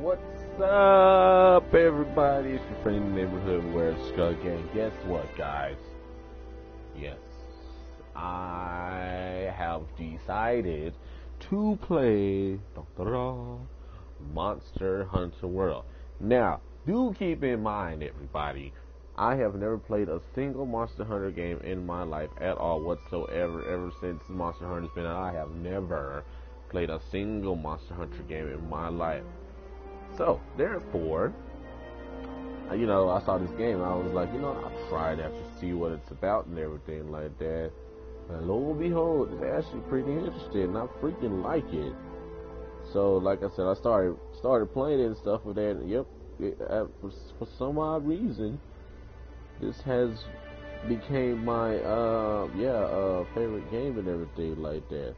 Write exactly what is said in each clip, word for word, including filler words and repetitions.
What's up, everybody? It's your friend in the neighborhood, WereSkunk, and guess what, guys? Yes, I have decided to play Monster Hunter World. Now, do keep in mind, everybody, I have never played a single Monster Hunter game in my life at all whatsoever. Ever since Monster Hunter's been out, I have never played a single Monster Hunter game in my life. So, therefore, you know, I saw this game and I was like, you know, I'll try that to see what it's about and everything like that. And lo and behold, it's actually pretty interesting and I freaking like it. So, like I said, I started started playing it and stuff with that. And yep, it, uh, for, for some odd reason, this has became my, uh, yeah, uh, favorite game and everything like that.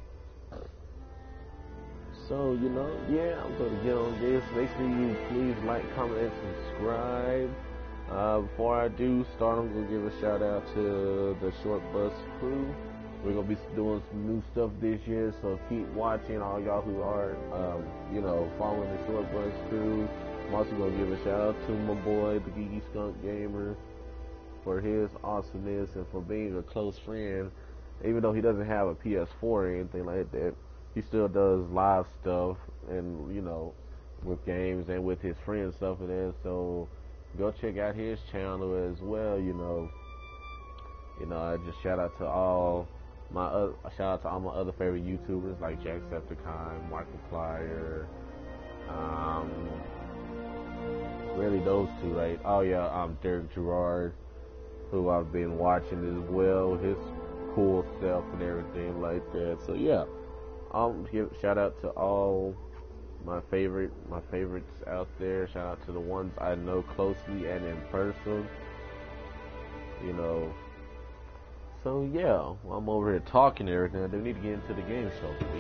So, you know, yeah, I'm going to get on this. Make sure you please like, comment, and subscribe. Uh, before I do start, I'm going to give a shout out to the Short Bus crew. We're going to be doing some new stuff this year, so keep watching, all y'all who are, um, you know, following the Short Bus crew. I'm also going to give a shout out to my boy, the Geeky Skunk Gamer, for his awesomeness and for being a close friend. Even though he doesn't have a P S four or anything like that, he still does live stuff and, you know, with games and with his friends stuff and that. So go check out his channel as well. You know, you know, I just shout out to all my other, shout out to all my other favorite YouTubers like Jacksepticeye, Markiplier, um, really those two, right? Oh yeah, um, Derek Gerard, who I've been watching as well, his cool stuff and everything like that. So yeah. Um, give shout out to all my favorite my favorites out there. Shout out to the ones I know closely and in person. You know. So yeah, well, I'm over here talking and everything. I do need to get into the game show today.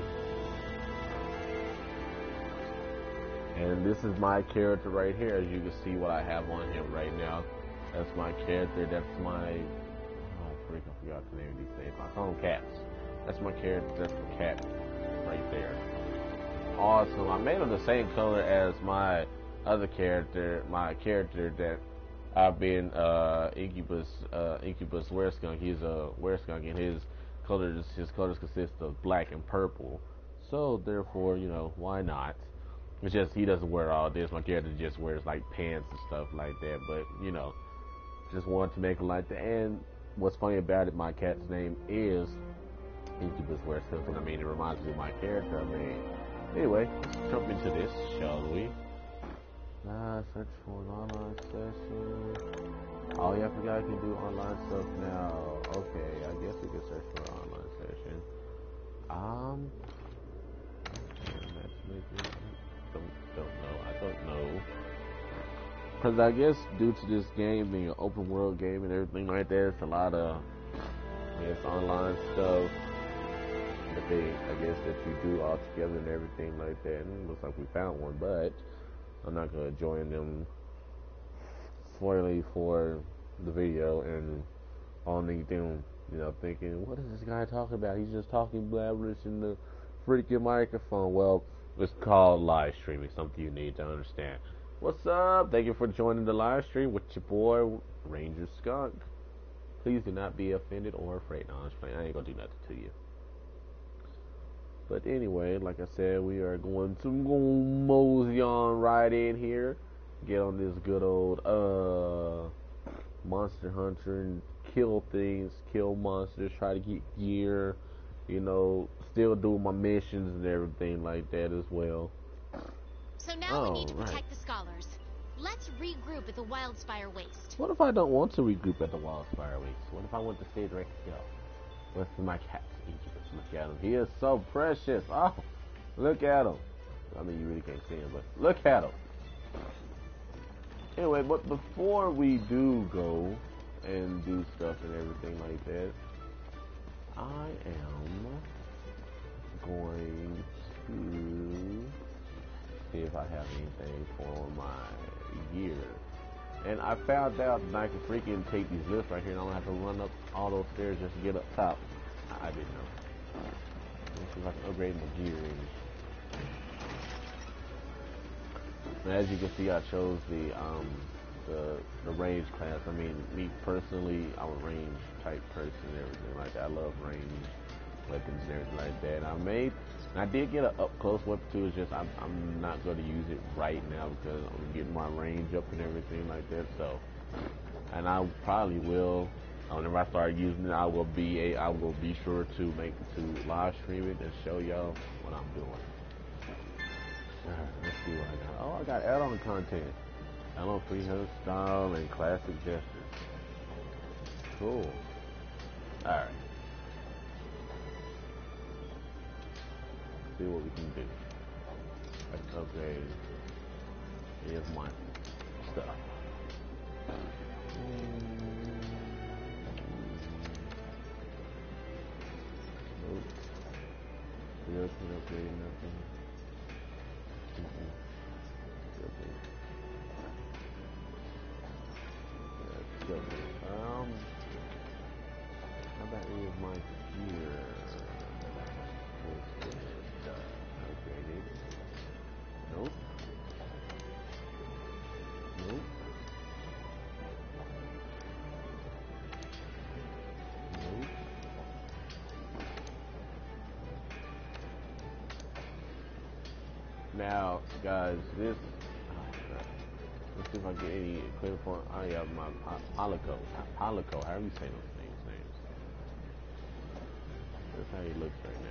And this is my character right here. As you can see, what I have on him right now. That's my character. That's my oh freak! I forgot the name of these things. I call them cats. That's my character. That's my cat. Right there. Awesome. I made him the same color as my other character, my character that I've been uh, Incubuss uh, Incubuss WereSkunk. He's a WereSkunk, and his colors his colors consist of black and purple. So therefore, you know, why not? It's just he doesn't wear all this. My character just wears like pants and stuff like that. But you know, just wanted to make it like that. And what's funny about it, my cat's name is Incubuss WereSkunk, and I mean, it reminds me of my character. I mean, anyway, let's jump into this, shall we? Uh, search for an online session. Oh yeah, I forgot I can do online stuff now. Okay, I guess we can search for an online session. Um, matchmaking. Don't don't know. I don't know. Cause I guess due to this game being an open world game and everything like that, it's a lot of I guess online stuff. That they, I guess, that you do all together and everything like that. And it looks like we found one, but I'm not gonna join them spoiling for the video and only them, you know, thinking, what is this guy talking about? He's just talking blabberish in the freaking microphone. Well, it's called live streaming, something you need to understand. What's up? Thank you for joining the live stream with your boy WereSkunk. Please do not be offended or afraid. No, I'm just playing. I ain't gonna do nothing to you. But anyway, like I said, we are going to mosey on right in here. Get on this good old uh, Monster Hunter and kill things, kill monsters, try to get gear, you know, still do my missions and everything like that as well. So now oh, we need to protect right. the scholars. Let's regroup at the Wildspire Waste. What if I don't want to regroup at the Wildspire Waste? What if I want to stay right here? With my cat, Incubuss, look at him. He is so precious. Oh, look at him. I mean, you really can't see him, but look at him. Anyway, but before we do go and do stuff and everything like that, I am going to see if I have anything for my gear. And I found out that I can freaking take these lifts right here and I don't have to run up all those stairs just to get up top. I didn't know. Let's see if I can upgrade my gear. As you can see, I chose the um the the range class. I mean, me personally, I'm a range type person and everything like that. I love range weapons and everything like that. And I made, and I did get an up close weapon too. It's just I'm I'm not going to use it right now because I'm getting my range up and everything like that. So, and I probably will. Whenever I start using it, I will be a I will be sure to make to live stream it and show y'all what I'm doing. Alright, let's see what I got. Oh, I got add-on content. Add-on freehand style and classic gestures. Cool. Alright. See what we can do. Let's upgrade. Here's my stuff. Nope. Still can't upgrade nothing. Um, how about any of my gear that I have posted? Uh, upgraded. Nope. Nope. Nope. Now, guys, this. Let's see if I get any equipment for. I have my Polico. Polico. How do you say those things? Names. That's how he looks right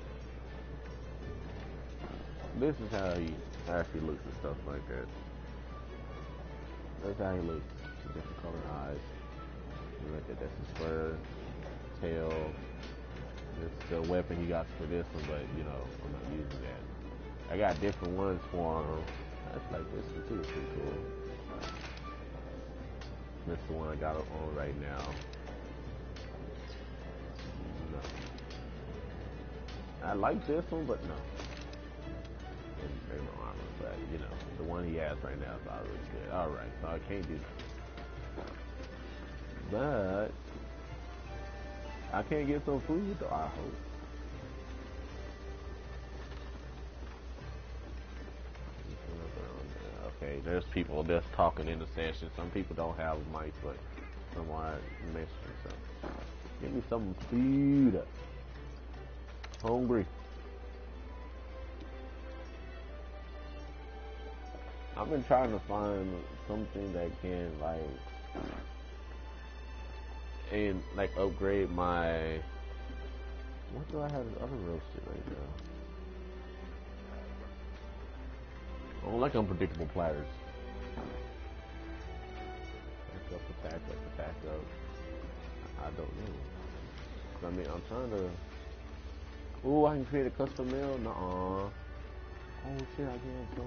now. This is how he actually looks and stuff like that. That's how he looks. Different colored eyes. Right there. That's his fur, tail. This is the weapon he got for this one, but you know I'm not using that. I got different ones for him. That's like this one too. It's pretty cool. This is the one I got on right now. No. I like this one, but no. There's no armor, but you know, the one he has right now is already good. Alright, so I can't do that. But I can't get some food though, I hope. Okay, there's people that's talking in the session. Some people don't have a mic, but some are mentioning something. Give me some food. Hungry. I've been trying to find something that can like and like upgrade my. What do I have as other roasted right now? I don't like unpredictable platters. Back up, attack up, attack up. I don't know. I mean, I'm trying to. Ooh, I can create a custom meal? Nuh-uh. Oh shit, I can't, son.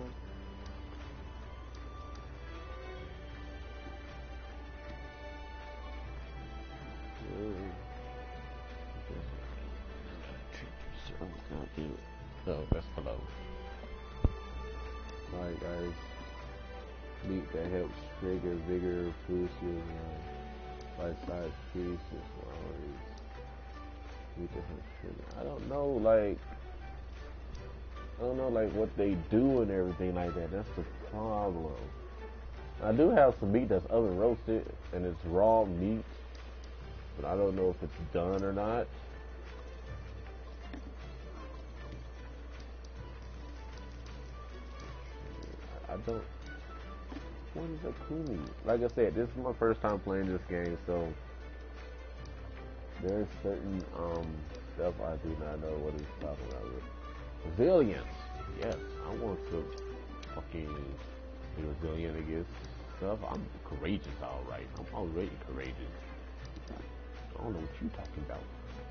Oh, that's hello. Alright, guys. Meat that helps trigger vigor, boost your life-size pieces. Meat that helps trigger. I don't know, like. I don't know, like what they do and everything like that. That's the problem. I do have some meat that's oven roasted and it's raw meat, but I don't know if it's done or not. I don't. What is a kumi? Like I said, this is my first time playing this game, so there's certain um stuff I do not know what it's talking about. Resilience. Yes, I want to fucking be resilient against stuff. I'm courageous, alright. I'm already courageous. I don't know what you're talking about.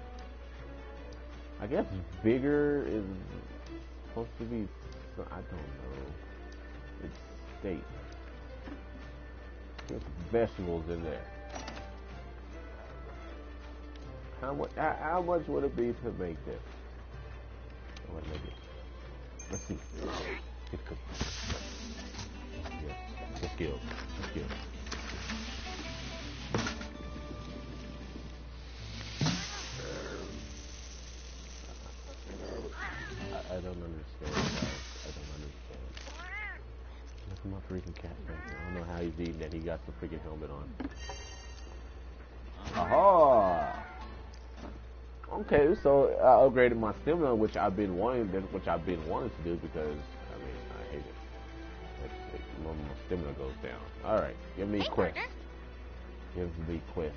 I guess vigor is supposed to be. I don't know. It's steak. There's vegetables in there. How much? How, how much would it be to make this? Oh, wait, maybe. Let's see. Get cooked. Yes. Let's kill. Let's kill. I, I don't understand, guys. I don't understand. My freaking cat back there. I don't know how he's eating that. He got the freaking helmet on. Aha! Okay, so I upgraded my stamina, which I've been wanting, which I've been wanting to do because I mean I hate it. Let's see, my stamina goes down. All right, give me hey, quest. Partner. Give me quest.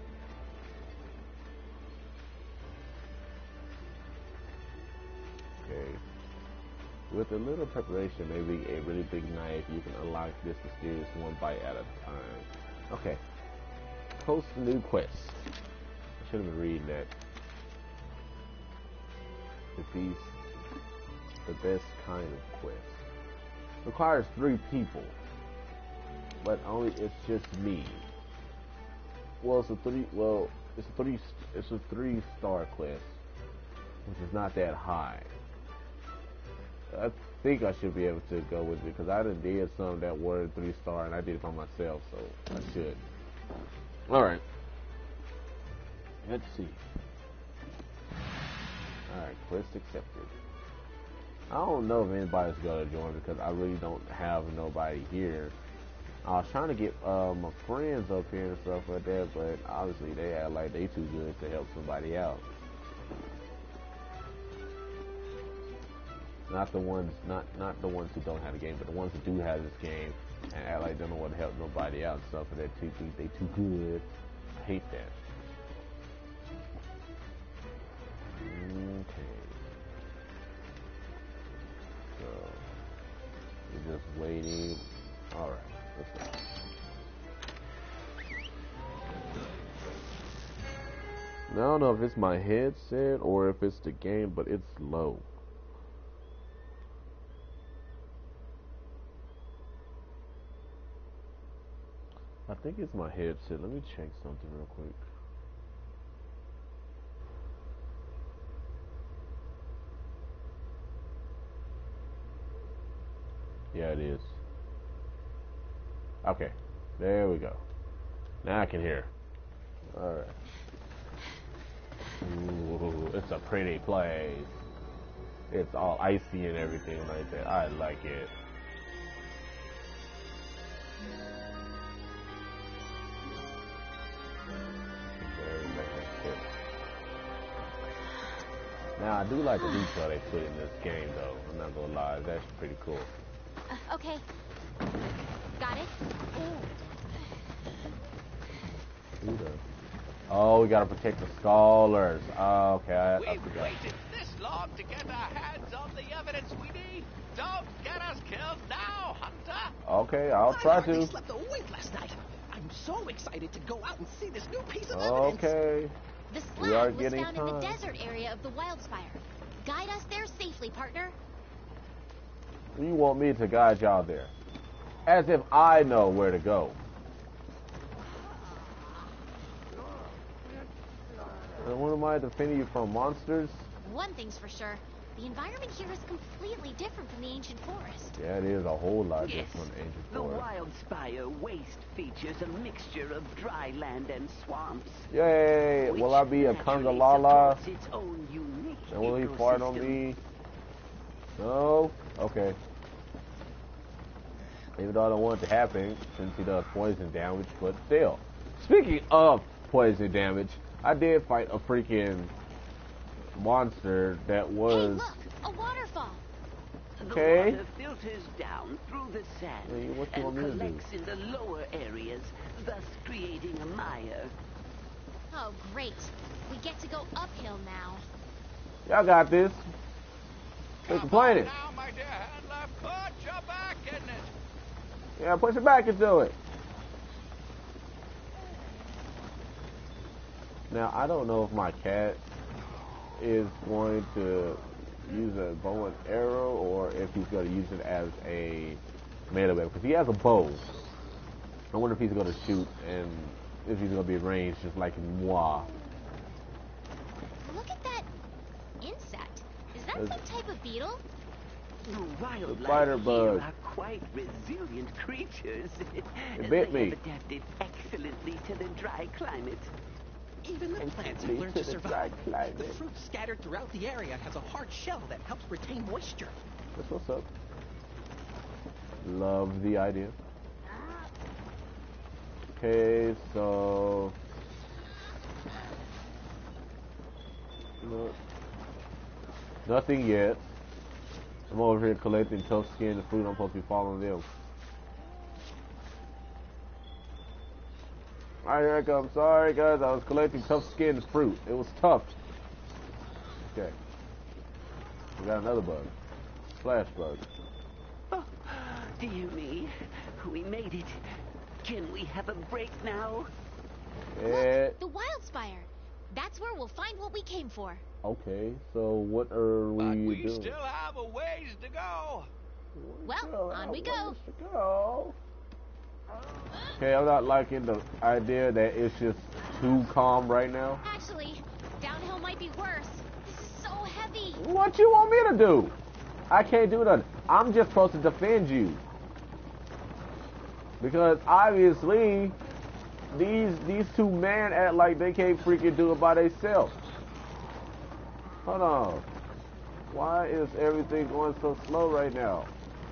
Okay. With a little preparation, maybe a really big knife, you can unlock this mysterious one bite at a time. Okay. Post new quest. I should have been reading that. The beast, the best kind of quest. Requires three people, but only it's just me. Well, it's a three. Well, it's a three. It's a three-star quest, which is not that high. I think I should be able to go with it because I done did some that were three star and I did it by myself, so I should. Alright. Let's see. Alright, quest accepted. I don't know if anybody's gonna join because I really don't have nobody here. I was trying to get uh, my friends up here and stuff like that, but obviously they act like they too good to help somebody out. Not the ones, not not the ones who don't have the game, but the ones who do have this game and act like they don't want to help nobody out and stuff. And they too think they too good. I hate that. Okay. So we're just waiting. All right, let's go. Now, I don't know if it's my headset or if it's the game, but it's low. I think it's my headset. Let me check something real quick. Yeah, it is. Okay, there we go. Now I can hear. Alright. Ooh, it's a pretty place. It's all icy and everything like that. I like it. Now, I do like the detail they put in this game, though. I'm not gonna lie, that's pretty cool. Uh, okay. Got it? Ooh. Oh, we gotta protect the scholars. Oh, okay, I, I We've forgot. waited this long to get our hands on the evidence we need. Don't get us killed now, Hunter. Okay, I'll try I hardly to. slept a wink last night. I'm so excited to go out and see this new piece of evidence. Okay. The We are slag was getting found in the time. desert area of the wildspire. Guide us there safely, partner. You want me to guide y'all there? As if I know where to go. And what am I defending you from, monsters? One thing's for sure. The environment here is completely different from the ancient forest. Yeah, it is a whole lot Yes, different from ancient the forest. Wildspire waste features a mixture of dry land and swamps. Yay! which Will I be a naturally conga lala? supports its own unique And will he fart on ecosystem. me? No? Okay. Even though I don't want it to happen, since he does poison damage, but still. Speaking of poison damage, I did fight a freaking monster that Hey, was... look! A waterfall! The Okay. water filters down through the sand Hey, what you and want me to do? collects in the lower areas, thus creating a mire. Oh, great. We get to go uphill now. Y'all got this. Quit Come complaining. on now, my dear handler. Put your back in it. Yeah, push it back into it. Now, I don't know if my cat is going to use a bow and arrow or if he's going to use it as a melee weapon. Because he has a bow. I wonder if he's going to shoot and if he's going to be ranged just like moi. Look at that insect. Is that Is- some type of beetle? The wildlife spider bug. here are quite resilient creatures. It bit they me. have adapted excellently to the dry climate. Even the plants Excellently have learned to to the dry survive. climate. The fruit scattered throughout the area has a hard shell that helps retain moisture. That's what's up. Love the idea. Okay, so no, nothing yet. I'm over here collecting tough skin and fruit. I'm supposed to be following them. Alright, here I come. Sorry guys, I was collecting tough skin and fruit. It was tough. Okay. We got another bug. Flash bug. Oh, dear me. We made it. Can we have a break now? Yeah. Look, the Wildspire. That's where we'll find what we came for. Okay, so what are we But we doing? still have a ways to go. Well, on we go. To go. Okay, I'm not liking the idea that it's just too calm right now. Actually, downhill might be worse. This is so heavy. What you want me to do? I can't do nothing. I'm just supposed to defend you. Because obviously, these these two men act like they can't freaking do it by themselves. Hold on. Why is everything going so slow right now?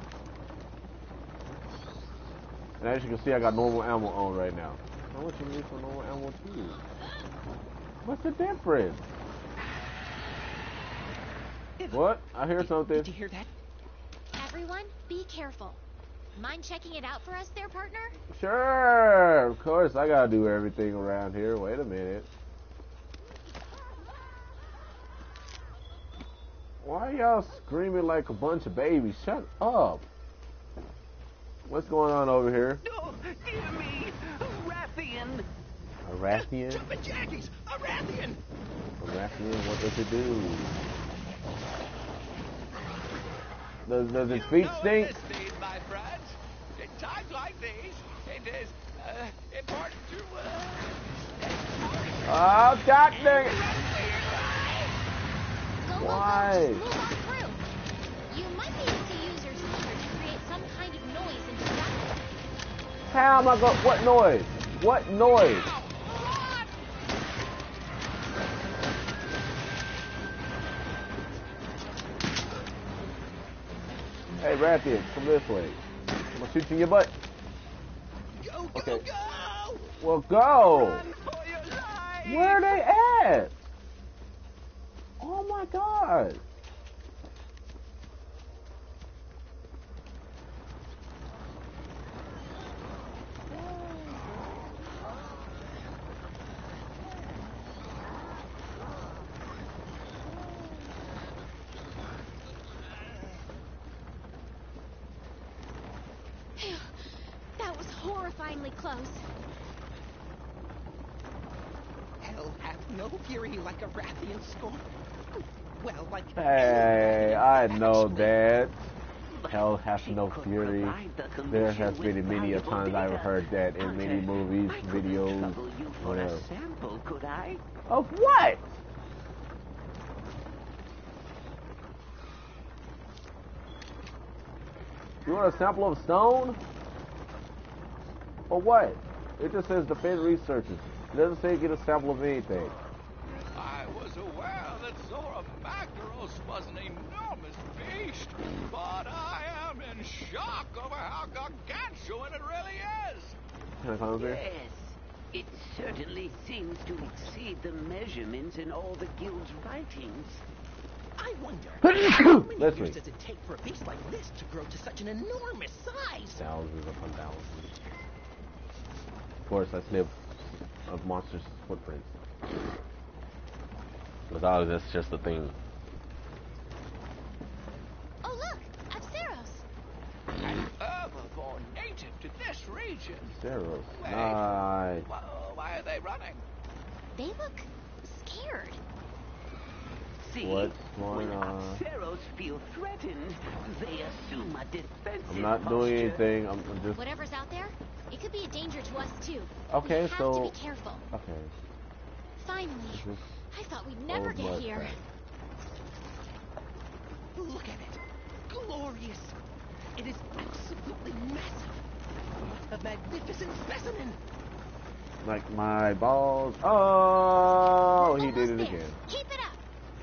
And as you can see, I got normal ammo on right now. How much you need for normal ammo too? What's the difference? What? I hear something. Did you hear that? Everyone, be careful. Mind checking it out for us there, partner? Sure, of course. I gotta do everything around here. Wait a minute. Why y'all screaming like a bunch of babies? Shut up. What's going on over here? Oh, dear me. Rathian. A Rathian? Jumpin' Jackies! A Rathian! A Rathian? What does it do? Does, does its feet stink? This means, my friends, in times like these, it is uh, important to. Uh, Oh, God dang it! Go, go, Why? go, just move on through. You might be able to use your speaker to create some kind of noise and distract them. How am I going? What noise? What noise? Hey, Rathian, come this way. I'm gonna shoot you in your butt. Go, go, Okay. go! Well, go. Run for your life! Where are they at? Oh my God. That was horrifyingly close. Hell hath no fury like a Rathian scorn. Well, like... Hey, I know actually. that. But Hell has she no could fury. provide the There commission has with been many a valuable times I've data. heard that in many Hunter, movies, I couldn't videos, trouble you for whatever. a sample, could I? Of what? You want a sample of stone? For what? It just says defend researchers. It doesn't say get a sample of anything. I was aware that Zora Magdaros was an enormous beast, but I am in shock over how gargantuan it really is. Can I come over here? Yes. It certainly seems to exceed the measurements in all the guild's writings. I wonder, how many Let's years see. does it take for a beast like this to grow to such an enormous size? Thousands upon thousands. Of course, I sniff of monsters' footprints. Without it, that's just a thing. Oh, look! Apseros! An herbivore native to this region. Zeros. Wait. Nice. Whoa, why are they running? They look scared. See, What's going when on? Apseros feel threatened, they assume a defensive I'm not posture. doing anything. I'm, I'm just. Whatever's out there, it could be a danger to us too. Okay, we have so- to be careful. Okay. Finally, This I thought we'd never old get mud here. trap. Look at it. Glorious. It is absolutely massive. A magnificent specimen. Like my balls. Oh, We're he did it almost there. again. Keep it up.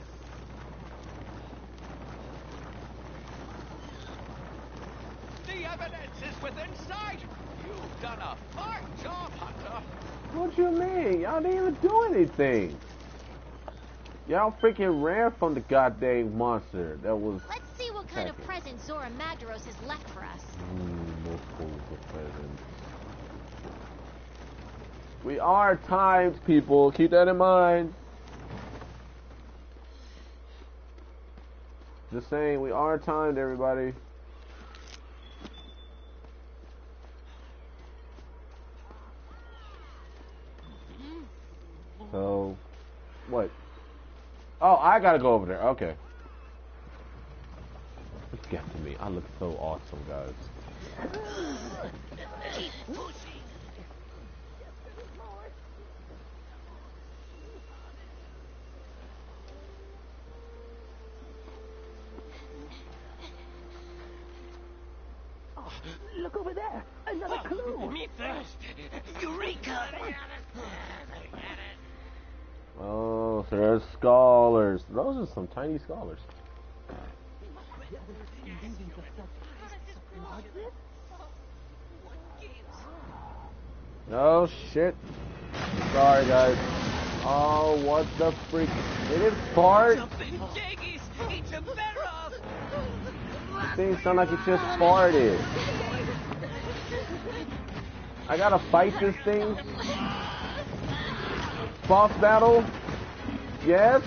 The evidence is within sight. You've done a fine job, Hunter. What you mean? Y'all didn't even do anything. Y'all freaking ran from the goddamn monster that was... Let's see what kind attacking. of present Zora Magdaros has left for us. Mm, no fools of presents. We are timed, people. Keep that in mind. Just saying, we are timed, everybody. So, what? Oh, I gotta go over there. Okay. Look at me. I look so awesome, guys. Keep pushing. Oh, look over there. Another clue. Me first. Eureka. Oh, so there's scholars. Those are some tiny scholars. Oh shit. Sorry guys. Oh, what the freak? It didn't fart. Things sound like it just farted. I gotta fight this thing. Boss battle? Yes?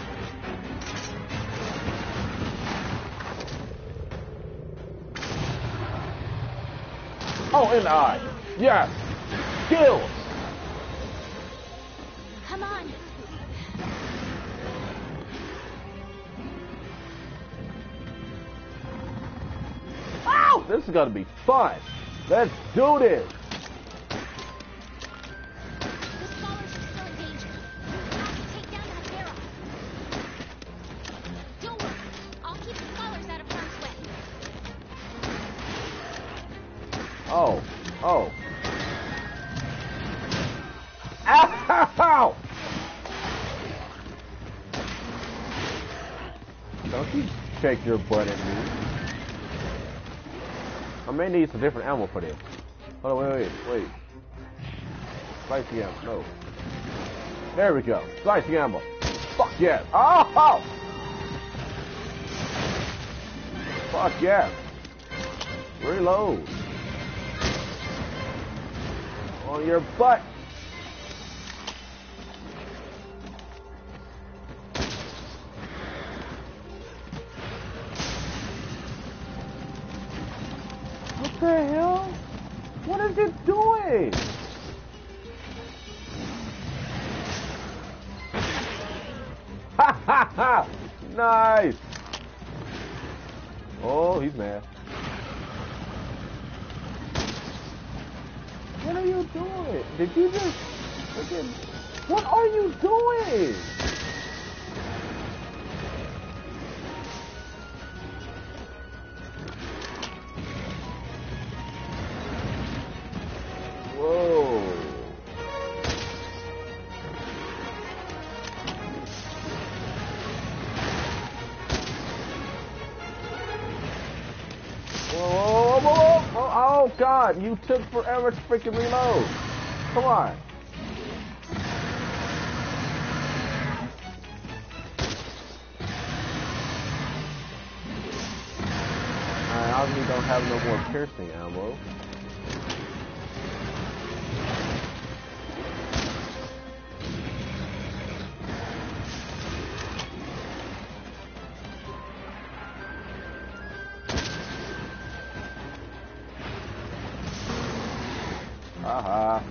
Oh, in the eye. Yes. Skills. Come on. Ow! This is gonna be fun. Let's do this. Oh, oh. Ow! Don't you shake your butt at me. I may need some different ammo for this. Hold on, wait, wait, wait. Slicing ammo, no. There we go. Slicing ammo. Fuck yes. Oh! oh. Fuck yes. Reload. On your butt. What the hell? What is it doing? Ha ha ha! Nice! Oh, he's mad. What are you doing? Did you just freaking... What are you doing? Whoa. Whoa, whoa, whoa, whoa. Oh, God, you took forever to freaking reload. Come on. Alright, obviously don't have no more piercing ammo. Haha.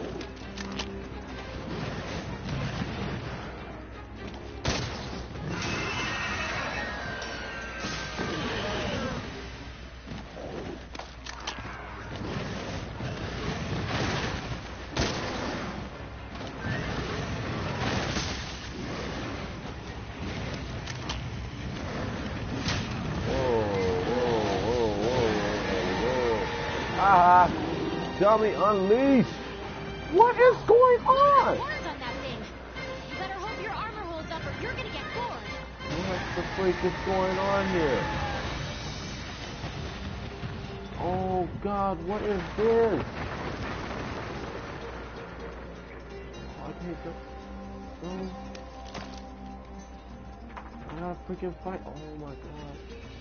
Dummy unleashed! What is going on? Horns on that thing. You better hope your armor holds up or you're gonna get bored. What the freak is going on here? Oh God, what is this? I can't go. No. I gotta freaking fight. Oh my God.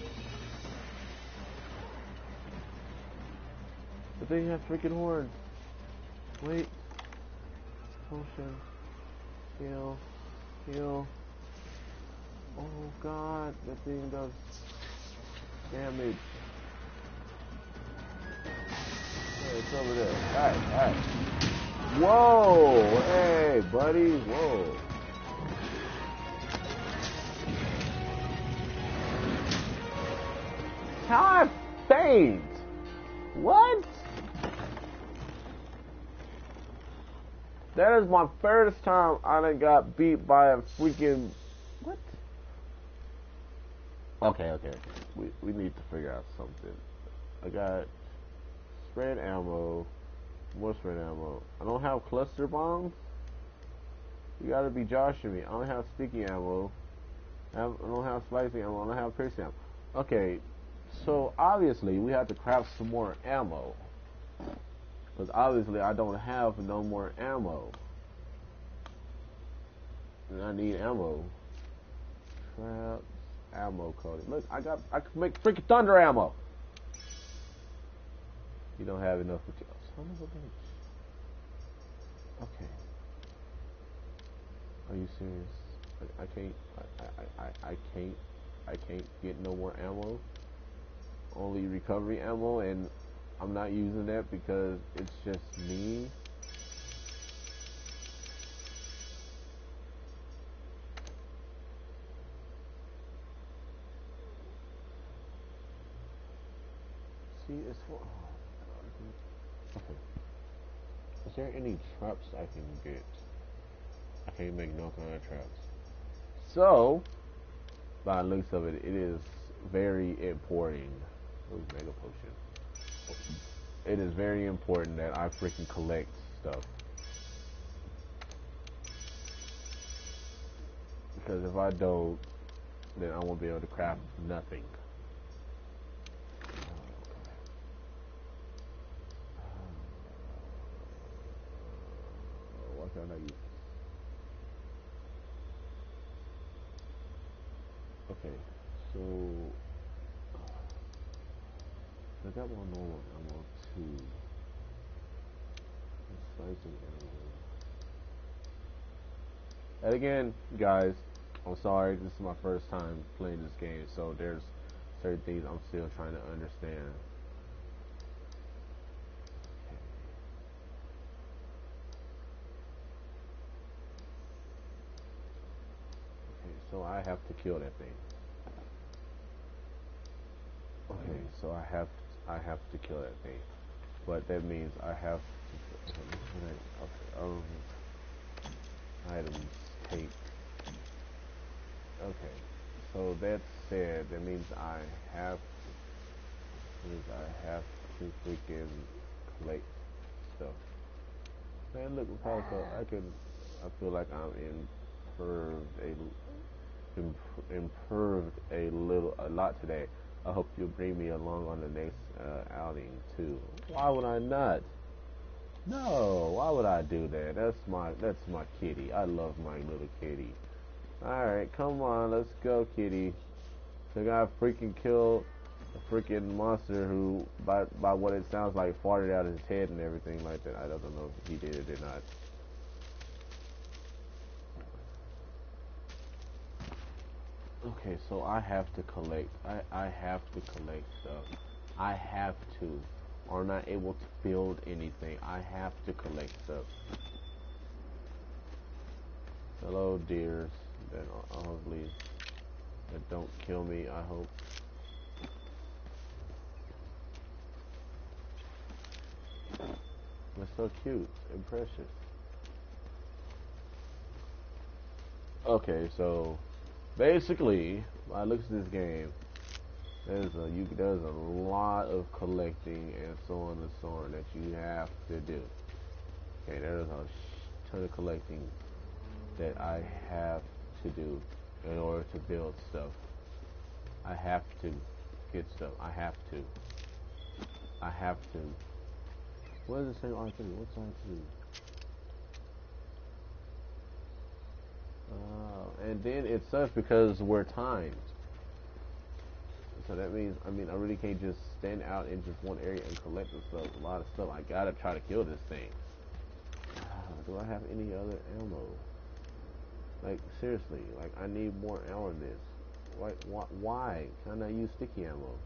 The thing has freaking horns. Wait. Potion. Heal. Heal. Oh God, that thing does damage. Hey, it's over there. Alright, alright. Whoa! Hey, buddy. Whoa. How I faint? What? That is my first time I done got beat by a freaking... What? Okay, okay, okay. We, we need to figure out something. I got spread ammo. More spread ammo. I don't have cluster bombs. You gotta be joshing me. I don't have sticky ammo. I, have, I don't have spicy ammo. I don't have piercing ammo. Okay, so obviously we have to craft some more ammo. Because obviously I don't have no more ammo. And I need ammo. Traps, ammo coding. Look, I got, I can make freaking thunder ammo. You don't have enough materials. Son of a bitch. Okay. Are you serious? I, I can't, I, I, I, I can't, I can't get no more ammo. Only recovery ammo, and I'm not using that because it's just me. See, it's for. Oh, okay. Is there any traps I can get? I can't make no kind of traps. So, by the looks of it, it is very important. Ooh, mega potion. It is very important that I freaking collect stuff. Because if I don't, then I won't be able to craft nothing. Why can't I use this? Okay, so I got one normal ammo too. Slicing ammo. And again, guys, I'm sorry, this is my first time playing this game, so there's certain things I'm still trying to understand. Okay. Okay, so I have to kill that thing. Okay, so I have I have to kill that thing, but that means I have to. Okay, um, items tape. Okay, so that said, that means I have to, means I have to freaking collect stuff. Man, look, Metallica, I can, I feel like I'm improved a, imp, improved a little, a lot today. I hope you'll bring me along on the next uh, outing too. Why would I not? No, why would I do that? That's my, that's my kitty. I love my little kitty. Alright, come on, let's go, kitty. So I gotta freaking kill a freaking monster who, by by what it sounds like, farted out his head and everything like that. I don't know if he did it or not. Okay, so I have to collect. I, I have to collect stuff. I have to. Or I'm not able to build anything. I have to collect stuff. Hello, dears. That hopefully that don't kill me, I hope. They're so cute and precious. Okay, so basically, when I look at this game, there's a you there's a lot of collecting and so on and so on that you have to do. Okay, there's a ton of collecting that I have to do in order to build stuff. I have to get stuff. I have to. I have to. What does it say R three? What's R three? Uh, and then it sucks because we're timed. So that means, I mean, I really can't just stand out in just one area and collect the stuff, a lot of stuff. I gotta try to kill this thing. Uh, do I have any other ammo? Like, seriously, like, I need more ammo in this. Why, why, why can I use sticky ammo?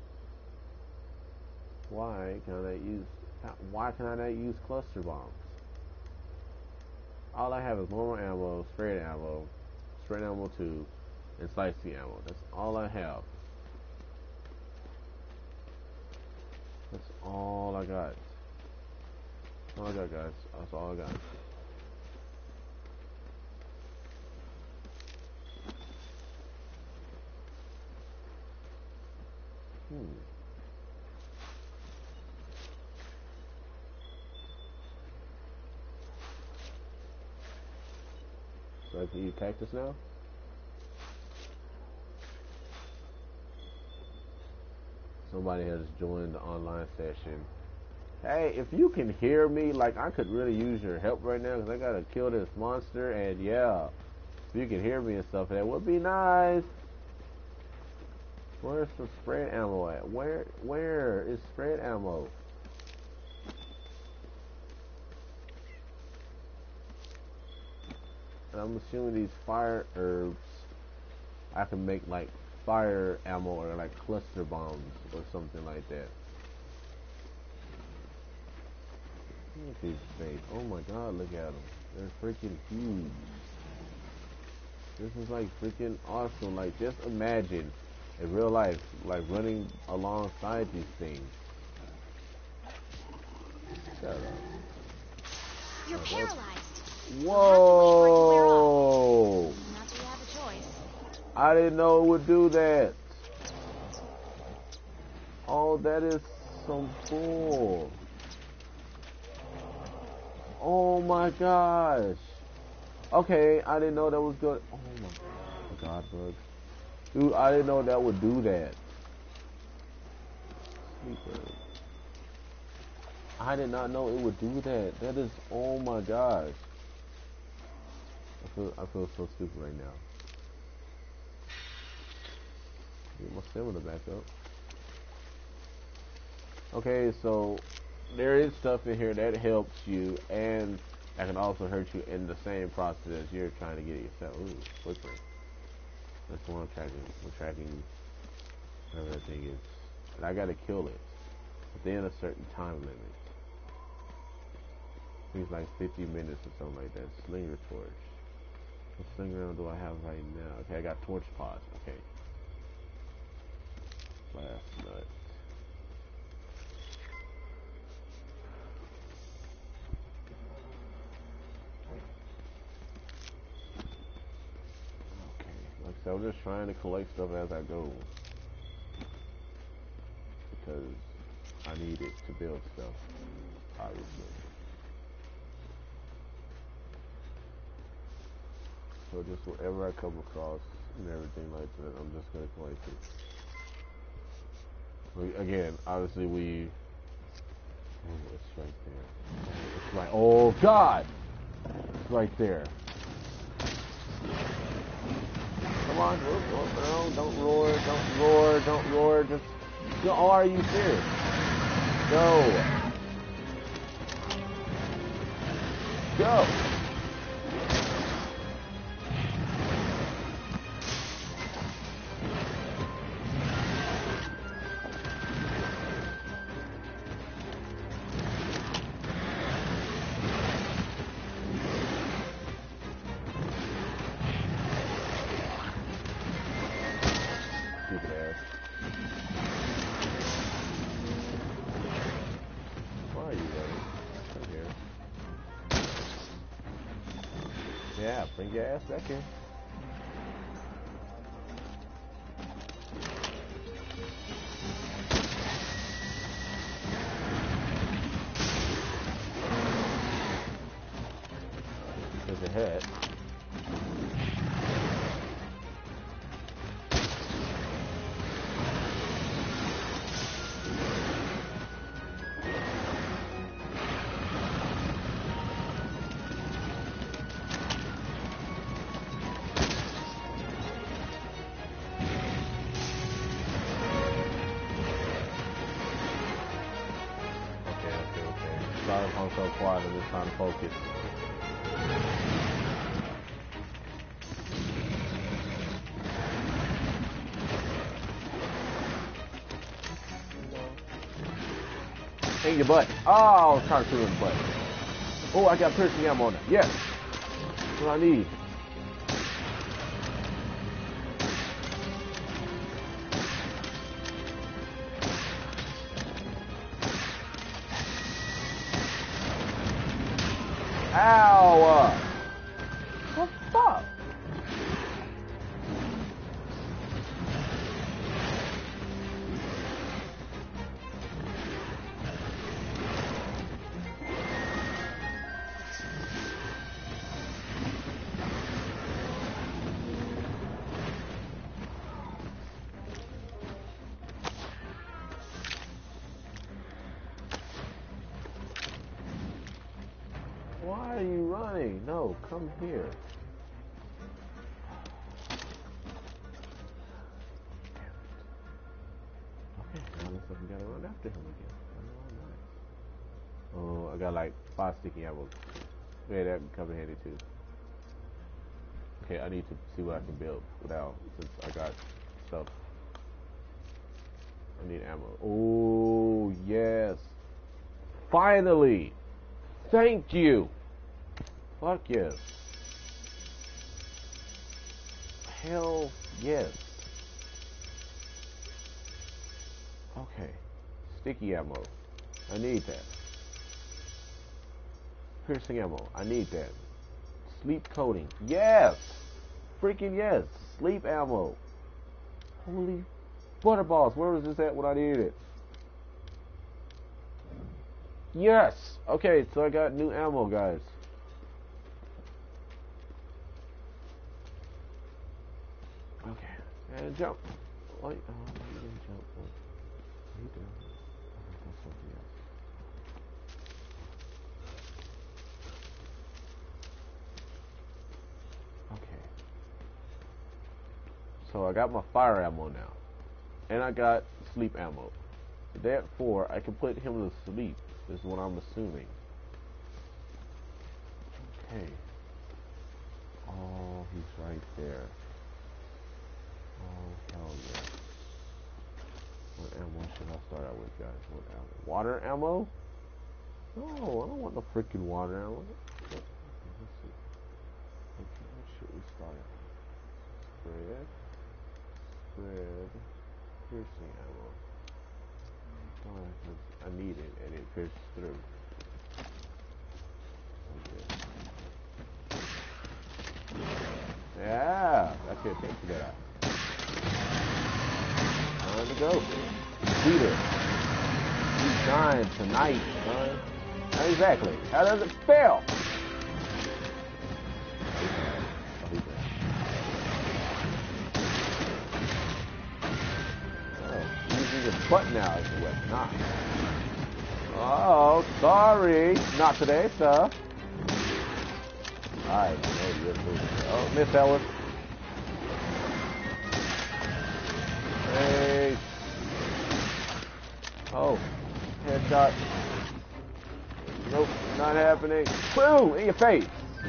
Why can I use, why can I not use cluster bombs? All I have is normal ammo, sprayed ammo, sprayed ammo two, and slicey ammo. That's all I have. That's all I got. That's all I got, guys. That's all I got. Hmm. So I can eat cactus now? Somebody has joined the online session. Hey, if you can hear me, like, I could really use your help right now because I gotta kill this monster, and yeah, if you can hear me and stuff, that would be nice. Where's the spread ammo at? Where, where is spread ammo? And I'm assuming these fire herbs, I can make like fire ammo or like cluster bombs or something like that. Look at these things. Oh my god, look at them. They're freaking huge. This is like freaking awesome. Like, just imagine in real life, like running alongside these things. Shut up. You're Oh, paralyzed. whoa! Not that you have a choice. I didn't know it would do that. Oh, that is so cool. Oh my gosh. Okay, I didn't know that was good. Oh my god, bug. Dude, I didn't know that would do that. Sleeper. I did not know it would do that. That is, oh my gosh. I feel, I feel so stupid right now. Get my stamina back up. Okay, so there is stuff in here that helps you, and that can also hurt you in the same process as you're trying to get it yourself. Ooh, footprint. That's the one I'm tracking. I'm tracking whatever that thing is. And I gotta kill it within a certain time limit. I think it's like fifty minutes or something like that. Slinger torch. What slinger ammo do I have right now? Okay, I got torch pods. Okay. Blast nut. Like I said, I'm just trying to collect stuff as I go. Because I need it to build stuff, obviously. So just whatever I come across and everything like that, I'm just going to collect it. We, again, obviously we... Oh, it's right there. It's right... Oh, God! It's right there. Come on, oh, oh, no, don't roar, don't roar, don't roar, just... Go, oh, are you serious? Go! Go! Stupid ass. Why are you running? Come here. Yeah, bring your ass back here. There's a hit. started from so quiet and just trying to focus. In your butt. Oh, I was trying to shoot in the butt. Oh, I got piercing ammo now. Yes. That's what I need. Ow! What the fuck? Why are you running? No, come here. Okay, now looks like we gotta run after him again. Oh, I got like five sticky apples. Yeah, that can come in handy too. Okay, I need to see what I can build without, since I got stuff. I need ammo. Oh, yes. Finally! Thank you! Fuck yes. Hell yes. Okay. Sticky ammo. I need that. Piercing ammo. I need that. Sleep coating. Yes! Freaking yes! Sleep ammo. Holy butterballs. Where was this at when I needed it? Yes! Okay, so I got new ammo, guys. Okay. And jump. Wait, oh, I didn't jump. Oh, he did. Oh, that's something else. Okay. So I got my fire ammo now. And I got sleep ammo. Therefore, I can put him to sleep, is what I'm assuming. Okay. Oh, he's right there. Oh, hell yeah. What ammo should I start out with, guys? What ammo? Water ammo? No, I don't want no freaking water ammo. Okay, let's see. Okay, what should we start out with? Spread. Spread. Piercing ammo. Oh, I need it, and it pierces through. Okay. Yeah, that's it. Take that out. Time to go. Peter, you shine tonight, son. Not exactly. How does it feel? Using a button now as a weapon. Nah. Oh, sorry. Not today, sir. I know you're moving. Oh, Miss Ellis. Hey. Oh, headshot. Nope, not happening. Boom! In your face.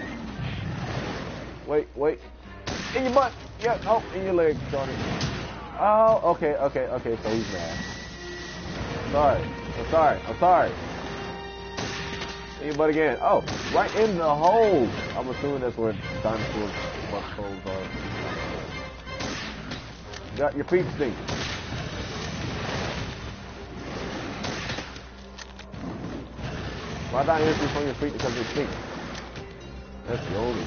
Wait, wait. In your butt. Yep. Oh, in your leg, Johnny. Oh, okay, okay, okay. So he's mad. Sorry. I'm sorry. I'm sorry. In your butt again. Oh, right in the hole. I'm assuming that's where dinosaurs' butt holes are. Got your feet stink. Why not answer from your feet because they stink? That's the only.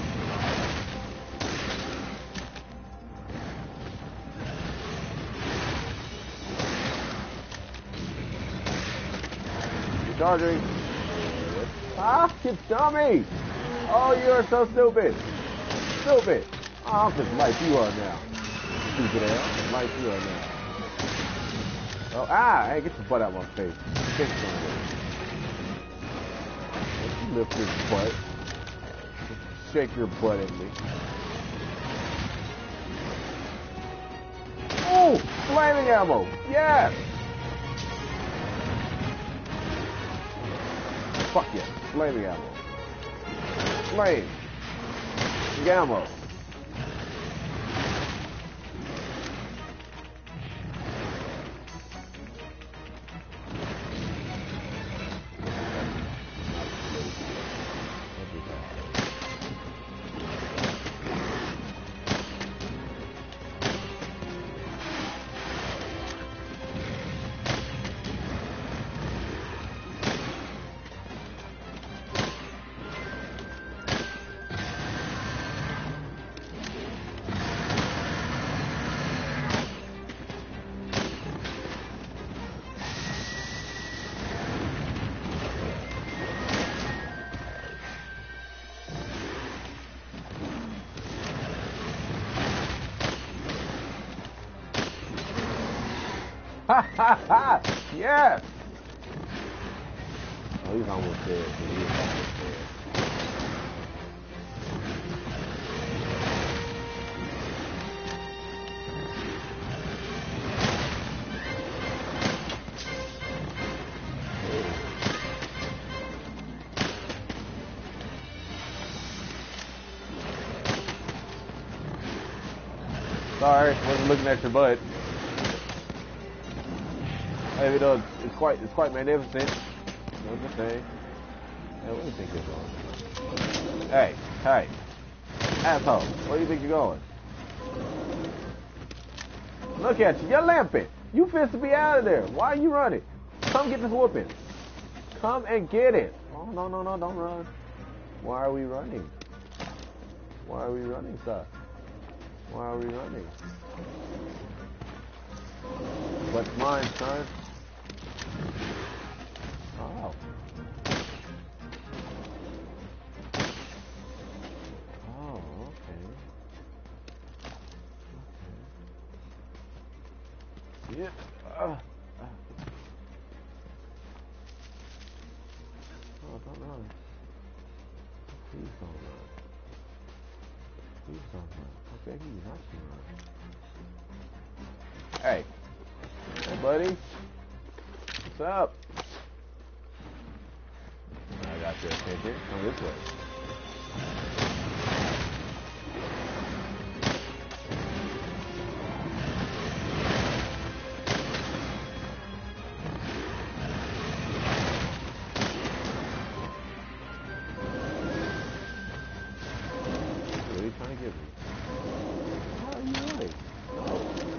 You're charging. Ah, you dummy! Oh, you're so stupid. Stupid. Oh, I'm just like you are now. Stupid ass. Like you are now. Oh, ah! Hey, get your butt out of my face. Get somewhere. Lift your butt. Shake your butt at me. Oh! Flaming ammo! Yes! Fuck yeah. Flaming ammo. Flame. Ammo. Ha ha ha! Yes! Oh, he's almost dead. So he's almost dead. Sorry, wasn't looking at your butt. Hey, you know, it's quite, it's quite magnificent. I'm just saying. Hey, where do you think you're going? Hey, hey, asshole, where do you think you're going? Look at you, you're limping. You fit to be out of there. Why are you running? Come get this whooping. Come and get it. Oh, no, no, no, don't run. Why are we running? Why are we running, sir? Why are we running? What's mine, son? Oh. Oh, okay. Okay. Yeah. Uh, uh. Oh, don't run. Please don't run. Please don't run. I beg you not to run. Hey. Hey, buddy. What's up? I got your attention. Come this way. What are you trying to give me? How are you running? No.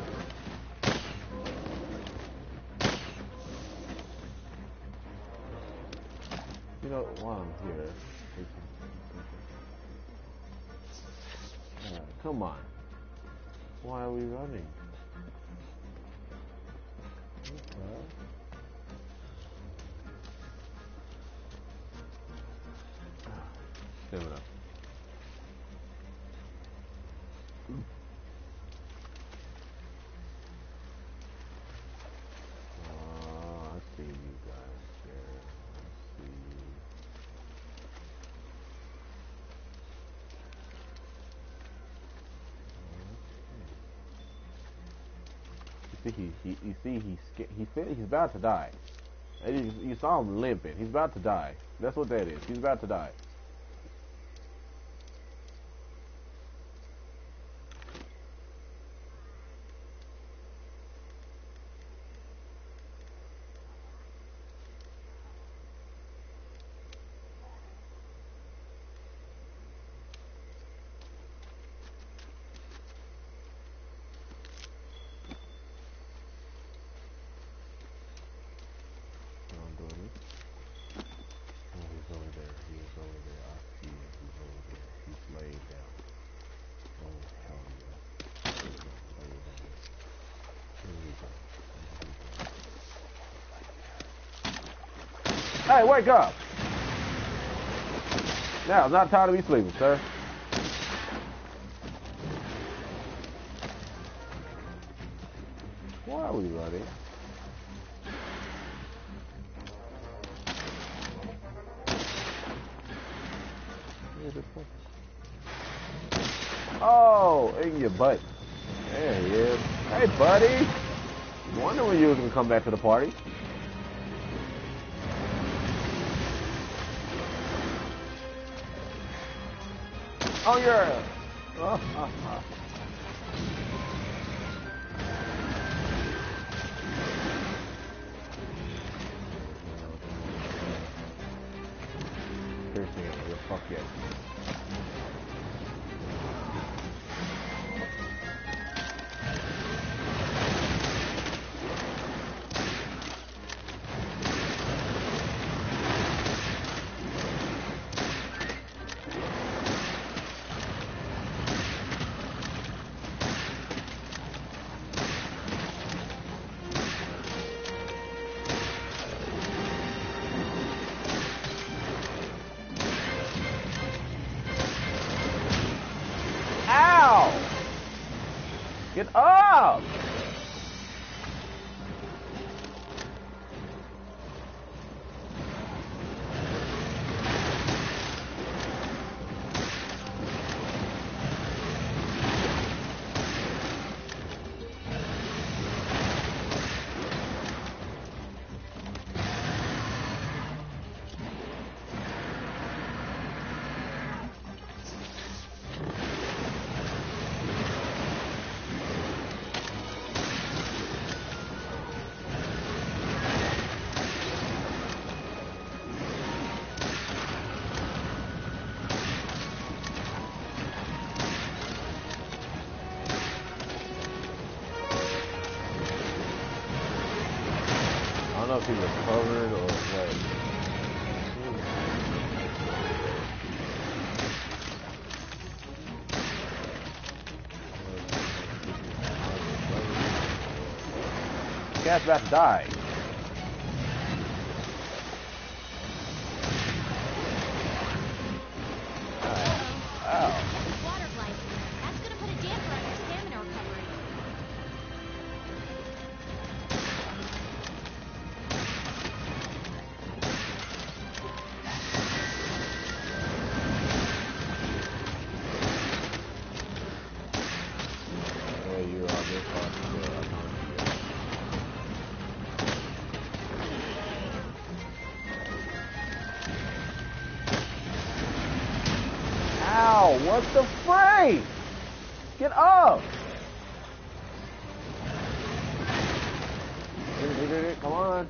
You know, while I'm here, uh, come on. Why are we running? Okay. Stamina. Oh, I see you guys there. I see you. You see, he, he, you see, he's sca- he feel, he's about to die. And you, you saw him limping. He's about to die. That's what that is. He's about to die. I'm doing this. Oh, he's over there. He's over there. I see him. He's over there. He's laid down. Oh, hell yeah. Lay down. Here we go. Hey, wake up! Now, it's not time to be sleeping, sir. Why are we running? Oh, in your butt. There he is. Hey, buddy. Wonder when you was gonna come back to the party. Oh, yeah. Oh, oh, oh. Seriously, where the fuck you at? Get up! I don't know if he recovered or what. This cat's about to die. Ow, what the freak? Get up! Come on.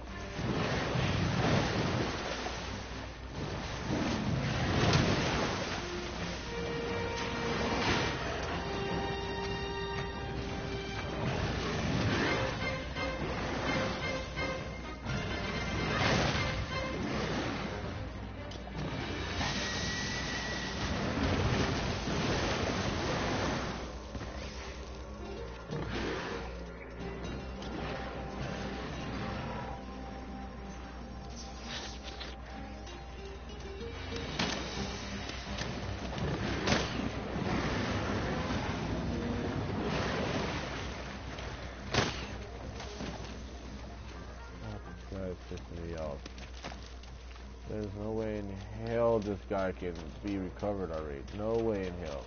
Pissing me off. There's no way in hell this guy can be recovered already. No way in hell.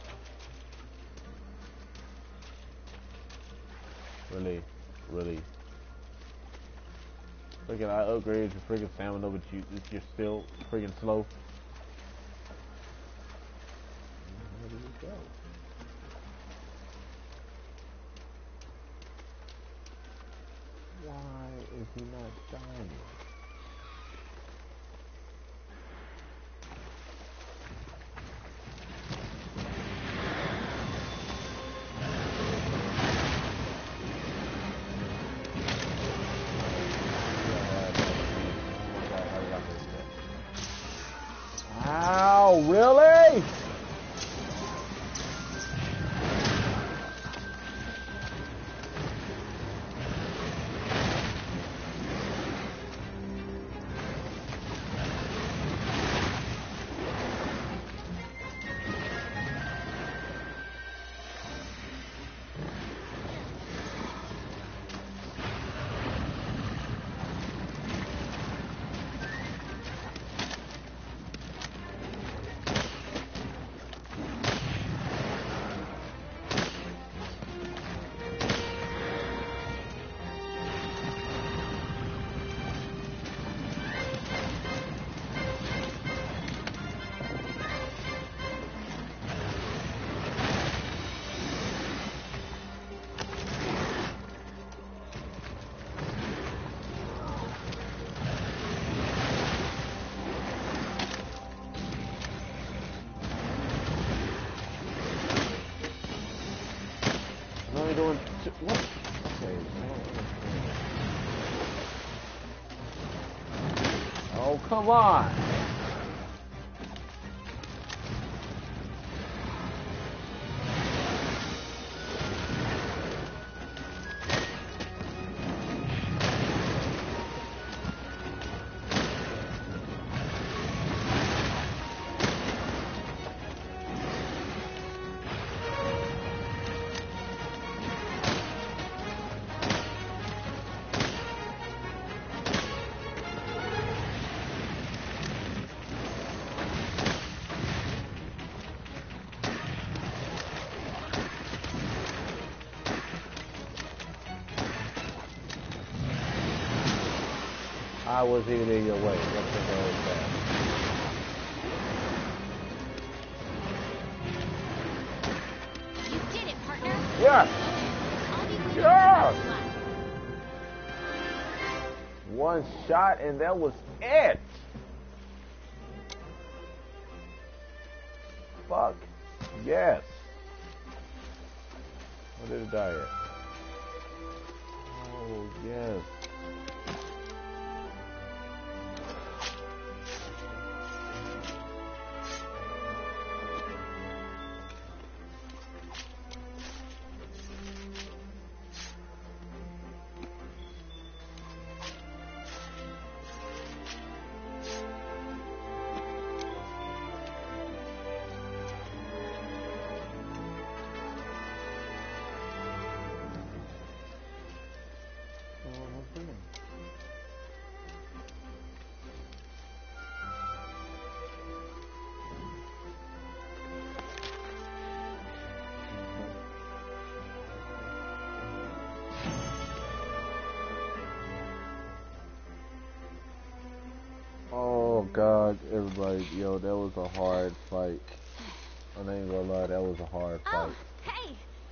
Really? Really? Freaking I upgraded your freaking stamina, but you, you're still freaking slow. Where did he go? Why is he not dying? Ow, really? to, what? Okay, oh, come on. I was even in your way. What the hell is that? You did it, partner. Yes! I'll be clear. Yes! One shot and that was it! Fuck. Yes. Where did it die at? Oh, yes. Oh God, everybody, yo, that was a hard fight. I ain't gonna lie, that was a hard fight. Oh, hey!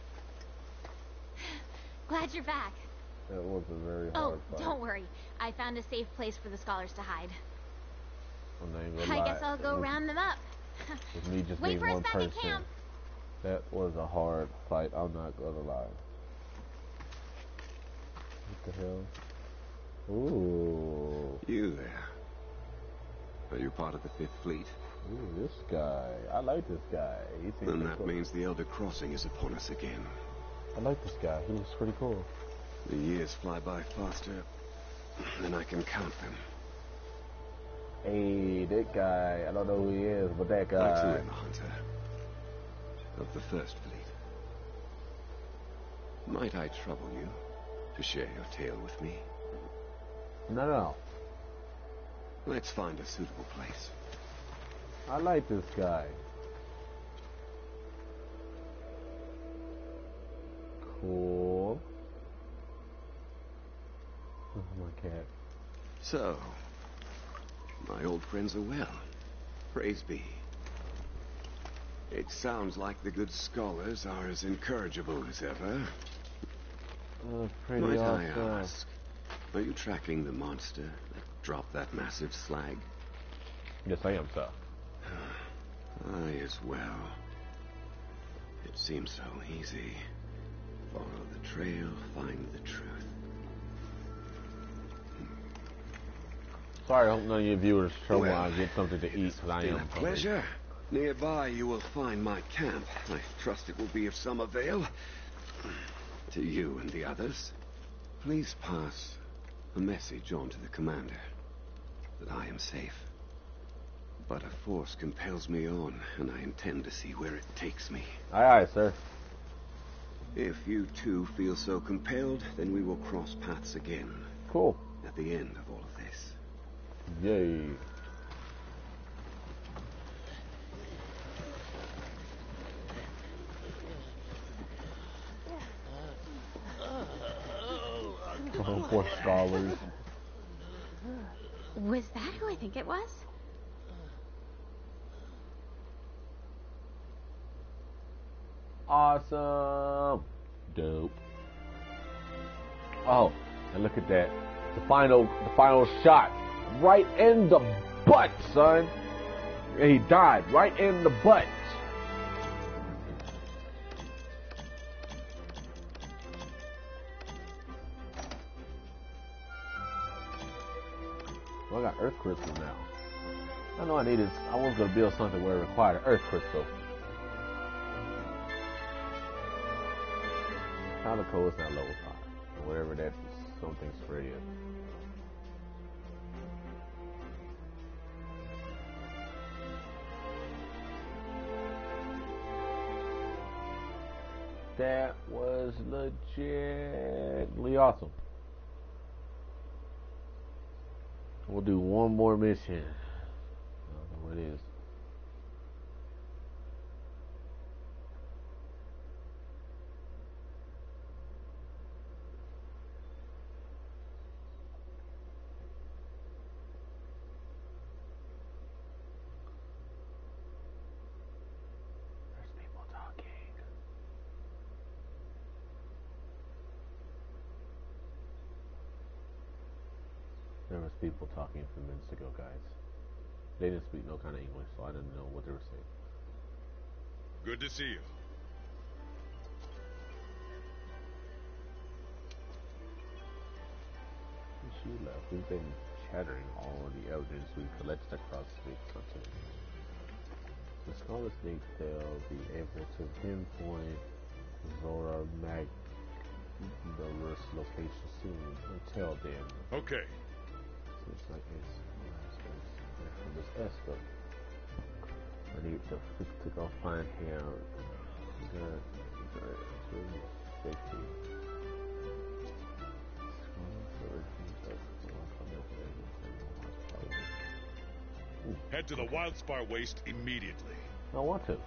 Glad you're back. That was a very Oh, hard fight. don't worry. I found a safe place for the scholars to hide. I ain't gonna I lie. guess I'll go With- round them up. With me just Wait being for us one back at person, camp. that was a hard fight. I'm not gonna lie. What the hell? Ooh. You there. Are you part of the Fifth Fleet? Ooh, this guy. I like this guy. He seems Then pretty that cool. means the Elder Crossing is upon us again. I like this guy. He looks pretty cool. The years fly by faster than I can count them. Hey, that guy. I don't know who he is, but that I too guy. am a hunter. Of the First Fleet. Might I trouble you to share your tale with me? No, no. Let's find a suitable place. I like this guy. Cool. Oh, my cat. So, my old friends are well. Praise be. It sounds like the good scholars are as incorrigible as ever. Oh, pretty Might I awesome. ask, are you tracking the monster that dropped that massive slag? Yes, I am, sir. I as well. It seems so easy. Follow the trail, find the truth. Sorry, I hope none of your viewers trouble when Well, I get something to eat, because I Been am a hungry. pleasure. Nearby you will find my camp. I trust it will be of some avail to you and the others. Please pass a message on to the commander that I am safe. But a force compels me on, and I intend to see where it takes me. Aye, aye, sir. If you too feel so compelled, then we will cross paths again Cool. at the end of all of this. Yay. Oh, poor scholars. Was that who I think it was? Awesome. Dope. Oh, and look at that. The final, the final shot. Right in the butt, son. And he died right in the butt. Well, I got earth crystal now. I know I needed, I was going to build something where it required earth crystal. Calico is now level five. Whatever that something spread is. That was legitly awesome. We'll do one more mission. I don't know what it is. There's people talking. There was people talking a few minutes ago, guys. They didn't speak no kind of English, so I didn't know what they were saying. Good to see you. Since you left, we've been chattering all the evidence we've collected across the continent. The scholars think they'll be able to pinpoint Zora Magdaros location soon. Until then. Okay. Seems like it's from this Esper. I need to, to go find him. Good. Good. It's really safety. Head to the Okay. Wildspire Waste immediately. I want to.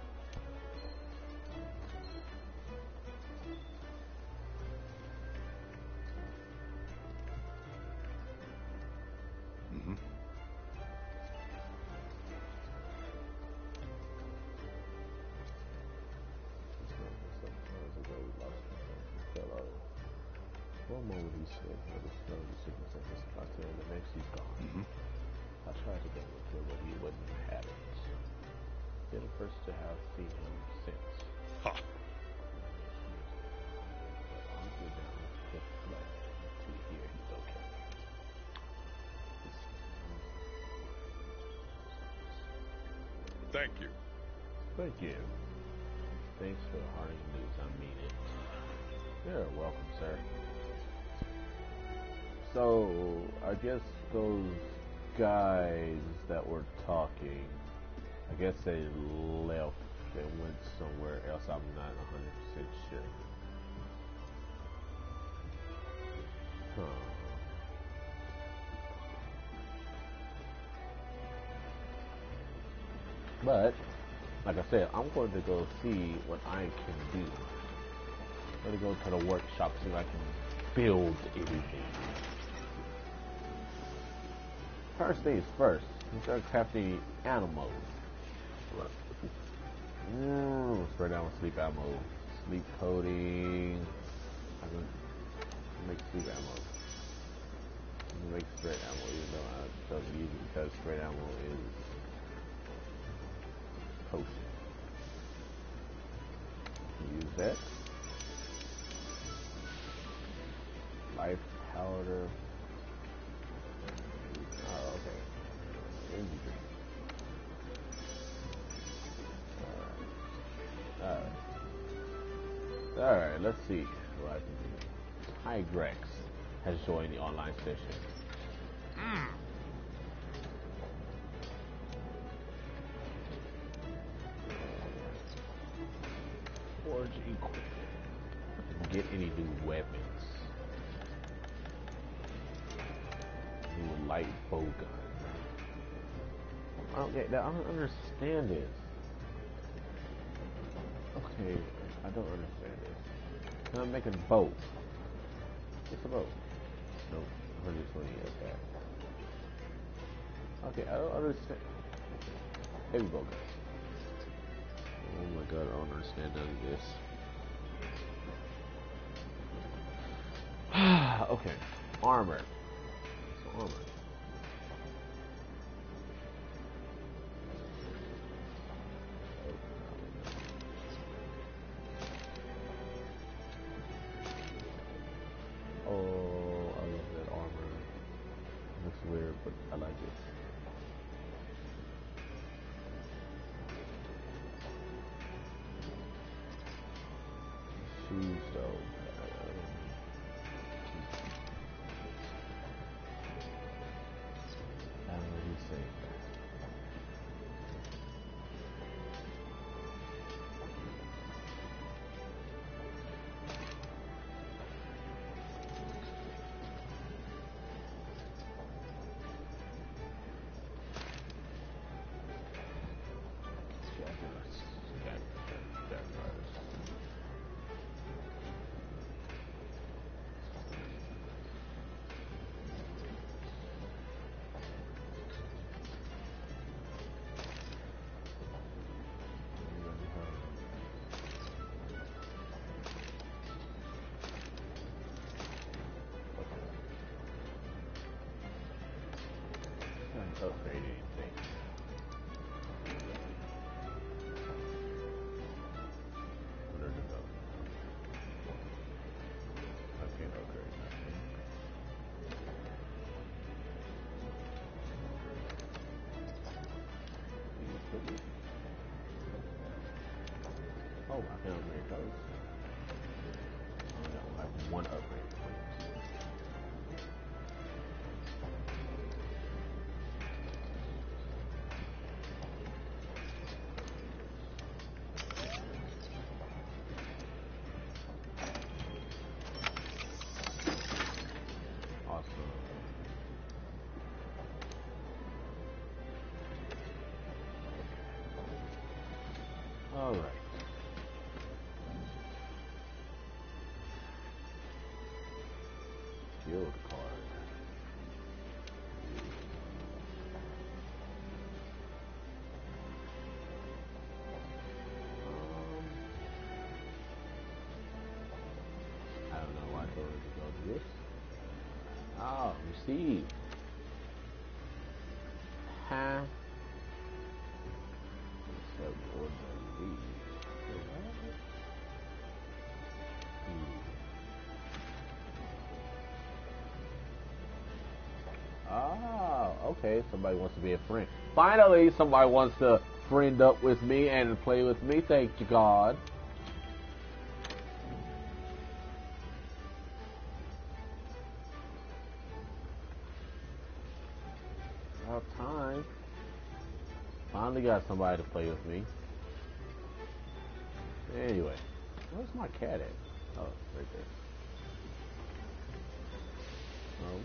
Mm-hmm. One moment he said, but it's no decisions of this cocktail, the next he's gone. Mm-hmm. I tried to go with him, but he wouldn't have it. You're the first to have seen him since. Ha! But I'm good now. Just glad to hear he's okay. Thank you. Thank you. Thanks for the hearty news. I mean it. You're welcome, sir. So, I guess those guys that were talking, I guess they left and went somewhere else. I'm not one hundred percent sure. Huh. But, like I said, I'm going to go see what I can do. I'm going to go to the workshop, see if I can build anything. First things first, we start crafting animals. Mm, spread down with sleep ammo. Sleep coating. I can make sleep ammo. I can make spread ammo, even though I don't use it because spread ammo is potion. Use that. Life powder. Oh, okay. Energy drink. Alright. Alright. Alright, let's see what I can do. Tigrex has joined the online session. Mm. Forge equipment. Get any new weapons. New light bow gun. I don't get that. I don't understand this. Okay, I don't understand this. Can I make a bow? What's a bow? Nope, one hundred twenty attack. Okay, I don't understand. Heavy bow gun. Oh my god, I don't understand none of this. Okay, armor. So armor. Oh, I love that armor. It looks weird, but I like it. So, uh, what do you say? Upgrade anything. Where to go? I can't upgrade nothing. Oh, I can upgrade those. Oh, no, I have one upgrade, please. All right. Guild card. Um, I don't know why I told her to go to this. Oh, receive. Huh? Subordinate. Oh, okay. Somebody wants to be a friend. Finally, somebody wants to friend up with me and play with me. Thank you, God. About time. Finally got somebody to play with me. Anyway, where's my cat at? Oh, right there. Oh.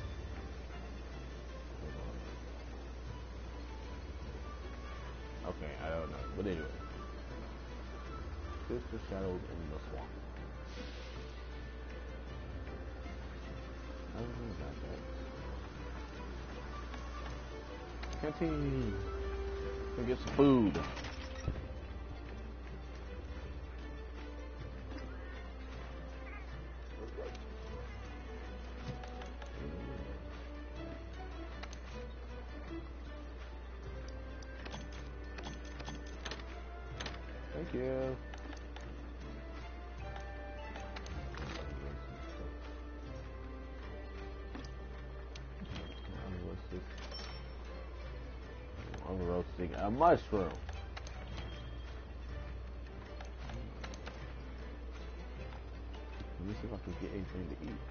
Okay, I don't know. But anyway. Sister Shadows in the Swamp. I don't know about that. Canteen. Go get some food. Thank you. I'm roasting a mushroom. Let me see if I can get anything to eat.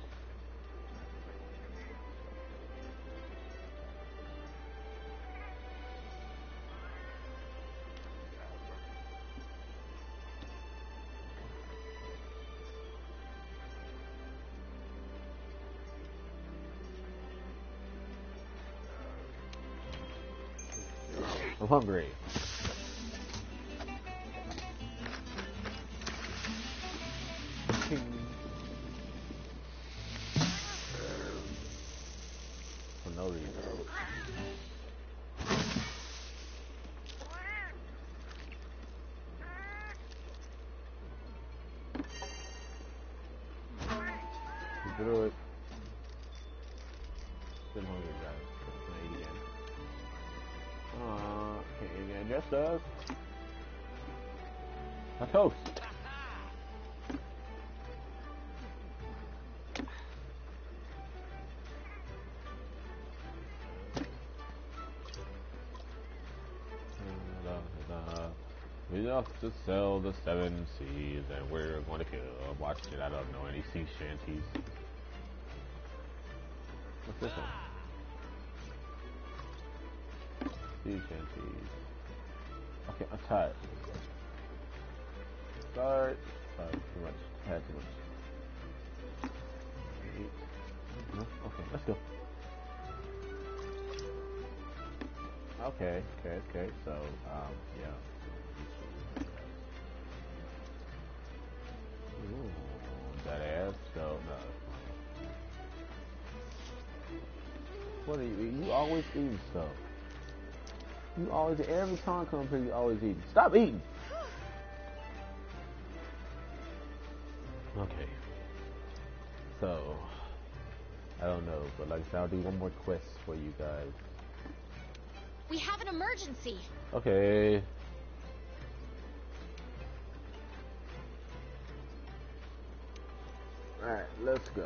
I'm hungry. For no reason. Through it. Still hungry, guys. Can I eat again? Aw, can't eat again. Just does. A toast. We have to sell the seven seas, and we're going to kill. Watch it. I don't know any sea shanties. What's this one? Sea shanties. Okay, I'm tired. Start. Sorry, too much. I had too much. Eight. No? Okay, let's go. Okay, okay, okay. So, um, yeah. Ooh, that ass. So, no. What are you? You always eating stuff. You always, every time I come here, you always eating. Stop eating! Okay. So, I don't know, but like I said, I'll do one more quest for you guys. We have an emergency. Okay. Alright, let's go.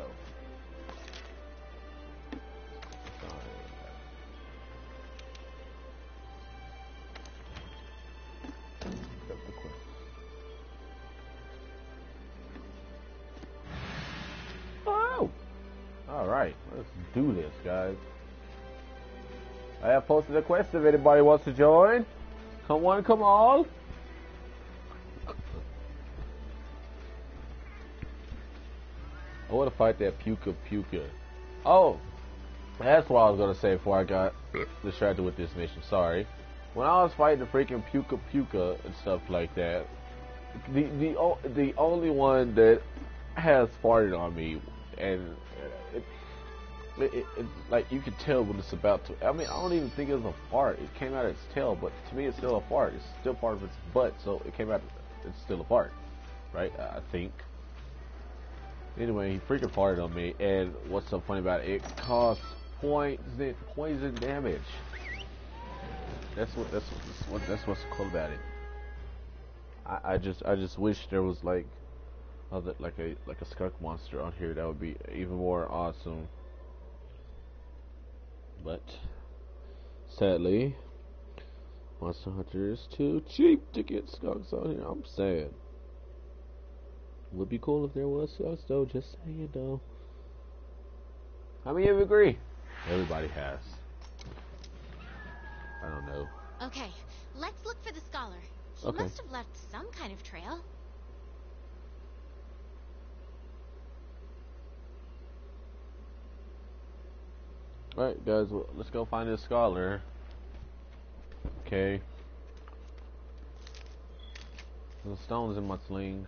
Oh! Alright, let's do this, guys. I have posted a quest if anybody wants to join. Come on, come on. I want to fight that Puka Puka. Oh, that's what I was going to say before I got distracted with this mission. Sorry. When I was fighting the freaking Puka Puka and stuff like that, the the the only one that has farted on me, and it, it, it, it's like you can tell when it's about to. I mean, I don't even think it was a fart. It came out of its tail, but to me, it's still a fart. It's still part of its butt, so it came out. It's still a fart, right? I think. Anyway, he freaking farted on me, and what's so funny about it? It caused poison poison damage. That's what that's what that's what's cool about it. I, I just I just wish there was like other like a like a skunk monster on here. That would be even more awesome. But sadly, Monster Hunter is too cheap to get skunks on here. I'm sad. Would be cool if there was skunks though. Just saying though. How many of you agree? Everybody has. I don't know. Okay, let's look for the scholar. He Okay. must have left some kind of trail. Alright, guys, well, let's go find this scholar. Okay. There's stones in my sling.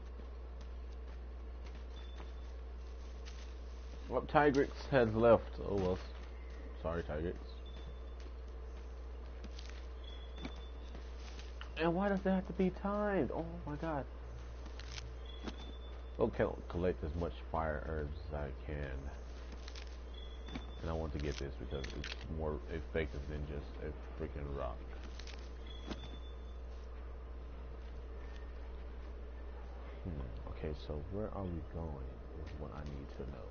Well, Tigrix has left. Oh well. Sorry, Tigrix. And why does it have to be timed? Oh my god. Okay, I'll collect as much fire herbs as I can. And I want to get this because it's more effective than just a freaking rock. Hmm. Okay, so where are we going is what I need to know.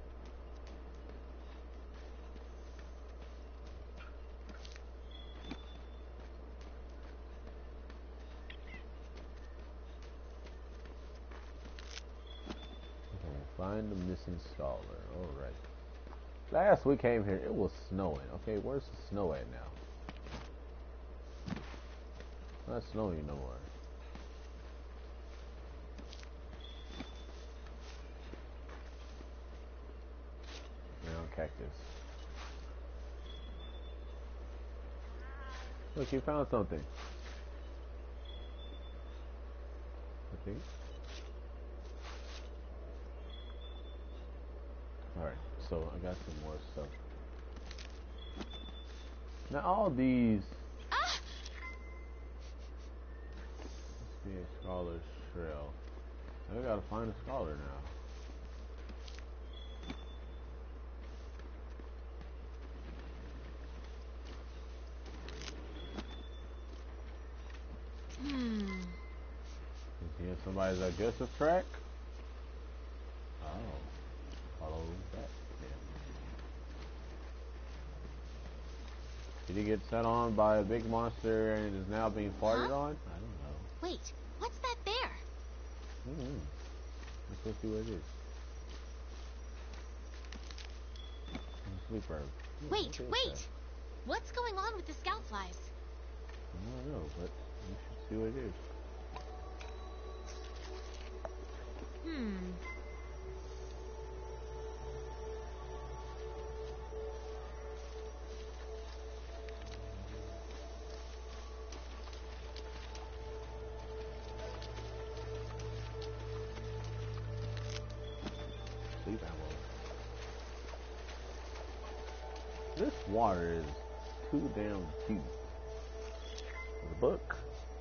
Okay, find the missing scholar. Alright. Last we came here, it was snowing. Okay, where's the snow at now? Not snowing no more. Now cactus. Look, you found something. I think. Alright, so I got some more stuff. Now all these Ah! must be a scholar's trail. I gotta find a scholar now. Hmm. Is here somebody's Augusta track? Oh. Follow that then. Did he get set on by a big monster and is now being farted Huh? on? I don't know. Wait, what's that there? Mm-hmm. Let's go see what it is. Sleeper. Yeah, Wait, wait! What's going on with the scout flies? I don't know, but you should see what it is. Hmm. Sleep ammo. This water is too damn deep. The book.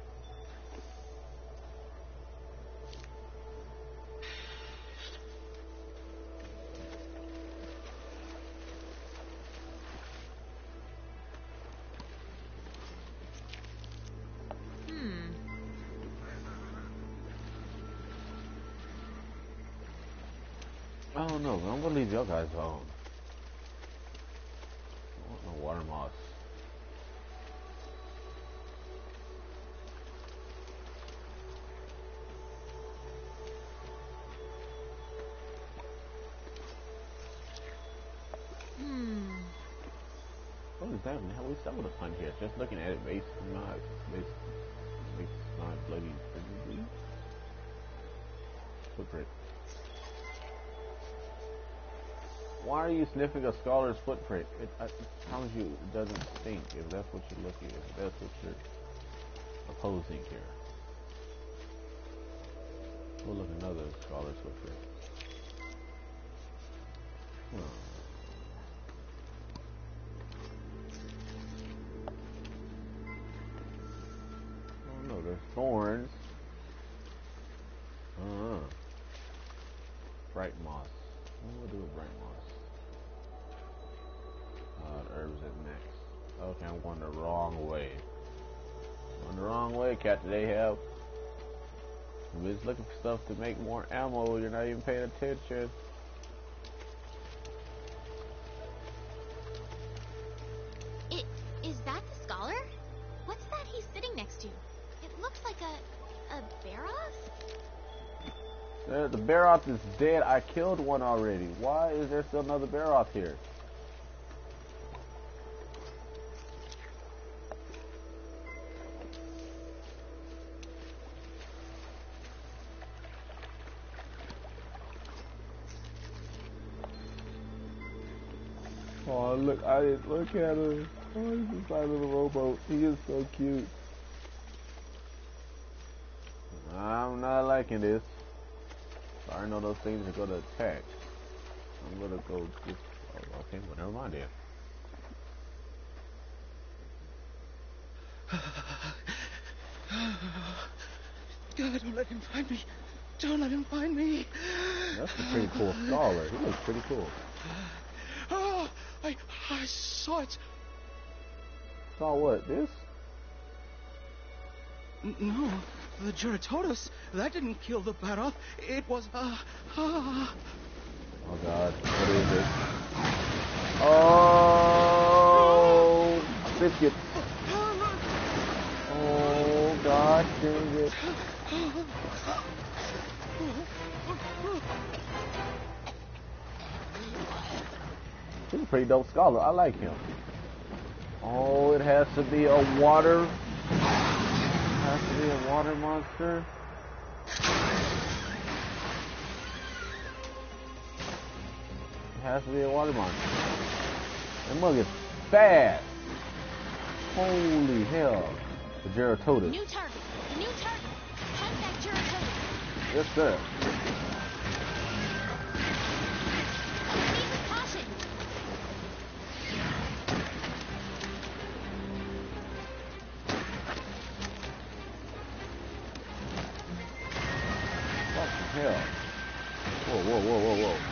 Hmm. I don't know, but I'm gonna leave y'all guys alone. I want no water moss. Hmm. What is that? How we stumbled upon here? Just looking at it, base not base, base not bloody crazy. Footprint. Why are you sniffing a scholar's footprint? It, I promise you, it doesn't stink. If that's what you're looking at, if that's what you're opposing here. We'll look at another scholar's footprint. Hmm. Oh no, there's thorns. Uh-huh. Bright moss. What will we do with bright moss? Uh, herbs at next. Okay, I'm going the wrong way. Going the wrong way, Captain Ahab. We're just looking for stuff to make more ammo. You're not even paying attention. It, is that the scholar? What's that he's sitting next to? It looks like a, a Baroth? Uh, the Baroth is dead. I killed one already. Why is there still another Baroth here? Oh, look, I didn't look at him. Oh, he's just like a little rowboat. He is so cute. I'm not liking this. So I know those things are going to attack. I'm going to go just... Oh, okay, well, never mind then. God, don't let him find me. Don't let him find me. That's a pretty cool scholar. He looks pretty cool. Oh, I, I saw it. Saw what? This? N- No, the Geratodus. That didn't kill the Baroth. It was, uh, ah. Oh, God. What is this? Oh! Biscuit. Oh, God dang it. He's a pretty dope scholar. I like him. Oh, it has to be a water. It has to be a water monster. It has to be a water monster. That mug is fast. Holy hell. The Geratodus. New target. New target. Hunt that Geratodus. Yes, sir. Proceed with caution. What the hell? Whoa, whoa, whoa, whoa, whoa.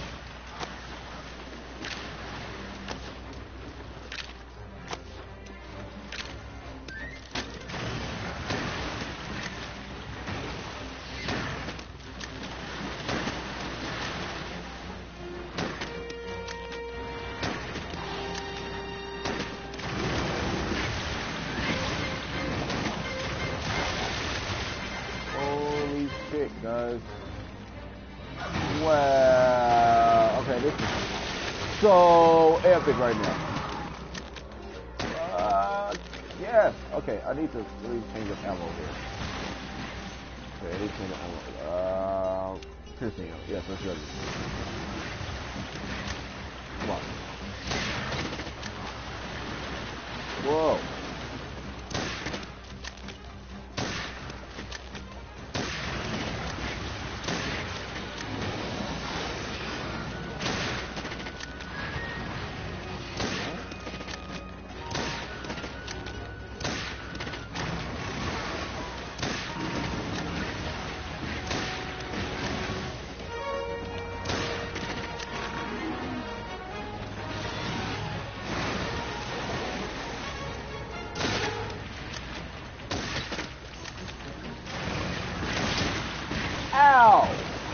guys. Wow. Okay, this is so epic right now. Uh, yes. Okay, I need to really change the ammo here. Okay, I need to change the ammo. Uh, piercing ammo. Yes, let's go. Come on. Whoa. Ow!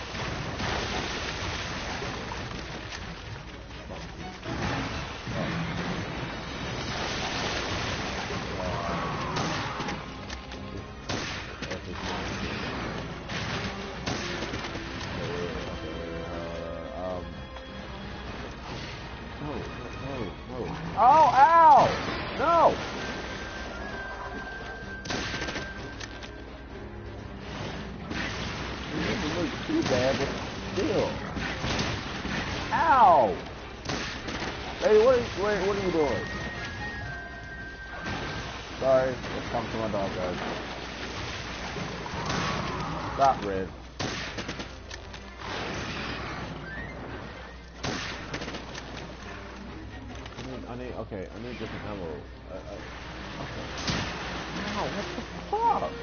Oh, ow! No! It doesn't look too bad, but still. Ow! Hey, what are you, what, what are you doing? Sorry, let's come to my dog, guys. Stop, Red. I need, I need, okay, I need different ammo. I, I, okay. Ow, what the fuck?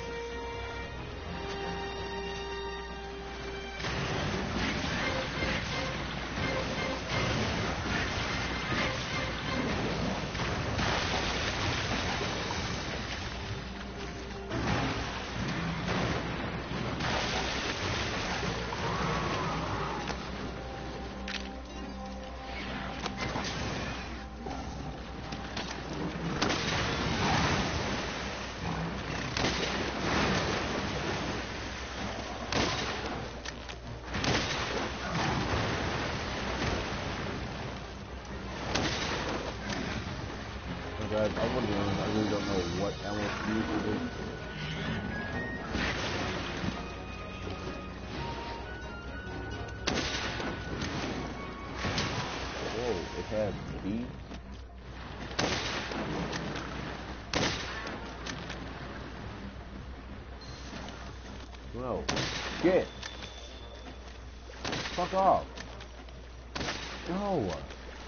Guys, I wouldn't be honest, I really don't know what ammo to use for this. Whoa, it has B. No. Get! Fuck off! No!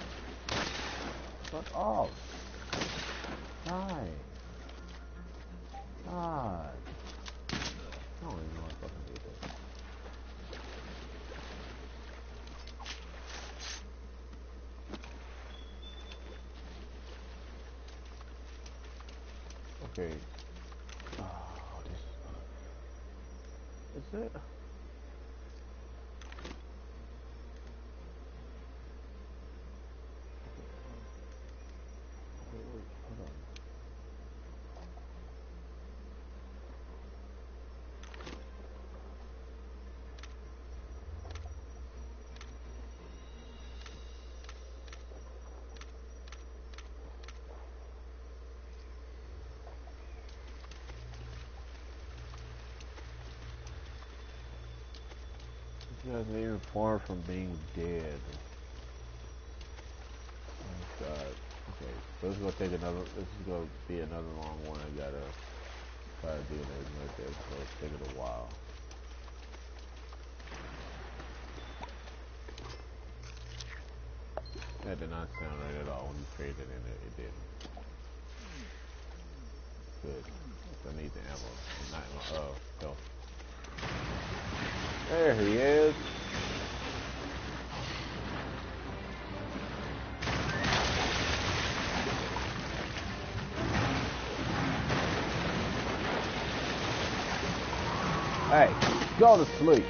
Fuck off! Die. God. I don't even know what fucking do this. Okay. Oh, this is it. Wait, wait, hold on. This guy's not even far from being dead. Oh god. Okay, so this is gonna take another, this is gonna be another long one. I gotta try to do everything like this, so it's taking a while. That did not sound right at all when you traded in it, it didn't. Good. I need the ammo. Not ammo. Oh, go. There he is. Hey, go to sleep.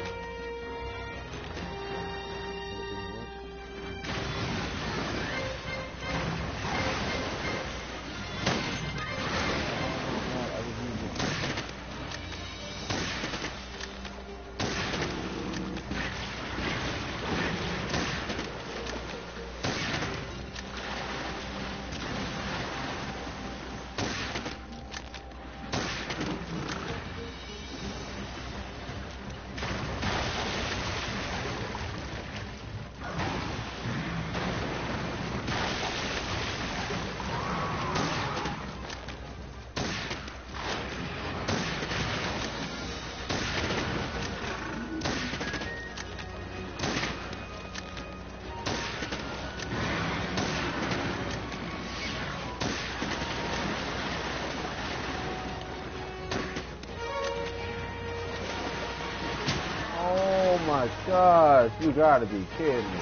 my gosh, you gotta be kidding me.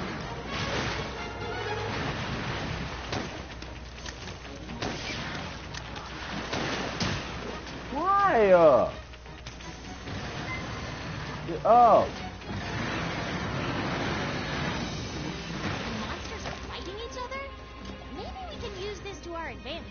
Why? Uh, get up. The monsters are fighting each other? Maybe we can use this to our advantage.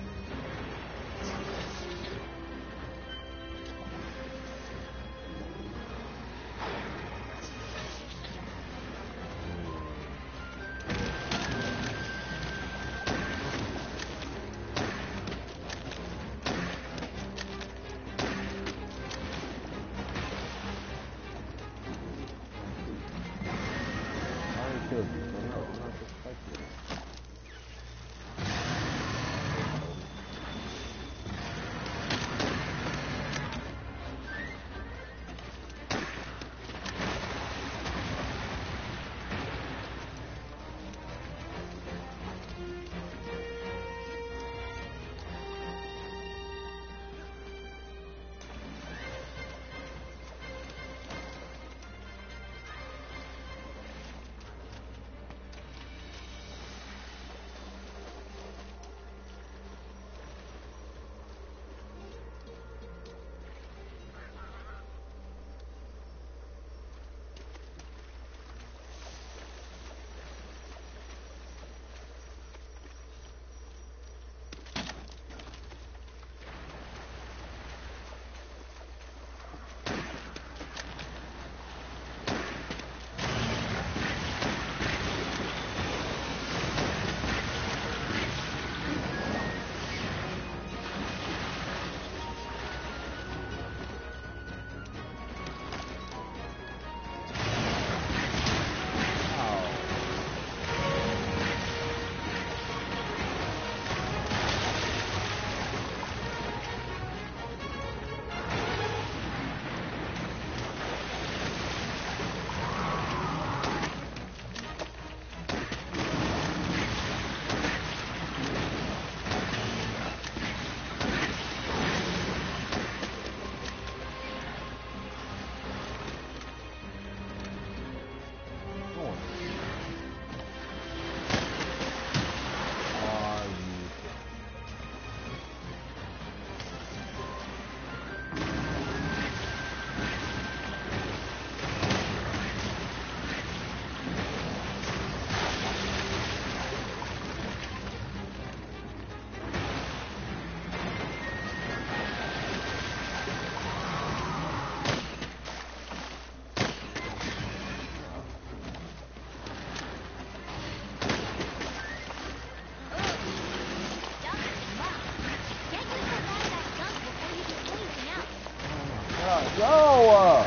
Go! Uh.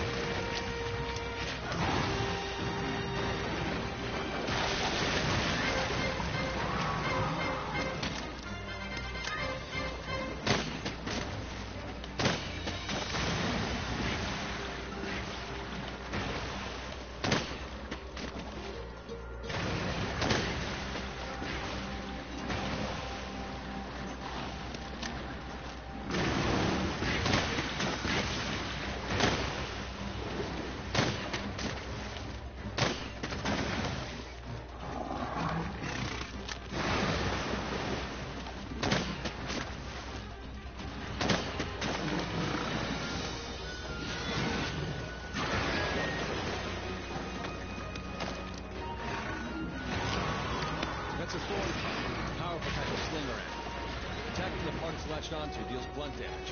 That's a thorn pump, powerful type of slinger ammo. Attacking the part it's latched onto deals blunt damage.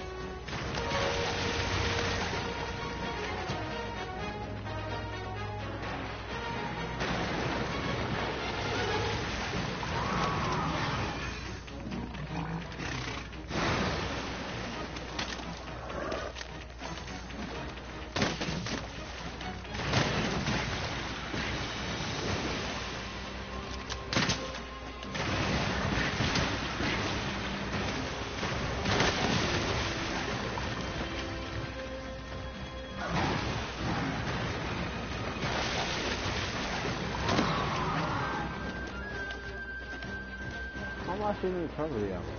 I shouldn't recover the ammo.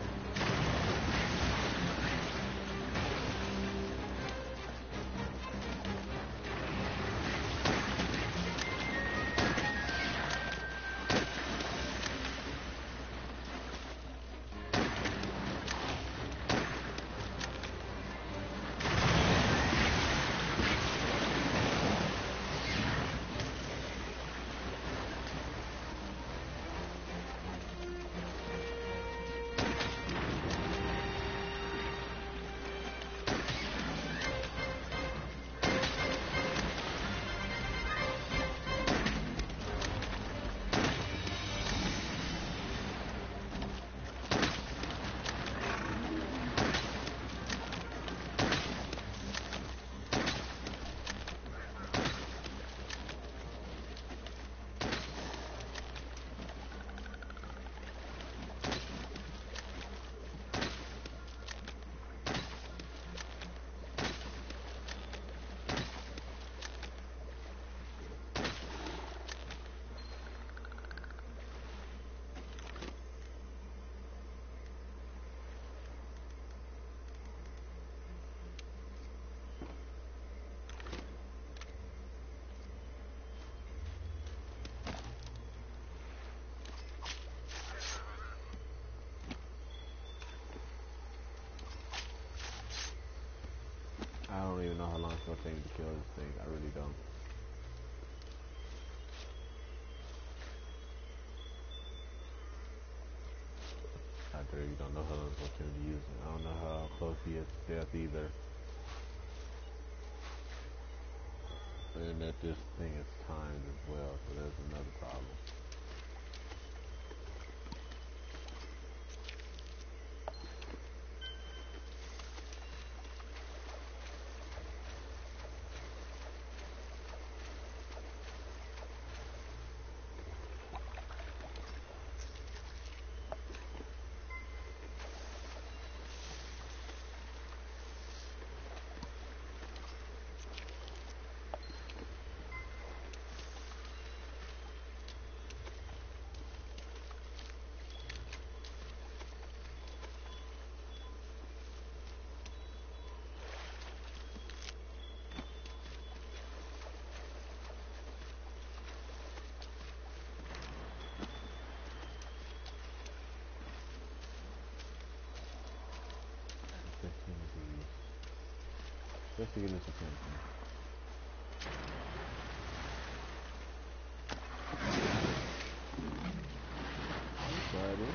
don't even know how long it's gonna take me to kill this thing. I really don't. I really don't know how long it's gonna take me to use it. I don't know how close he is to death either. And that this thing is timed as well, so there's another problem. Just to get this attention. Friday.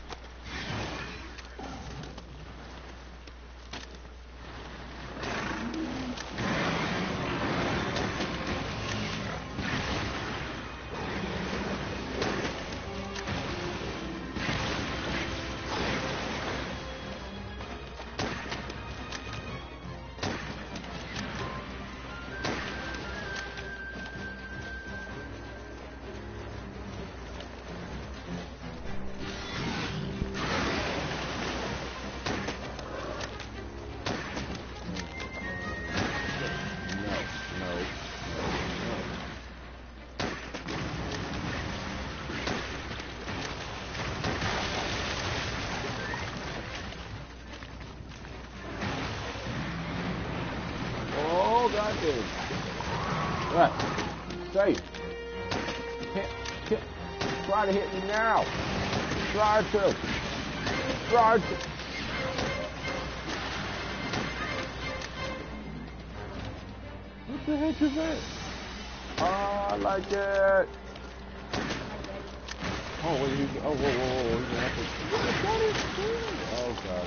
Right. Safe. Hit, hit. Try to hit me now. Try to. Try to. What the heck is that? Oh, I like it. Oh, wait, he's, oh, whoa, whoa, whoa, he's gonna have to. What is this? Oh, God.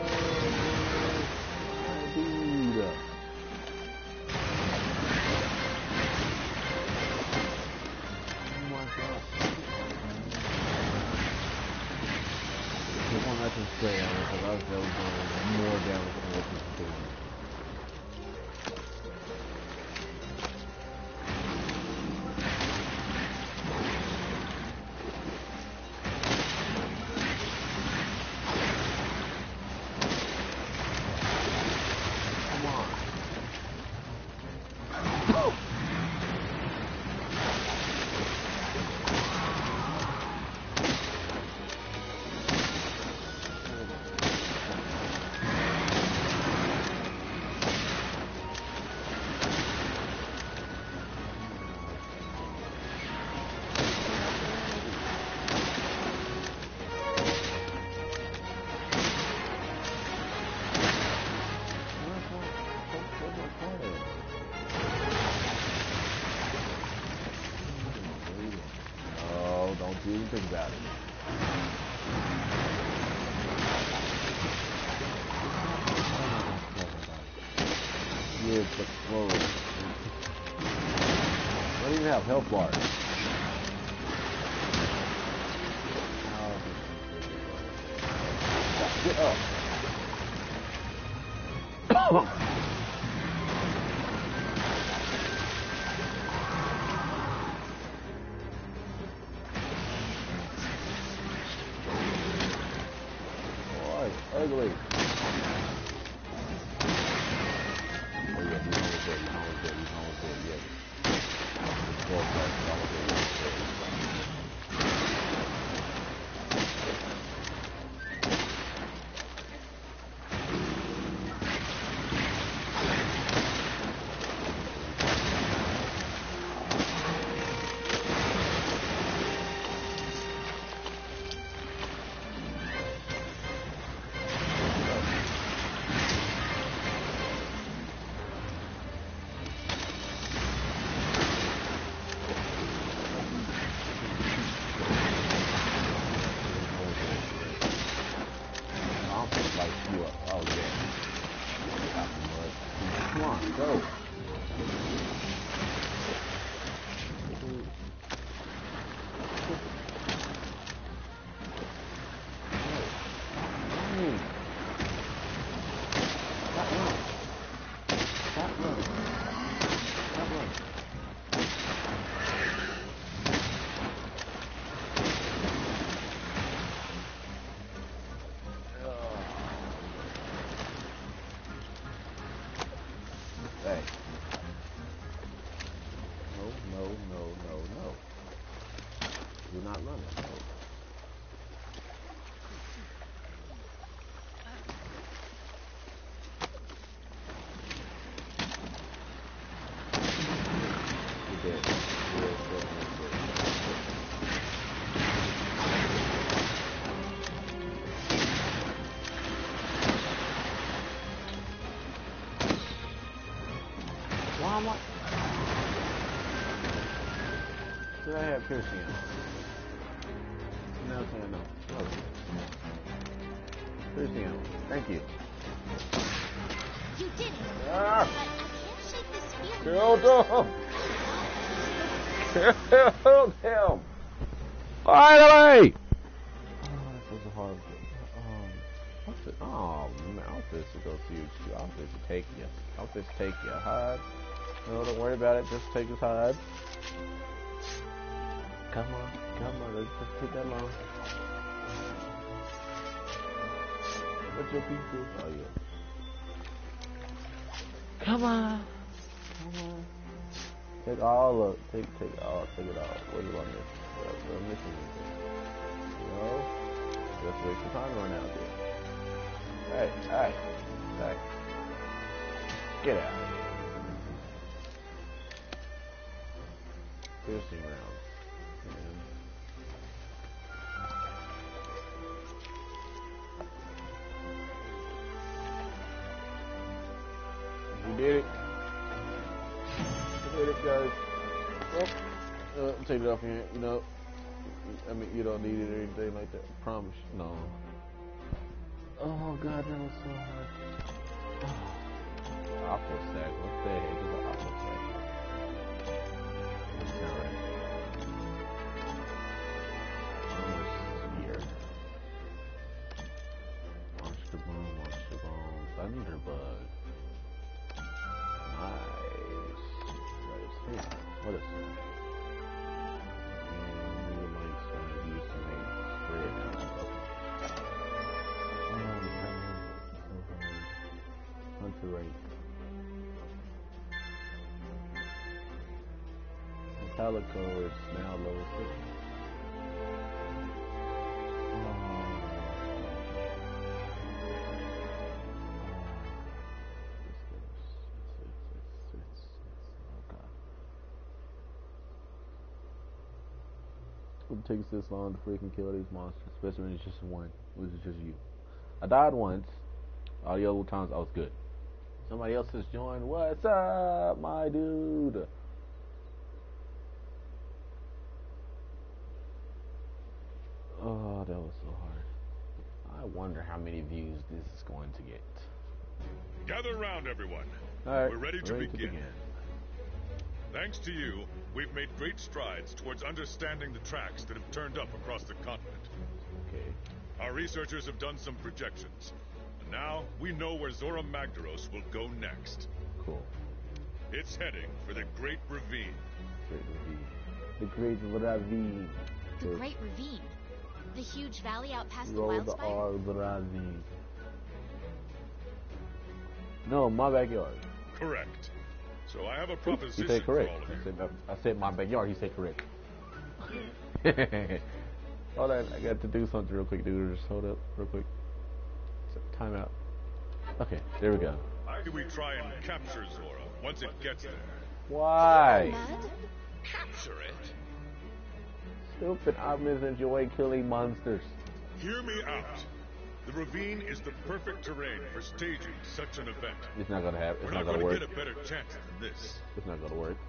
Dude. Oh my god. The one I can stay on it, because I was doing more damage than what you can do. Even think about it. Yeah, but slow. I don't even have health bars. Get up. Ugly. Oh yeah, he's almost dead, he's almost dead, he's almost dead, yeah. He's close, guys, he's almost dead, he's almost dead. Hey. No, no, no, no, no. Do not run it. No. You're dead. You're dead. Why am I? Did I have piercing ammo? No, no, no. No. Piercing ammo. Thank you. You did it. Ah! But I can't shake this feeling. Killed him! Killed him! Finally! Oh, this was a hard. Um, what's it? Oh, man, I was supposed to go see you. I was supposed to take you. I was supposed to take you. Hide. No, don't worry about it. Just take his hide. Come on, come on. Let's just take that long. What's your pieces? Oh, yeah. Come on. Come on. Take all of it. Take, take all. Take it all. What do I miss? What am I missing? You know? Just waste your time running out there. Hey, hey, hey. Get out. Piercing rounds. We did it. We did it, guys. Oh, uh, take it off your hand. No, I mean you don't need it or anything like that. I promise. No. Oh god, that was so hard. Oppo sack. What the heck is an oppo sack? Alright. Here. Monster bone, monster bone, thunderbug. Nice. What is this? What is this? And we might try to use some like spray it now. Hunter right. Calico is now level six. It takes this long to freaking kill these monsters, especially when it's just one, which is just you. I died once. All the other times I was good. Somebody else has joined. What's up, my dude? Oh, that was so hard. I wonder how many views this is going to get. Gather round, everyone. All right, we're ready, to, ready begin. to begin. Thanks to you, we've made great strides towards understanding the tracks that have turned up across the continent. Okay. Our researchers have done some projections. And now we know where Zora Magdaros will go next. Cool. It's heading for the Great Ravine. Great Ravine. The Great Ravine. The Great Ravine? The huge valley out past the Road wildspire? the Ravine. No, my backyard. Correct. So I have a proposition He said correct. for all of I you. said, I said my backyard. He said correct. Hold on, I got to do something real quick, dude. Just hold up real quick. Time out. Okay, there we go. Why do we try and capture Zora once it gets there? Why? Mud? Capture it? Stupid armies enjoy killing monsters. Hear me out. The ravine is the perfect terrain for staging such an event. It's not gonna happen. It's We're not, not gonna going to work. get a better chance than this. It's not gonna work.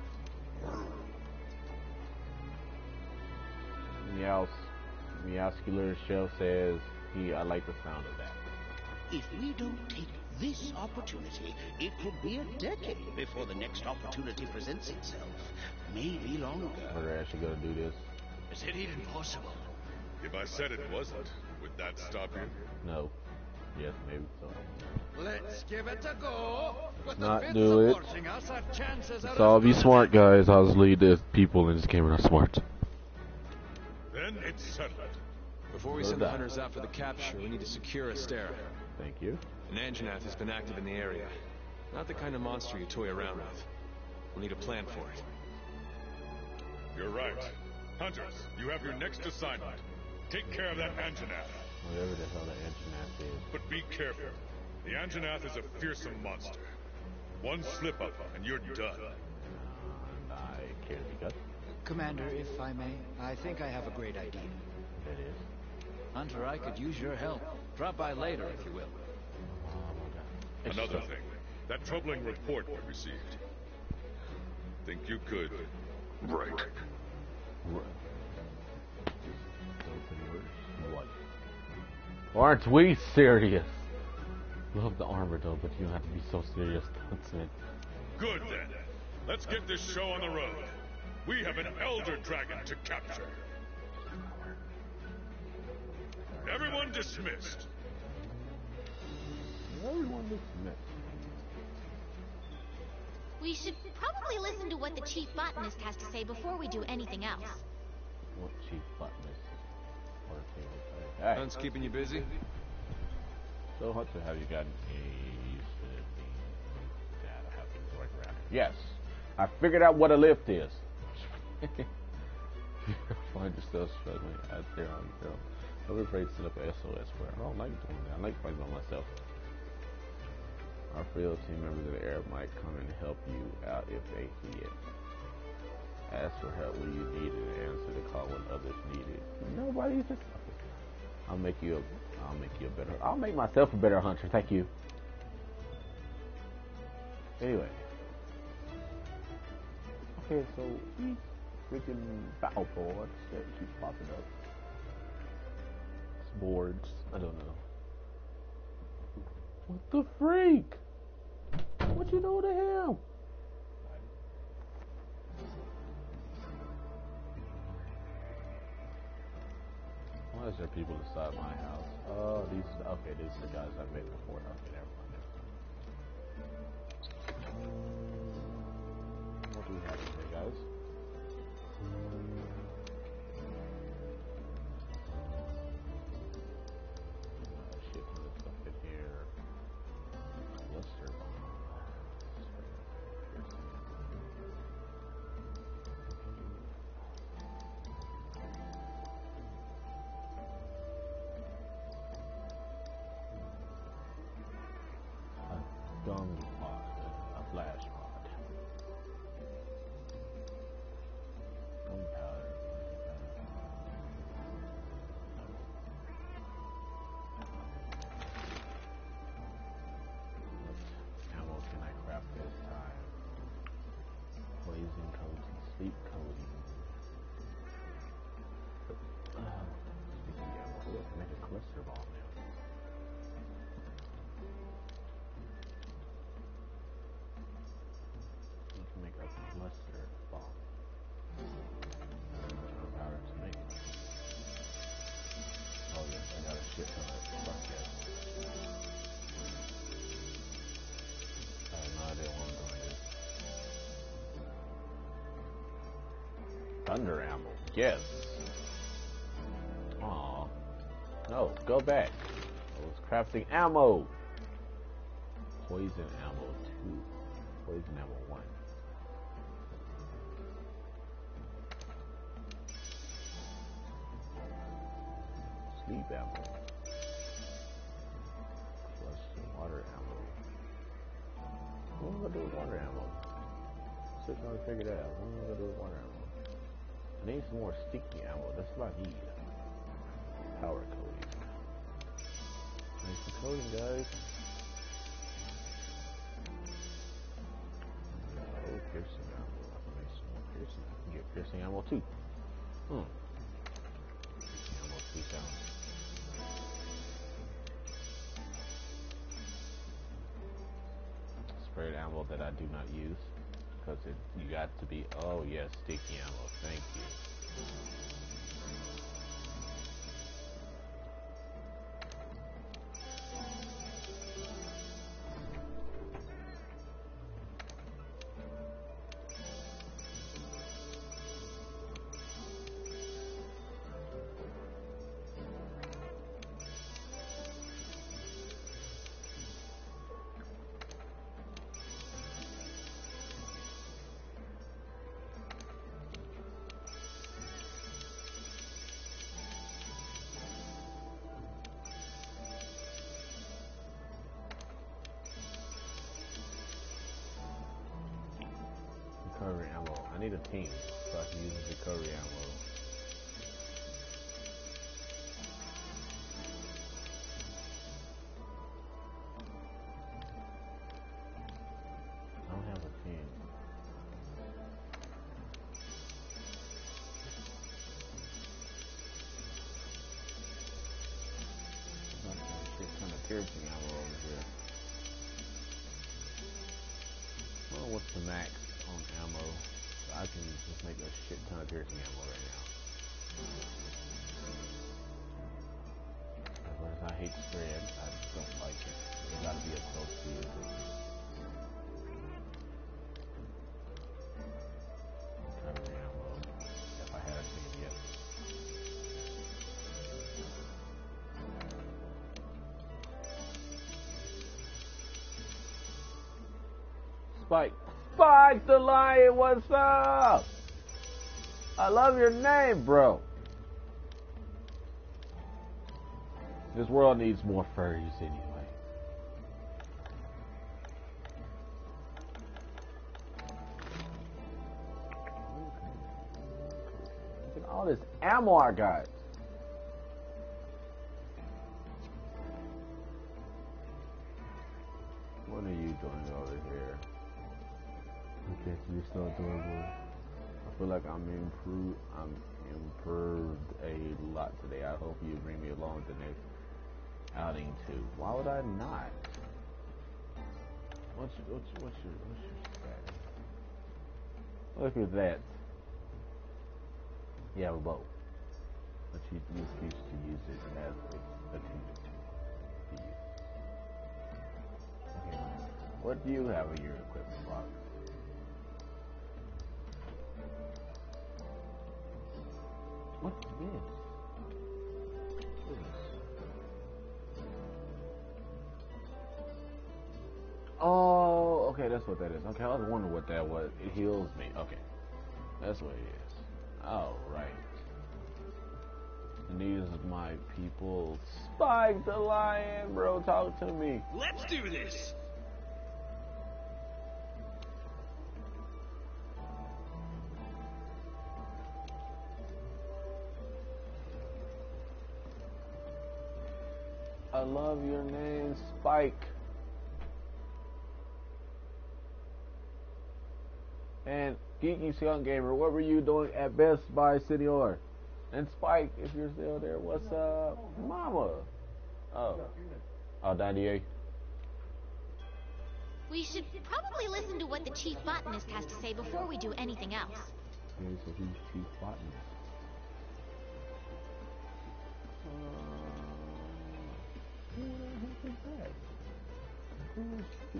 Meows, Meowscular Shell says he. I like the sound of that. If we don't take this opportunity, it could be a decade before the next opportunity presents itself. Maybe longer. We're actually gonna do this. Is it even possible? If I said it wasn't, would that stop you? No. Yes, maybe so. Let's give it a go. With the not fifth do it. supporting us, our chances Let's are all as be good as smart, ever. guys. I'll lead the people in this game are not smart. Then it's settled. Before we Go send the die. hunters out for the capture, we need to secure Astera. Thank you. An Anjanath has been active in the area. Not the kind of monster you toy around with. We'll need a plan for it. You're right. Hunters, you have your next assignment. Take care of that Anjanath. Whatever the hell the Anjanath is. But be careful. The Anjanath is a fearsome monster. One slip up and you're done. And I care to cut. Commander, if I may, I think I have a great idea. That is. Hunter, I could use your help. Drop by later, if you will. Oh my god. Another thing. That troubling report we received. Think you could break. What? Aren't we serious? Love the armor though, but you don't have to be so serious, Huntsman. Good then. Let's get this show on the road. We have an Elder Dragon to capture. Everyone dismissed. Everyone dismissed. We should probably listen to what the chief botanist has to say before we do anything else. What chief botanist? What a favorite thing. Hey. Hunt's keeping you busy? So, Hunter, have you gotten a data how things work around here? Yes. I figured out what a lift is. Find yourself struggling out there on your own. I was afraid to set up an S O S where I don't like doing that. I like fighting by myself. Our field team members of the air might come and help you out if they see it. Ask for help when you need it and answer the call when others need it. Nobody's just. I'll make you a. I'll make you a better. I'll make myself a better hunter. Thank you. Anyway. Okay, so these freaking battle boards that keep popping up. It's boards. I don't know. What the freak? What you do to him? Why is there people inside my house? Oh, these. Okay, these are the guys I met before. Okay, never mind. Um, what do we have in here, guys? Um, uh, shit, ton of stuff in here. Cluster bomb. Gun pod, a flash pod. Gunpowder. What ammo can I craft this time? Poison coating, sleep coating. Uh, speaking of ammo, ooh, I can make a cluster bomb now. Make a cluster bomb. Gunpowder to make it. Oh yes, I got a shit ton of it. Fuck yes. I have no idea what I'm going to do. Thunder ammo. Yes. Aw. No, go back. I was crafting ammo. Poison ammo two. Poison ammo one. Sleep ammo. Cluster water ammo. What am I gonna do with water ammo? Still trying to figure that out. What am I gonna do with water ammo? I need some more sticky ammo. That's what I need. Power coating. Make some coating, guys. Oh, piercing ammo. I can make some more piercing. I can get piercing ammo too. Hmm. Piercing ammo two down. Sprayed ammo that I do not use because it you got to be oh yes, sticky ammo. Thank you. Recovery ammo. I need a team so I can use the recovery ammo. I don't have a team. I'm gonna shit ton of piercing ammo over here. Well, what's the max on ammo? I can just make a shit ton of piercing ammo right now. As much as I hate spread, I just don't like it. It gotta be a close to use it. Recovery ammo. If I had a team, yes. Spike. Spike the Lion, what's up? I love your name, bro. This world needs more furries anyway. Look at all this ammo I got. What are you doing over here? Okay, you're so adorable. I feel like I'm improved. I'm improved a lot today. I hope you bring me along to the next outing too. Why would I not? What's your, what's your, what's your, what's your status? Look at that. You have a bow, but you refuse to use it as a, a teacher to use. Okay. What do you have in your equipment box? What's this? Oh, okay, that's what that is. Okay, I was wondering what that was. It heals me. Okay, that's what it is. Oh, right. And these are my people. Spike the lion, bro. Talk to me. Let's do this. I love your name, Spike. And Geeky Skunk Gamer, what were you doing at Best Buy Senor? And Spike, if you're still there, what's up, Mama? Oh, oh, ninety-eight. We should probably listen to what the chief botanist has to say before we do anything else. Okay, so who's chief botanist? Uh, who the heck is that? Who is she?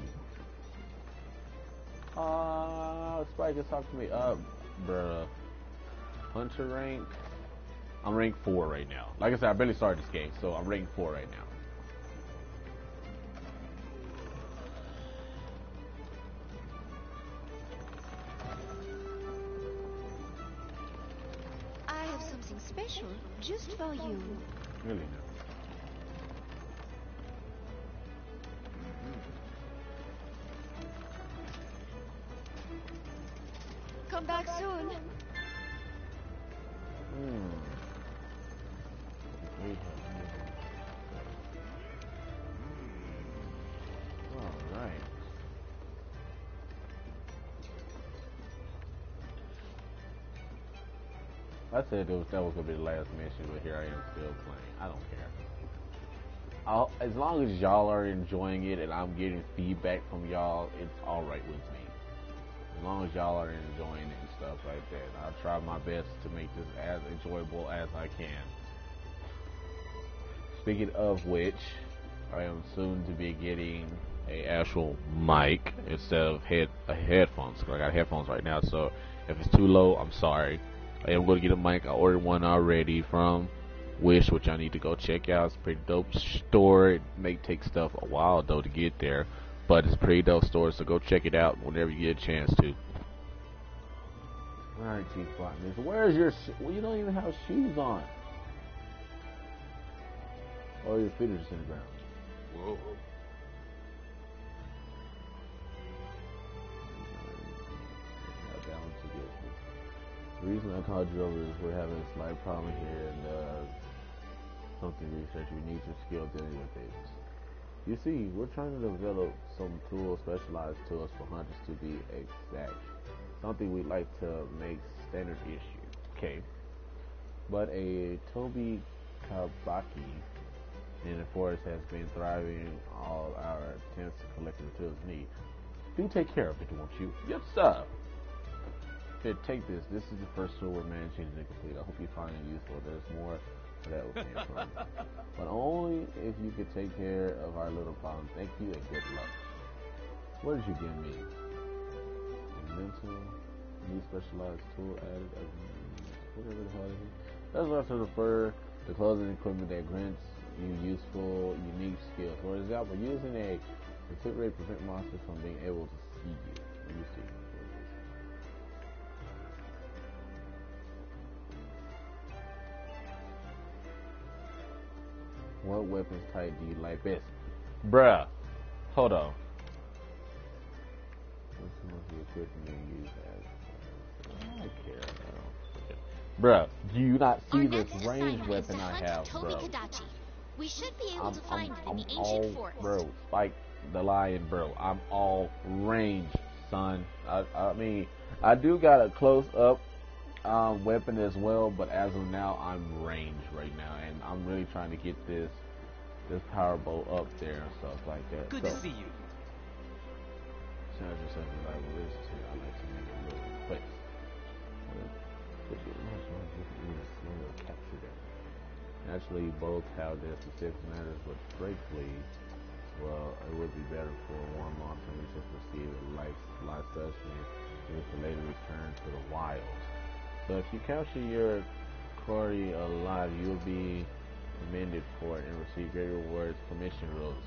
Uh, Spike, just talk to me. Uh, bruh. Hunter rank. I'm rank four right now. Like I said, I barely started this game, so I'm rank four right now. I have something special just for you. Really? Come back soon. Hmm. All right. I said that was, that was gonna be the last mission, but here I am still playing. I don't care. I'll, as long as y'all are enjoying it and I'm getting feedback from y'all, it's all right with me. As long as y'all are enjoying it and stuff like that, I'll try my best to make this as enjoyable as I can. Speaking of which, I am soon to be getting a actual mic instead of head uh, headphones. Cause I got headphones right now, so if it's too low, I'm sorry. I am going to get a mic. I ordered one already from Wish, which I need to go check out. It's a pretty dope store. It may take stuff a while though to get there, but it's a pretty dope store, so go check it out whenever you get a chance to. Alright, Chief Botanist, where's your sh well, you don't even have shoes on. Oh, your feet are just in the ground. Whoa. Down to get this. The reason I called you over is we're having a slight problem here, and uh, something research. We need your skill dealing with it. You see, we're trying to develop some tools, specialized tools for hunters to be exact. Something we'd like to make standard issue. Okay. But a Toby Kabaki in the forest has been thriving all our attempts to collect the materials needed. Do take care of it, won't you? Yes, sir. Here, take this. This is the first tool we're managing to complete. I hope you find it useful. There's more where that will came from. But only if you could take care of our little problem. Thank you and good luck. What did you give me? A mental, new specialized tool added. Uh, whatever the hell it is. That's also the fur, the clothing equipment that grants you useful, unique skills. For example, using a particularly prevent monsters from being able to see you. Let me see. What weapons type do you like best? Bruh. Hold on. What's the most equipment you use as? I don't care. I don't. Bruh, do you not see Our this next range assignment weapon is to I hunt have, Toby bro? Kadachi. We should be able I'm, to find I'm, it in I'm the ancient all, forest. bro, Spike the lion, bro. I'm all range, son. I, I mean, I do got a close up um, weapon as well, but as of now, I'm range right now, and I'm really trying to get this this power bow up there and stuff like that. Good so, to see you. Challenge yourself in life with this too. I like to make a little quick. Capture them. Naturally, both have their specific matters, but briefly, well, it would be better for one long-term research to receive a life, life specimen and to later return to the wild. So if you capture your quarry alive, you will be commended for it and receive great rewards, commission rules.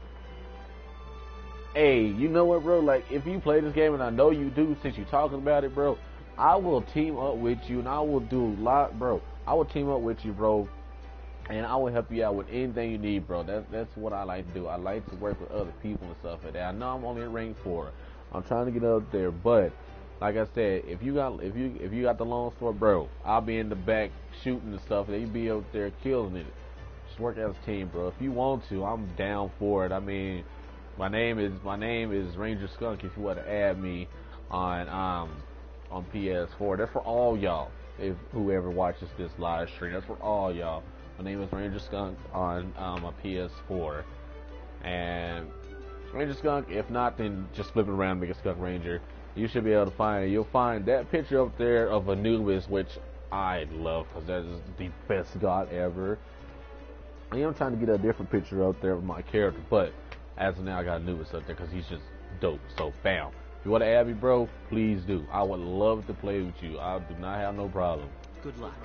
Hey, you know what, bro? Like, if you play this game, and I know you do, since you're talking about it, bro, I will team up with you, and I will do a lot, bro. I will team up with you, bro, and I will help you out with anything you need, bro. That's that's what I like to do. I like to work with other people and stuff like that. I know I'm only in rank four. I'm trying to get up there, but like I said, if you got if you if you got the long sword, bro, I'll be in the back shooting and stuff. And you be up there killing it. Just work as a team, bro. If you want to, I'm down for it. I mean, my name is my name is Ranger Skunk. If you want to add me on um. on P S four. That's for all y'all. If whoever watches this live stream, that's for all y'all. My name is Ranger Skunk on um, a P S four. And Ranger Skunk, if not, then just flip it around and make a Skunk Ranger. You should be able to find it. You'll find that picture up there of Incubuss, which I love because that is the best god ever. I am trying to get a different picture up there of my character, but as of now, I got Incubuss up there because he's just dope. So, bam. If you want to add me, bro, please do. I would love to play with you. I do not have no problem. Good luck.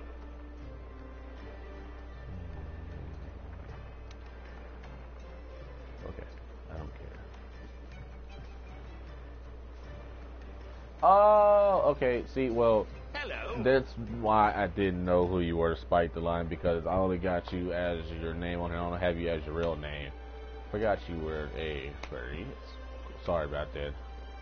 Okay, I don't care. Oh, okay. See, well, hello. That's why I didn't know who you were, despite the line, because I only got you as your name on here. I don't have you as your real name. Forgot you were a furry. Sorry about that.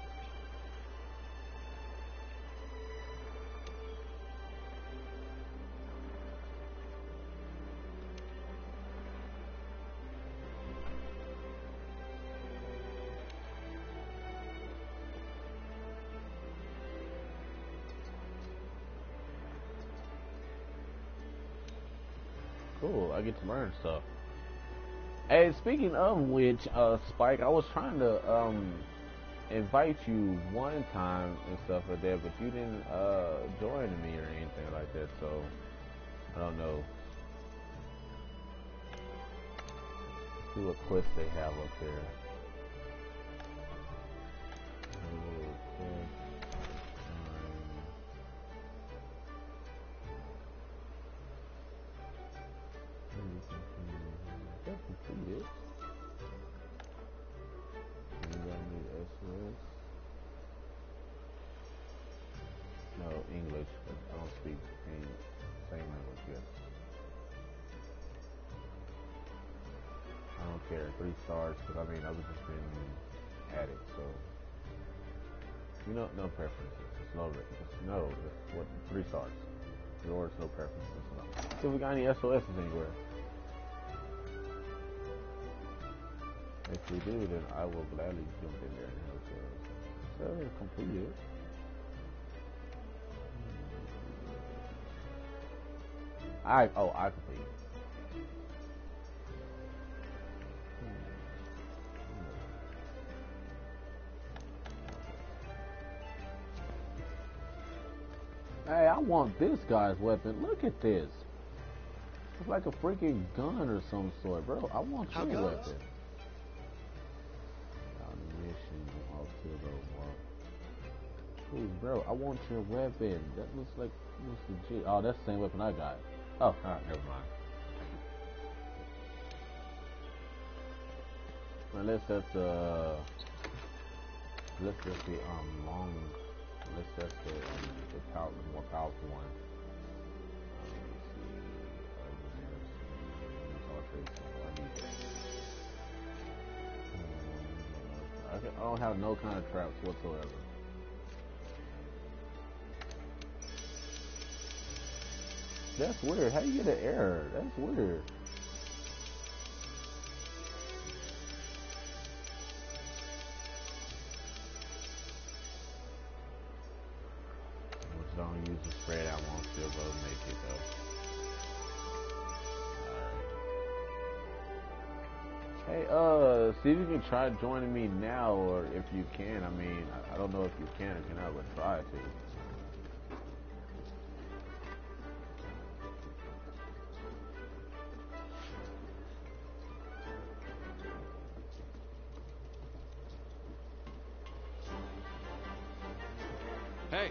Cool, I get to learn stuff. Hey, speaking of which, uh, Spike, I was trying to um invite you one time and stuff like that, but you didn't uh join me or anything like that, so I don't know. See what quests they have up there. Completed. You got me S O S. No, English, but I don't speak any same language yet. I don't care. Three stars, because I mean, I was just been at it, so. You know, no preferences. It's no, it's no, it's what, three stars. Yours, no preferences. No. See if we got any S O Ss anywhere. If we do, then I will gladly jump in there and help you. So, it's completed. I, oh, I completed. Hey, I want this guy's weapon. Look at this. It's like a freaking gun or some sort, bro. I want your How weapon. Mission, I'll kill those. Please, bro, I want your weapon. That looks like looks legit. Oh, that's the same weapon I got. Oh, alright, never mind. Unless that's uh, unless that's the um long, unless that's the um, the power, the more powerful one. I don't have no kind of traps whatsoever. That's weird. How do you get an error? That's weird. Which don't use the spread. I won't still go make it though. Hey, uh, see if you can try joining me now, or if you can. I mean, I, I don't know if you can or cannot, but try to. Hey.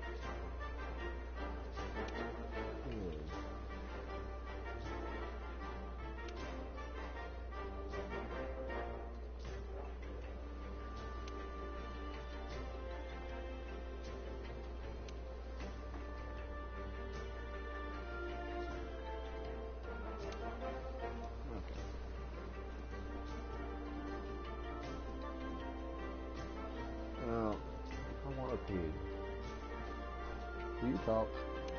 Now, I want a pig. Do you talk?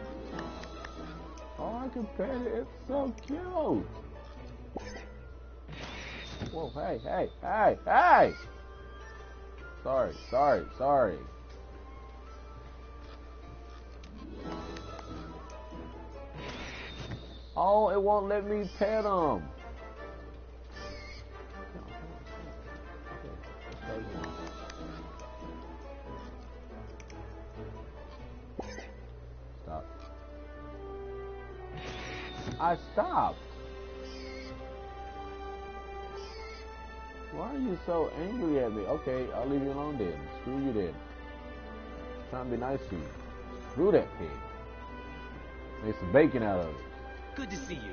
Oh, I can pet it. It's so cute. Whoa, hey, hey, hey, hey! Sorry, sorry, sorry. Oh, it won't let me pet him. Stop. I stopped. Why are you so angry at me? Okay, I'll leave you alone then. Screw you then. I'm trying to be nice to you. Screw that pig. Make some bacon out of it. Good to see you.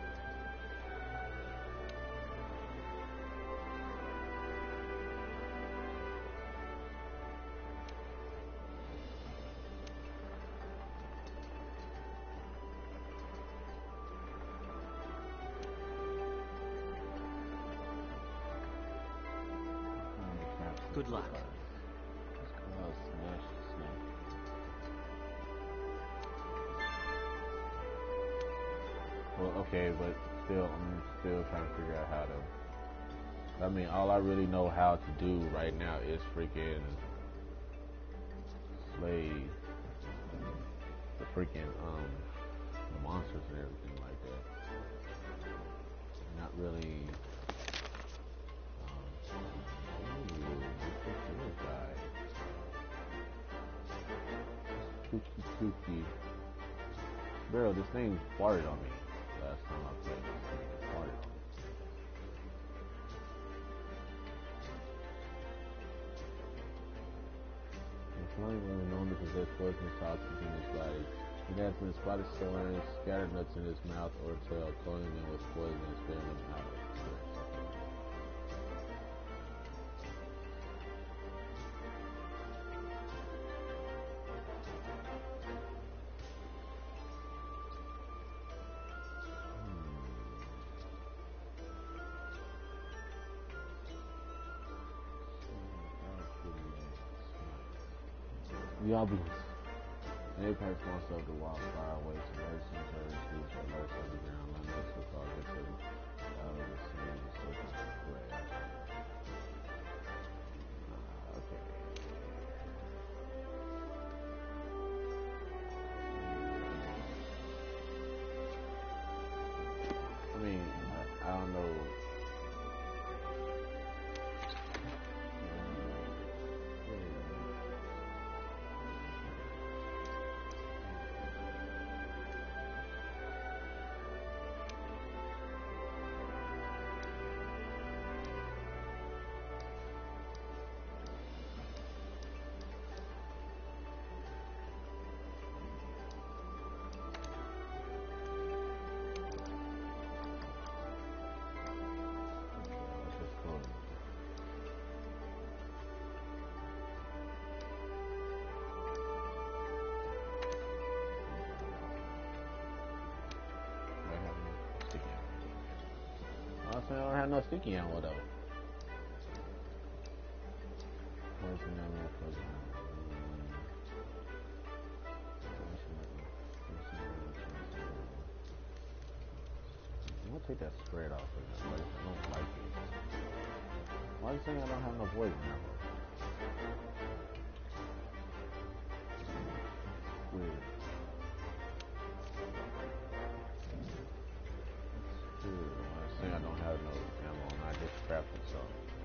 Good luck. Well, okay, but still, I'm still trying to figure out how to. I mean, all I really know how to do right now is freaking slay the freaking um the monsters and everything like that. Not really. Um, ooh, look at this guy. Kooky kooky. Bro, this thing farted on me last time I played. This thing farted on me. The flame was known to possess poisonous toxins in his body. It has been spotted storing scattered nuts in his mouth or tail, clothing them with poison and sparing them out of it. Diablos. An apex monster of the wildfire awaits emerging turns these alerts of the ground line next to cause it to out of the scene circle spread. Uh, okay. I mean, I, I don't know. I don't have no sticky ammo though. Poison ammo, poison ammo. I'm gonna take that spread off of that place. I don't like it. Why are you saying I don't have no poison ammo? Weird. That's weird. Why are you saying I don't have no ammo and I just crafting some.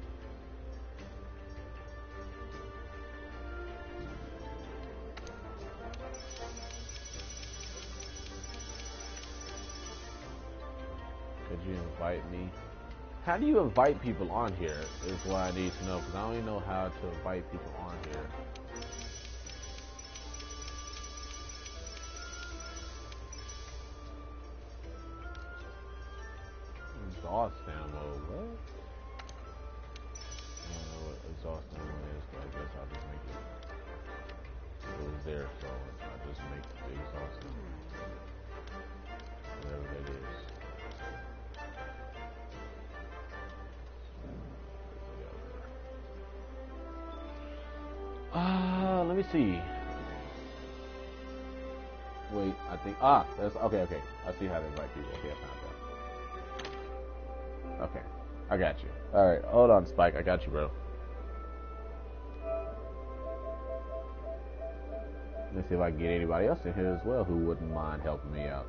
Could you invite me? How do you invite people on here is what I need to know, because I don't even know how to invite people on here. Exhaust ammo, what? I don't know what exhaust ammo is, but I guess I'll just make it. It was there, so I'll just make the exhaust ammo. Whatever that is. Ah, uh, let me see. Wait, I think, ah, that's, okay, okay. I see how to invite people. Okay, I found that. Okay, I got you. Alright, hold on, Spike. I got you, bro. Let's see if I can get anybody else in here as well who wouldn't mind helping me out.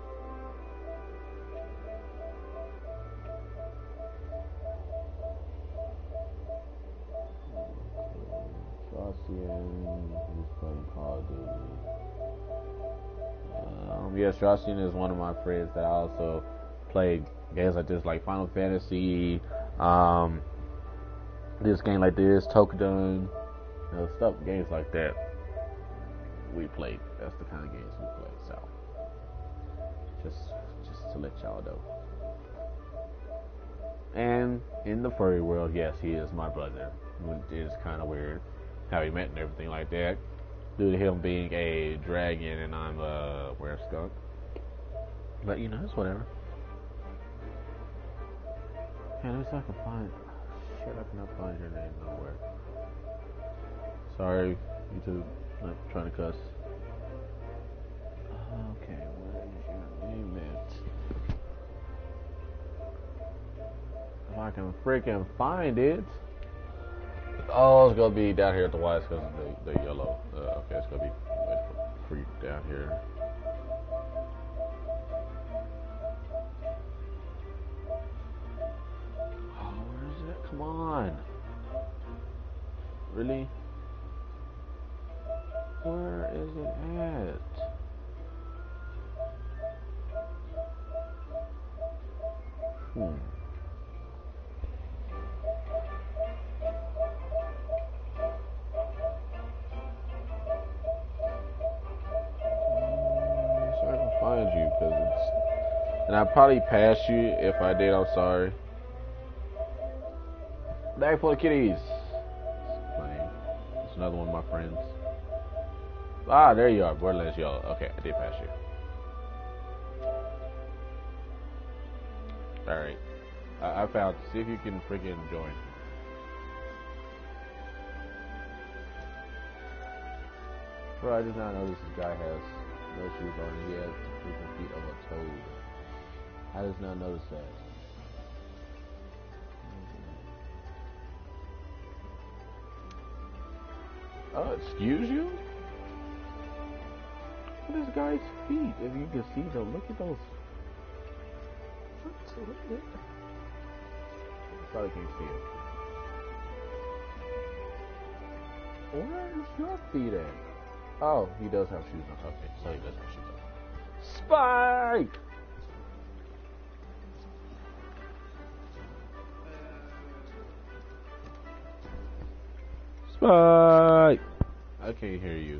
He's playing Call of Duty. Um, yes, Jocelyn is one of my friends that I also play games like this, like Final Fantasy, um, this game like this, Tokudun, you know, stuff, games like that. We played. That's the kind of games we play. So, just, just to let y'all know. And in the furry world, yes, he is my brother. It is kind of weird how we met and everything like that, due to him being a dragon and I'm a WereSkunk. But you know, it's whatever. Yeah, let me see if I can find. Shit, I cannot find your name nowhere. Sorry, YouTube, not trying to cuss. Okay, where is your name at? If I can freaking find it. Oh, it's gonna be down here at the Y because of the, the yellow. Uh, okay, it's gonna be like free down here. Oh, where is it? Come on. Really? Where is it at? Hmm. Find you, because it's, and I'd probably pass you if I did. I'm sorry. Bag full of kitties. It's funny. It's another one of my friends. Ah, there you are. Borderlands yellow. Okay, I did pass you. All right, I, I found. See if you can freaking join. Bro, I did not know this guy has no shoes on. He has the freaking feet of a toad. I just not notice that. Oh, excuse you? Look at this guy's feet. If you can see them, look at those. What? Look at it. I probably can't see it. Where's your feet at? Oh, he does have shoes on. Okay, so he does have shoes on. Spike! Spike! I can't hear you.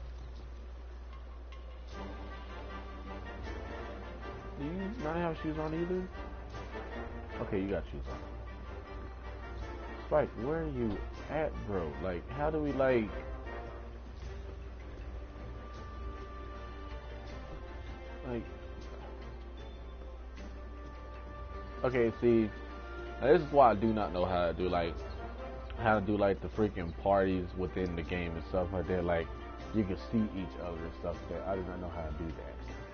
Do you not have shoes on either? Okay, you got shoes on. Spike, where are you at, bro? Like, how do we, like... Like... Okay, see, this is why I do not know how to do, like, how to do, like, the freaking parties within the game and stuff like that. Like, you can see each other and stuff like that. I do not know how to do that.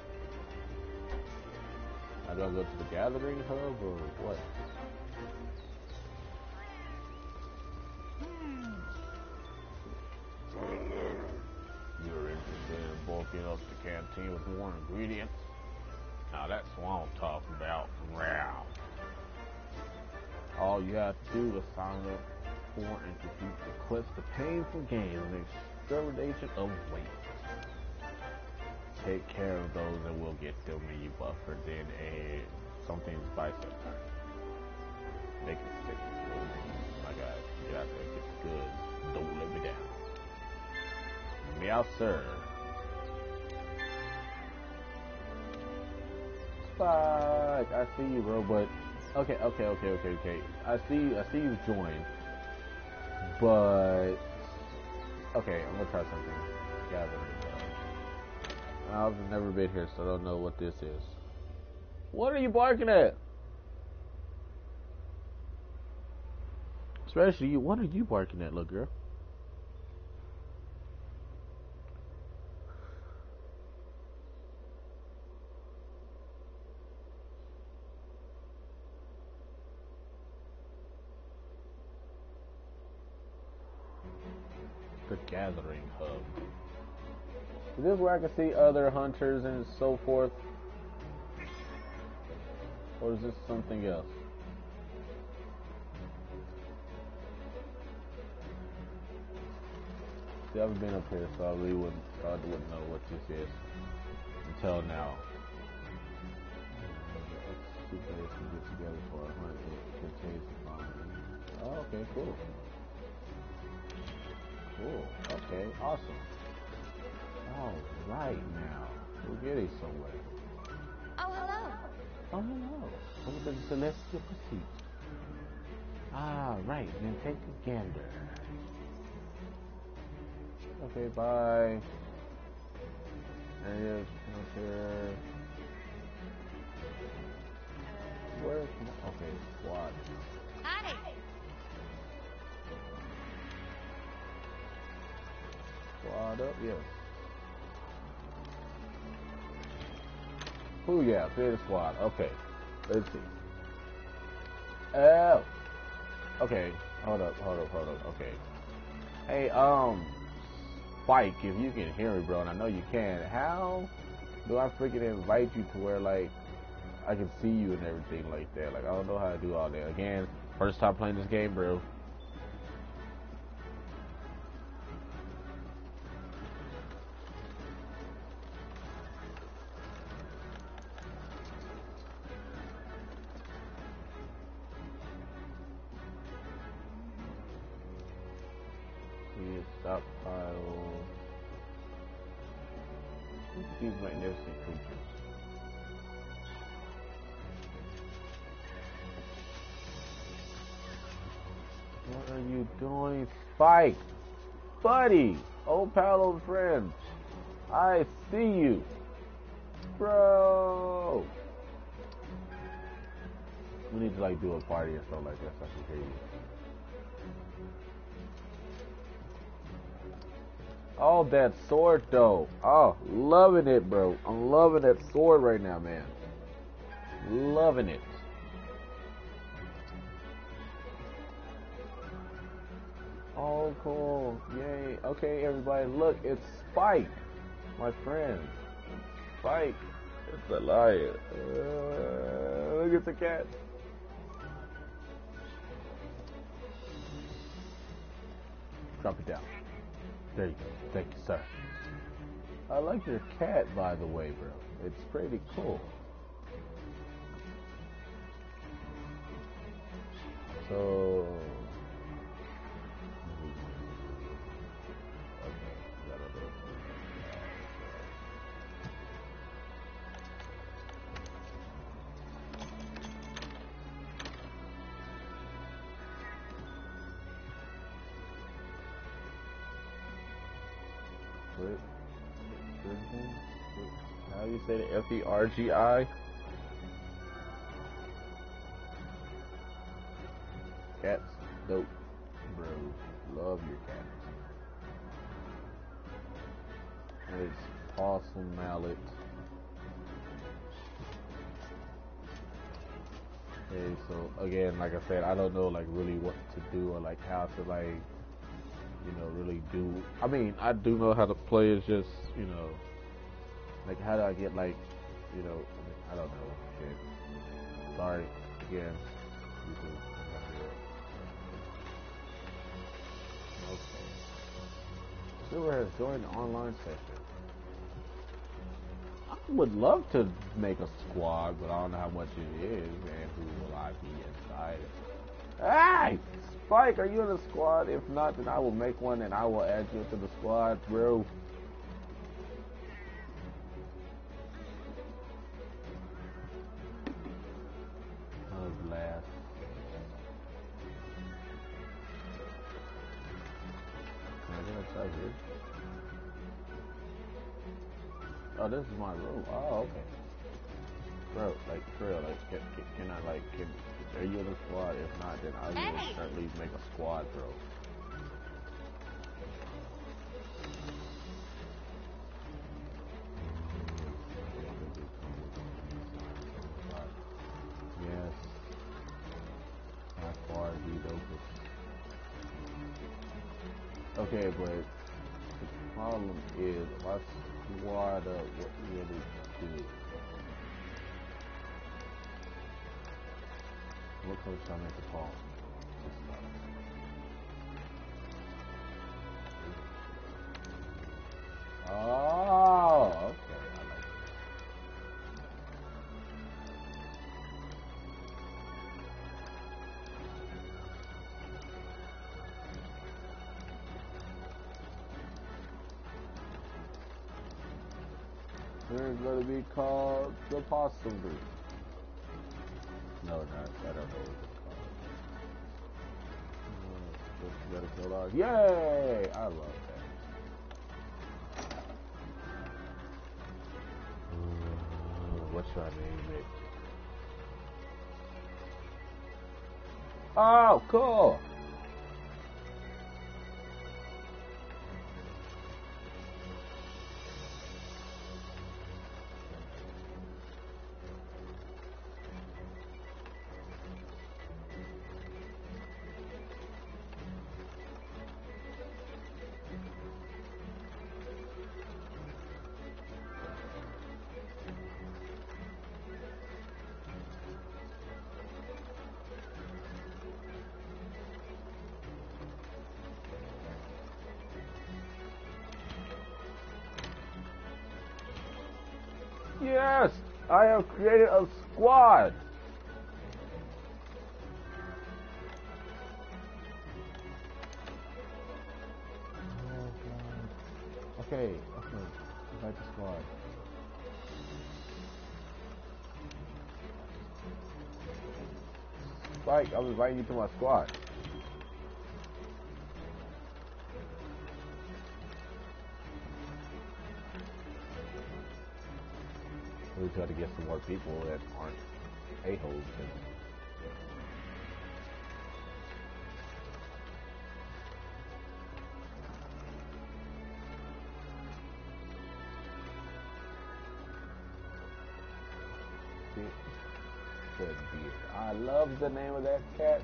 I gotta go to the gathering hub or what? You're interested in bulking up the canteen with more ingredients? Now that's what I'm talking about. Wow. All you have to do is sign up for and complete the quest, the painful game of extermination of waste. Take care of those and we'll get them when you buffer then a something's bicep. Make it sick. My God, get out there, get good. Don't let me down. Meow, sir. Fuck, I see you, bro, but okay, okay, okay, okay, okay. I see, I see you joined, but okay, I'm gonna try something. Gathering. Uh, I've never been here, so I don't know what this is. What are you barking at? Especially you. What are you barking at, little girl? The Gathering Hub. Is this where I can see other hunters and so forth? Or is this something else? See, I haven't been up here, so I really wouldn't, I wouldn't know what this is until now. Two players can get together for a hunt. It contains the following. Oh, okay, cool. Cool. Okay, awesome. All right now, we're getting somewhere. Oh, hello. Oh, hello. Over the celestial pursuit. Ah, right. Then take a gander. Okay, bye. And if okay. Where's my, okay, squad. Hi. Squad up, yes. Oh yeah, create a squad. Okay, let's see. Oh, okay. Hold up, hold up, hold up. Okay. Hey, um, Spike, if you can hear me, bro, and I know you can. How do I freaking invite you to where like I can see you and everything like that? Like I don't know how to do all that. Again, first time playing this game, bro. Stockpile these magnificent creatures. What are you doing, Spike? Buddy, old pal, old friend. I see you, bro. We need to like do a party or something like that so I can hear you. Oh, that sword though. Oh, loving it, bro. I'm loving that sword right now, man. Loving it. Oh, cool. Yay. Okay, everybody, look, it's Spike, my friend. Spike. It's a lion. Uh, look at the cat. Drop it down. There you go. Thank you, sir. I like your cat, by the way, bro. It's pretty cool. So... How do you say it? F E R G I? Cats, dope, bro. Love your cat. It's awesome mallet. Okay, so again, like I said, I don't know like really what to do or like how to like, you know, really do. I mean, I do know how to play. It's just, you know, like how do I get like, you know, I don't know. Shit. Sorry again. YouTube. Silver has joined the online session. I would love to make a squad, but I don't know how much it is, and who will I be inside? Hey! Spike, are you in the squad? If not, then I will make one and I will add you to the squad, bro. Oh, last. Can I get inside here? Oh, this is my room. Oh, okay. Bro, like, for real, like, can, can, can I, like, can, are you in the squad? If not, then I will Hey. certainly make a squad, bro. Yes. How far is he open? Okay, but the problem is, my squad up, what really do? What coach should I make the call? Oh, okay. I like it. We're going to be called the Possum Group. No, not. I don't know what it's called. Just gotta kill off. Yay! I love that. Uh, what should I name it? Oh, cool! Yes! I have created a squad! Oh god. Okay, okay. Invite the squad. Spike, I'm inviting you to my squad. We try to get some more people that aren't a-holes. I love the name of that cat.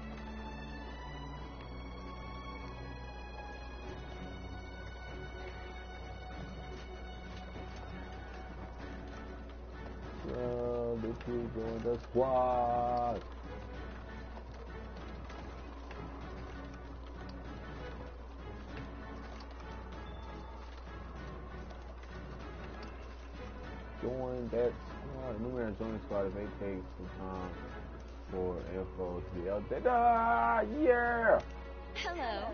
So, the crew joined the squad. Join that squad. Numerous join the squad. It may take some time for info to be updated. Ah, yeah! Hello.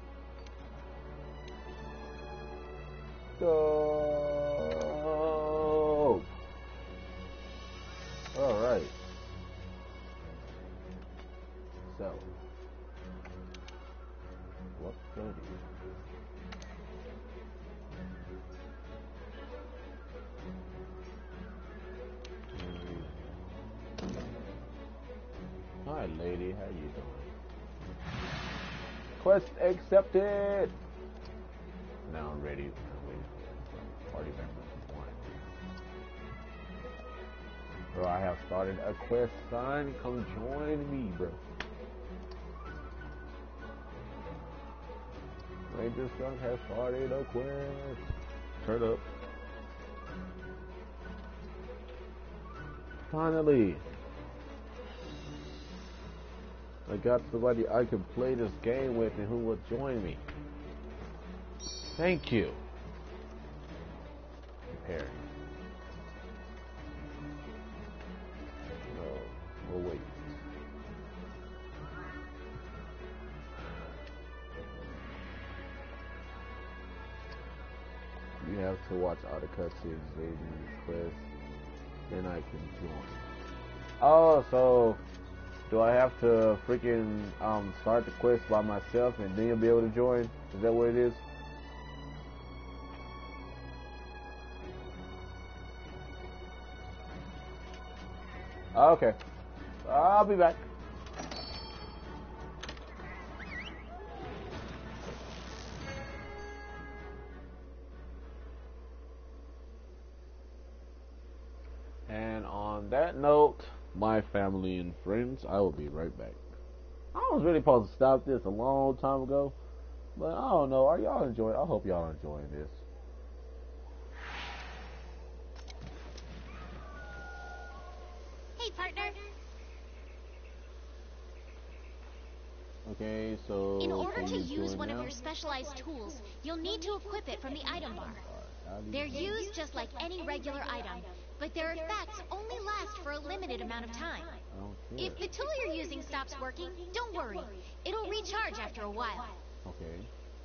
Go! Alright. So, what should I do? Hi, lady. How you doing? Quest accepted. Now I'm ready. I'm waiting for party members to join. Bro, I have started a quest, son. Come join me, bro. WereSkunk has started a quest. Turn up. Finally. I got somebody I can play this game with and who will join me. Thank you. Prepare. No, we'll wait. You have to watch all the cutscenes, leading the quest, then I can join. Oh, so do I have to freaking um start the quest by myself and then you'll be able to join? Is that what it is? Okay. I'll be back. And on that note, my family and friends, I will be right back. I was really supposed to stop this a long time ago, but I don't know. Are y'all enjoying? I hope y'all are enjoying this. Hey, partner. Okay, so in order to use one now? of your specialized tools, you'll need to equip it from the item bar. They're used just like any regular item, but their effects only last for a limited amount of time. If the tool you're using stops working, don't worry. It'll recharge after a while. Okay.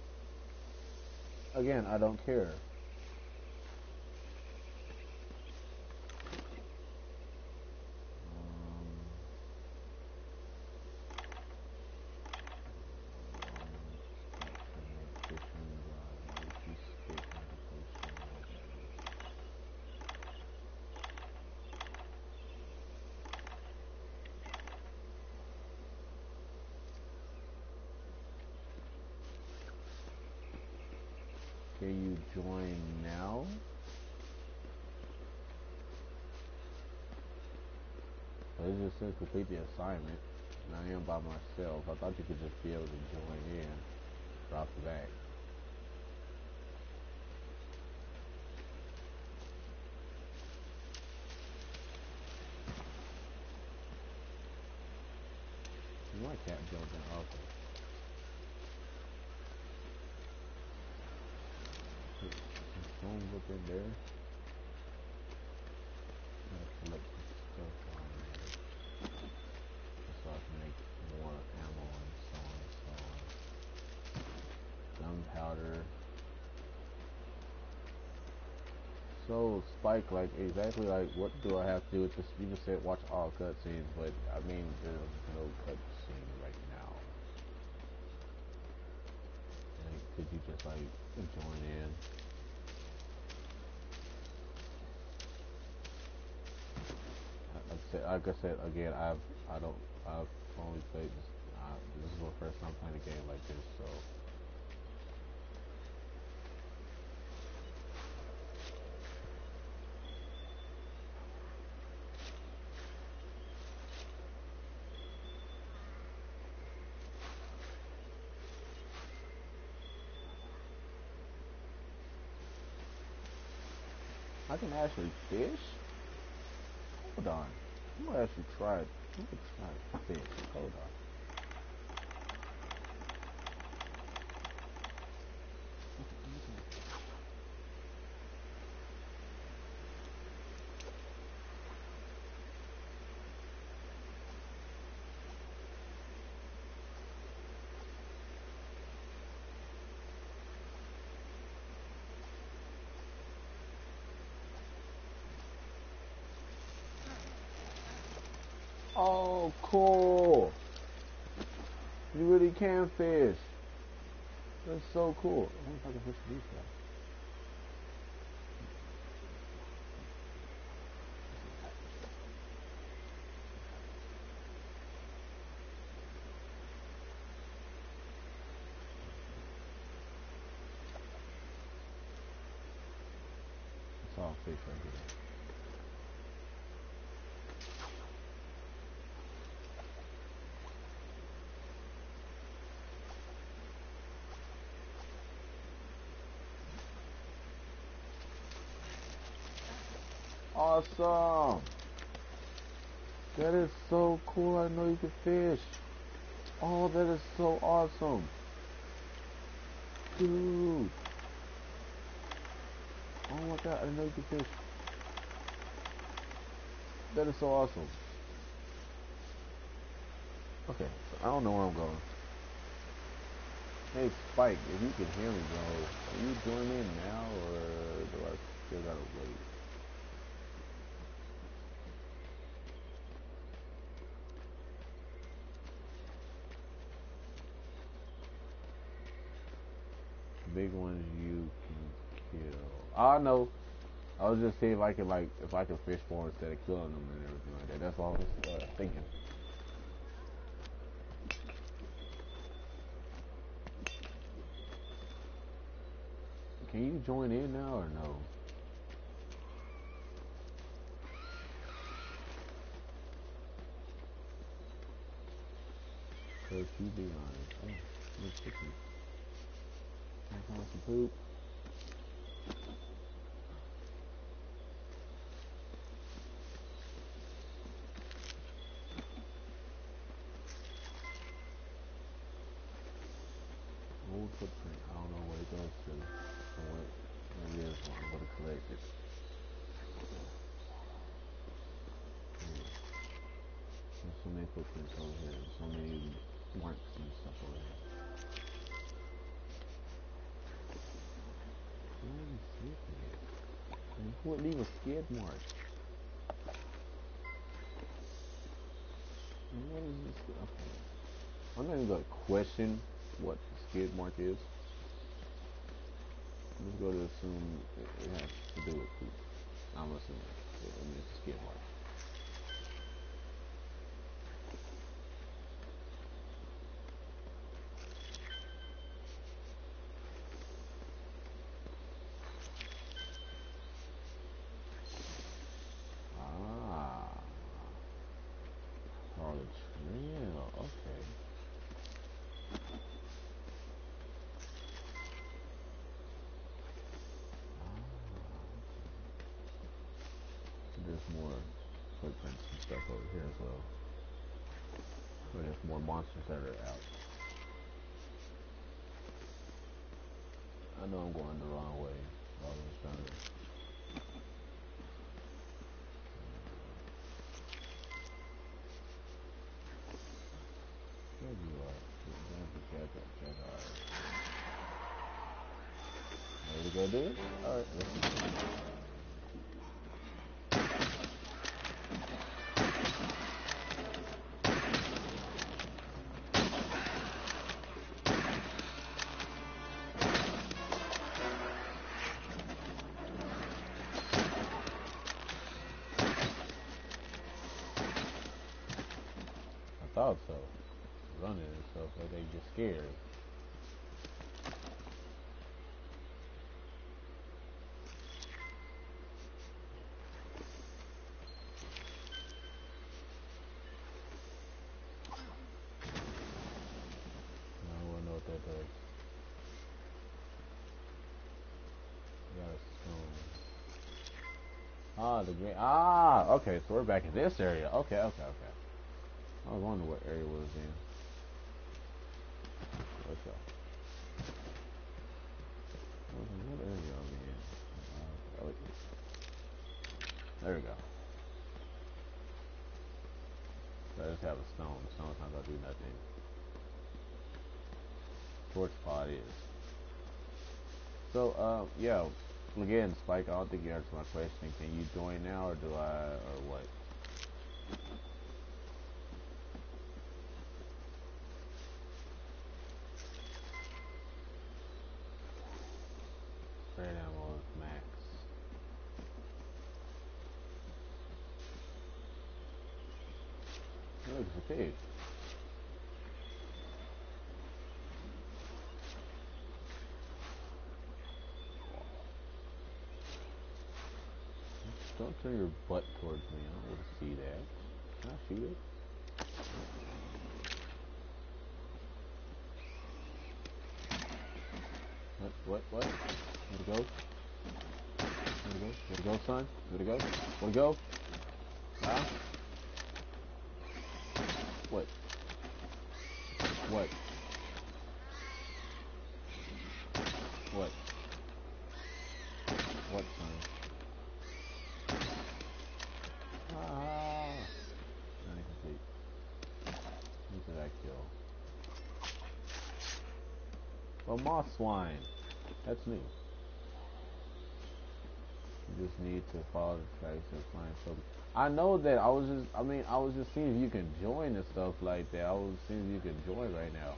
Again, I don't care. Can you join now? Well, it just says complete the assignment. And I am by myself. I thought you could just be able to join in right off the bat. My cat jumped in. Okay. Some stones up in there. Gotta collect some stuff on there. So I can make more ammo and so on and so on. Gunpowder. So Spike, like exactly like what do I have to do with this? You just said watch all cutscenes, but I mean there's no cutscene right now. Like, could you just like join in? Like I said, like I said again, I've I don't I've only played this. Uh, this is my first time playing a game like this, so. I can actually fish? Hold on. I'm gonna actually try it. I'm gonna try to fish. Hold on. Oh, cool. You really can fish. That's so cool. I wonder if I can fish these guys. It's all fish right here. Awesome. That is so cool. I know you can fish. Oh, that is so awesome. Dude. Oh my god, I didn't know you could fish. That is so awesome. Okay, so I don't know where I'm going. Hey Spike, if you can hear me, bro, are you joining in now or do I still gotta wait? Big ones you can kill. I know. I was just seeing if I could like if I could fish for instead of killing them and everything like that. That's all I was uh, thinking. Can you join in now or no? Cause you be honest. Oh, it's chicken. I want some poop. Old footprint. I don't know what it goes to. Or what maybe it's one. I'm gonna collect it. Yeah. There's so many footprints over here. There's so many marks and stuff over here. Why are you sniffing it? And who would leave a skid mark? And what is this? Okay. I'm not even gonna question what the skid mark is. I'm just going to assume it, it has to do with poop. I'm assuming. Yeah, I mean, it's a skid mark. Ah. Oh, the trail. Okay. Ah. There's more footprints and stuff over here as well. But there's more monsters that are out. I know I'm going the wrong way. I was trying to. There you are. There's the cat up. Cat alright. Ready to go do it? Alright, let's go. I thought so. Running and stuff, like they get scared. I don't know what that does. Got a stone. Ah, the green. Ah, okay. So we're back in this area. Okay, okay, okay. I was wondering what area was in. Let's go. What area are we in? Uh, oh, wait. There we go. So I just have a stone. Stone's not gonna do nothing. Torch pod is. So, um, yeah. Again, Spike, I don't think you answered my question. Can you join now, or do I, or what? Spread ammo is max. Look, it's a pig. Don't turn your butt towards me. I don't want to see that. Can I shoot it? What? What? What? Where'd it go? Where'd it go? Where'd it go, son? Where'd it go? Where'd it go? Huh? What? What? What? What, son? A moss swine. That's new. You just need to follow the tracks and find something. I know that I was just, I mean, I was just seeing if you can join and stuff like that. I was seeing if you can join right now.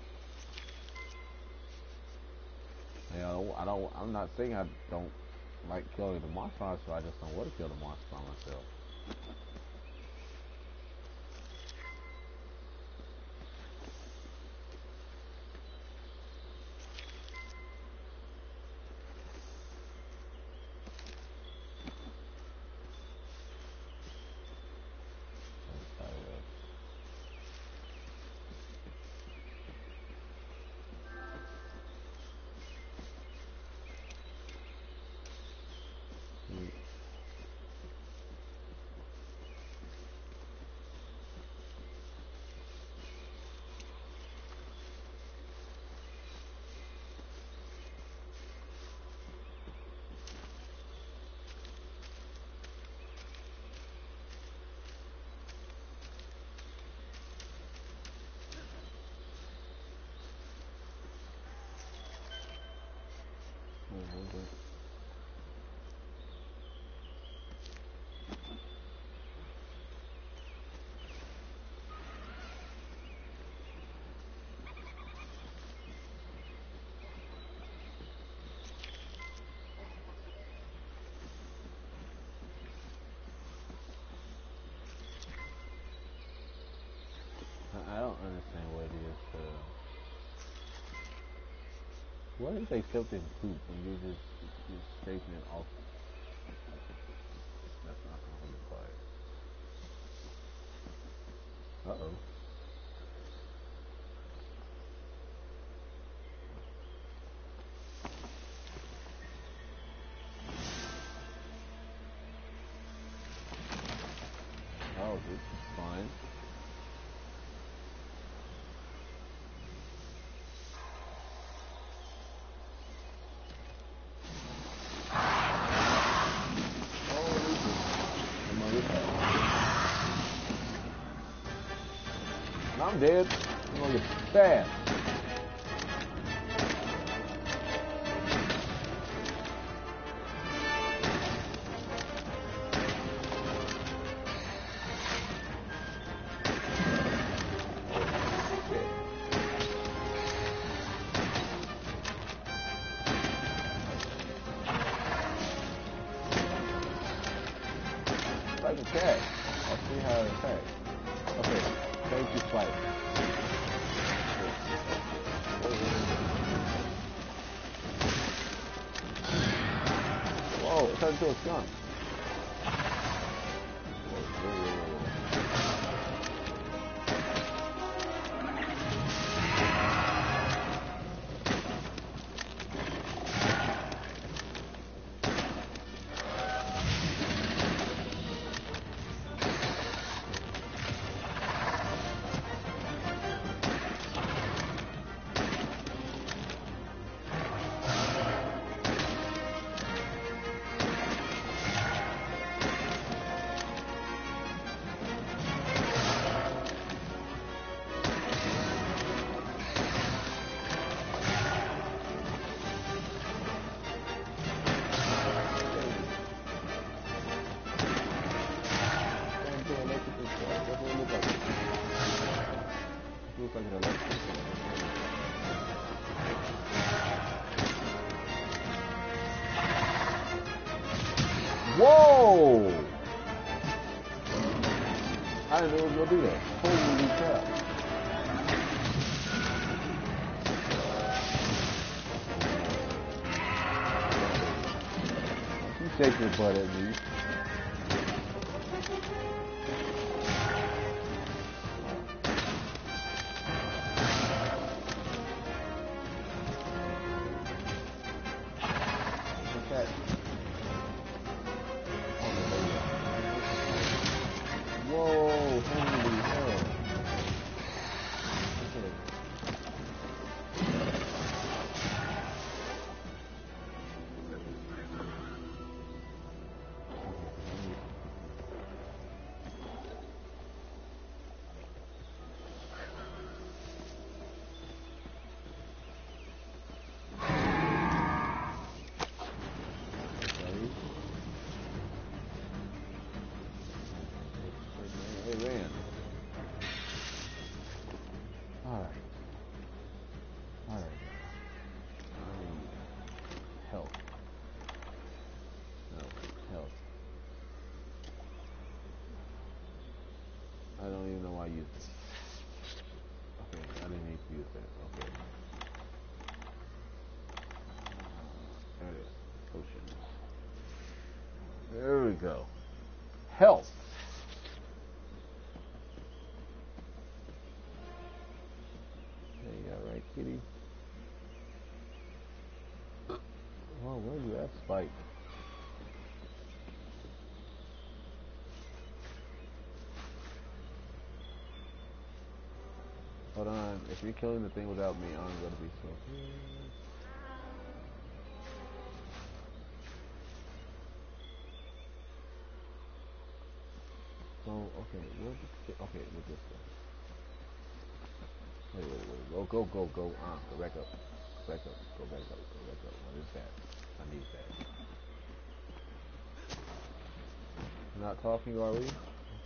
You know, I don't, I'm not saying I don't like killing the monster, so I just don't want to kill the monster by myself. I don't understand what it is. Uh, what is accepting poop when you're just you're scraping it off? That's not gonna be quiet. Uh oh. Oh, this is fine. I'm dead. I'm gonna get stabbed. Like a cat. I'll see how it attacks. Okay, thank you, fight. Whoa, it turned into a skunk. Whoa, whoa, whoa, whoa. Whoa! I didn't know it was gonna do that. Holy crap. You shake your butt at me. health. No, health. I don't even know why I used it. Okay, I didn't need to use that. Okay. There it is. Potion. There we go. Health. Hey, you alright, kitty? Oh, where do that spike? Hold on. If you're killing the thing without me, I'm gonna be so pissed. So, okay, where the, okay, with this one. Wait, wait, wait, go, go, go, go, uh, go back up, go back up, go back up, go back up. What is that? I need that. You're not talking, are we? Okay.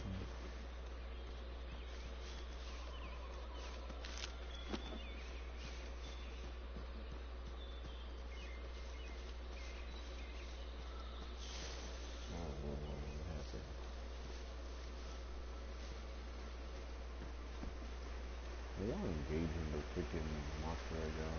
Oh, what, what, what happened? They are engaging the freaking monster right now.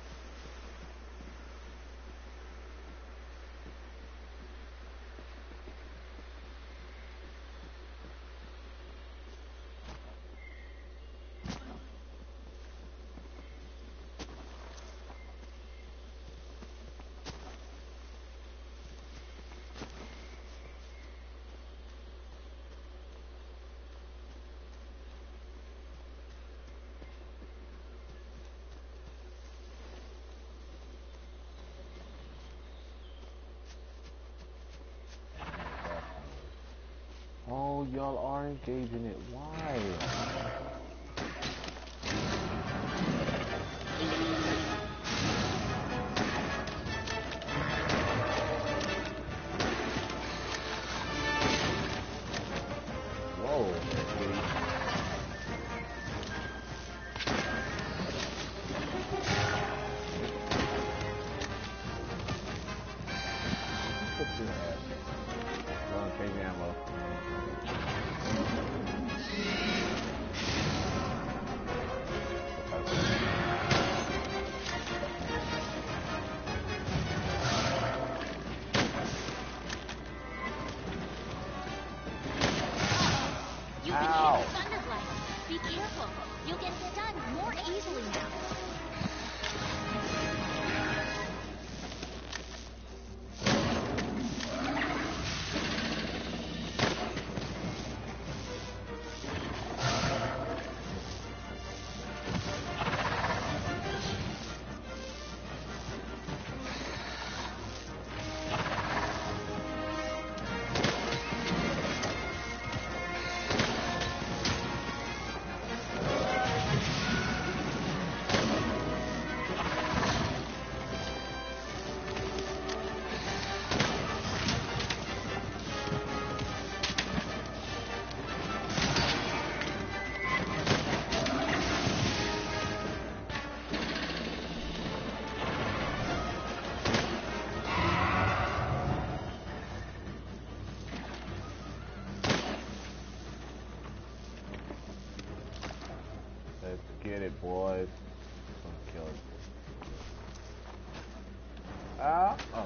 Oh, y'all are engaging it. Why? Whoa. Put your ass. Come on, take ammo. You can hit the Thunder Blast. Be careful. You'll get stunned more easily now. Let's get it, boys. I'm gonna kill it. Ah! Oh.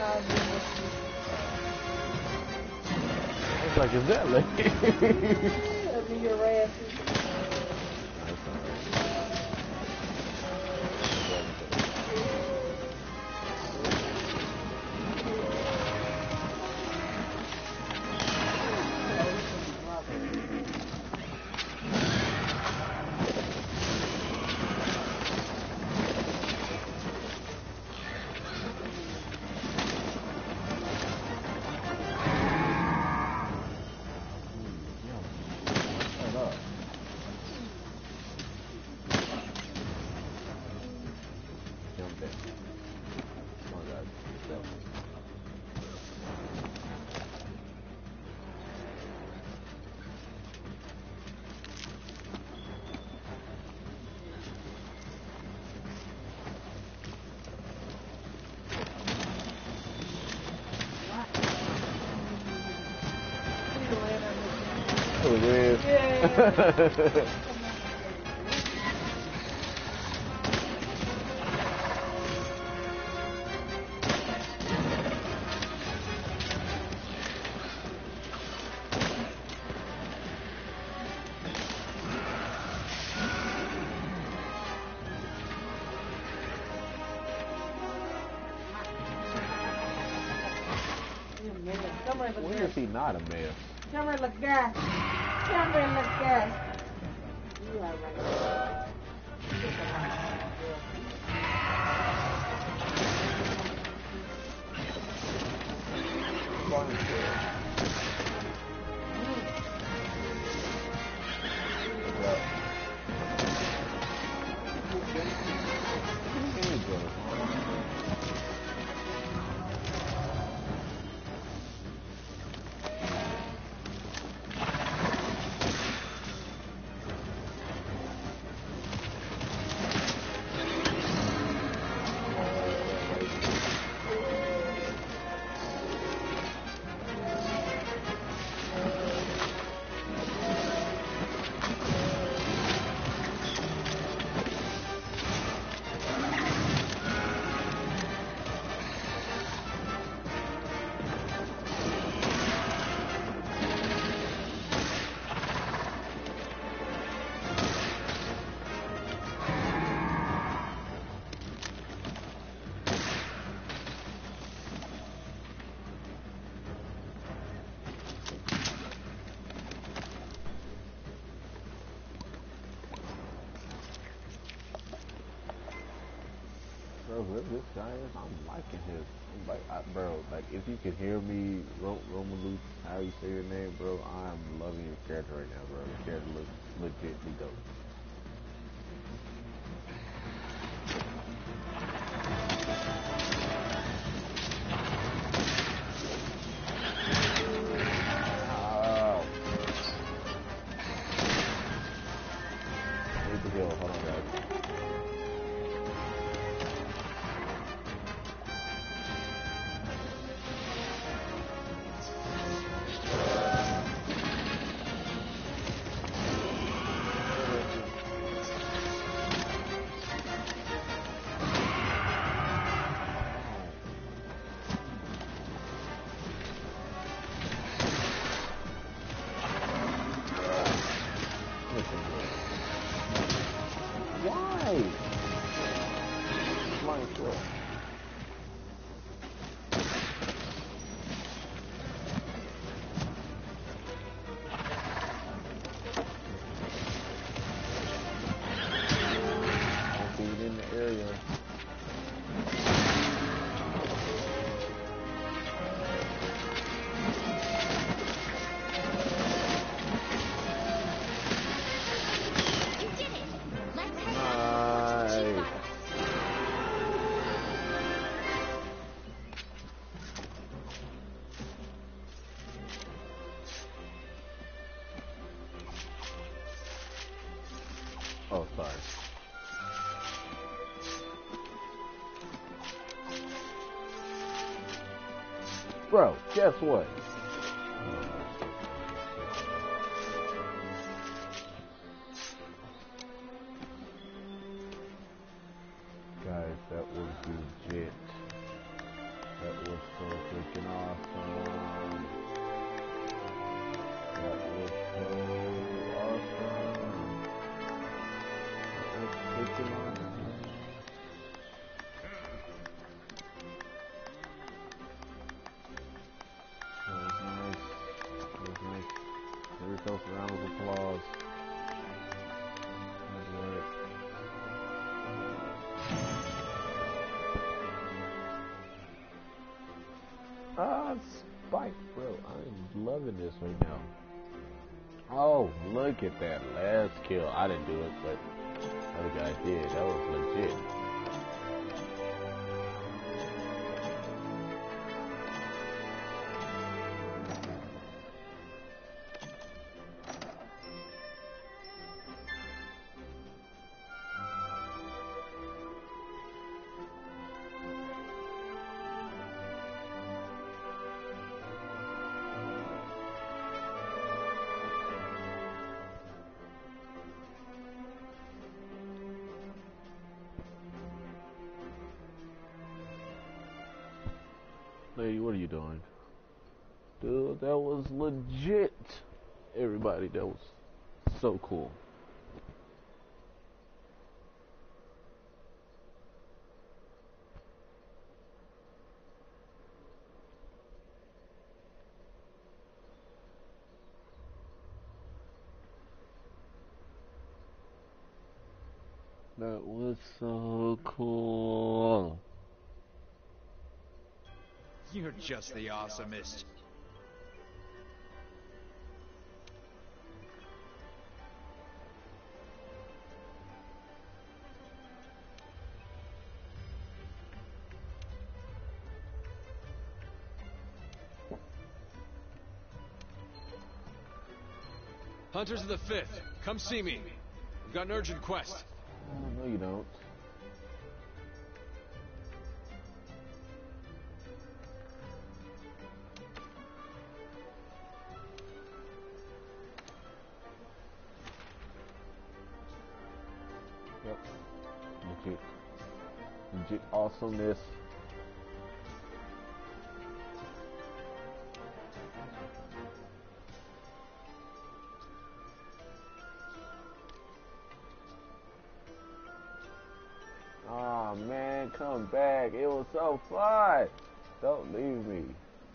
I was like, is that lady? Your ass. Oh, man. Yeah. When is he not a mess? Come here, look guy. Come here, look guy. You are right. Bro, this guy is, I'm liking his, like, I, bro, like, if you could hear me, Ro Romalu, how you say your name, bro, I'm loving your character right now, bro. Your character looks legitly dope. Oh. I need to heal, hold on, guys. Why? Flying short. Don't be in the area. Oh, sorry. Bro, guess what? Guys, that was legit. That was so freaking awesome. That was so awesome. That was freaking awesome. That was nice. That was nice. There we go, round of applause. That's it. Ah, Spike, bro. I'm loving this right now. Oh, look at that last kill. I didn't do it, but the other guy did. That was legit. Lady, what are you doing? Dude, that was legit. Everybody, that was so cool. That was so cool. You're just the awesomest. Hunters of the Fifth, come see me. We've got an urgent quest. Oh, no, you don't. Yep. Legit. Legit awesomeness. Oh man, come back. It was so fun. Don't leave me.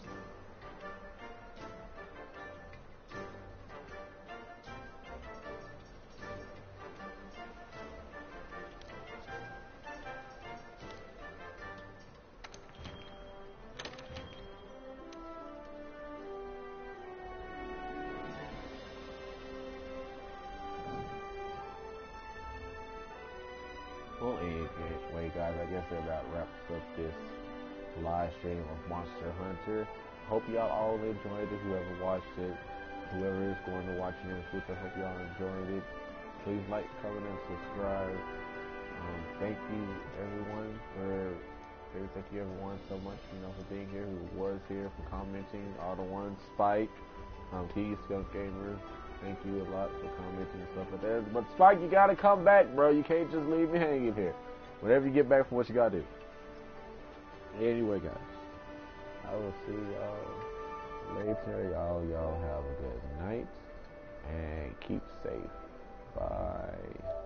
Well, anyway, guys, I guess that about wraps up this live stream of Monster Hunter. Hope y'all all enjoyed it. Whoever watched it, whoever is going to watch it in the future, hope y'all enjoyed it. Please like, comment, and subscribe. Um, thank you, everyone, for thank you, everyone, so much, you know, for being here. Who was here, for commenting, all the ones, Spike, um, WereSkunk Gamer. Thank you a lot for commenting and stuff like that. But Spike, you gotta come back, bro. You can't just leave me hanging here. Whenever you get back from what you gotta do. Anyway, guys, I will see y'all later. Y'all, y'all have a good night and keep safe. Bye.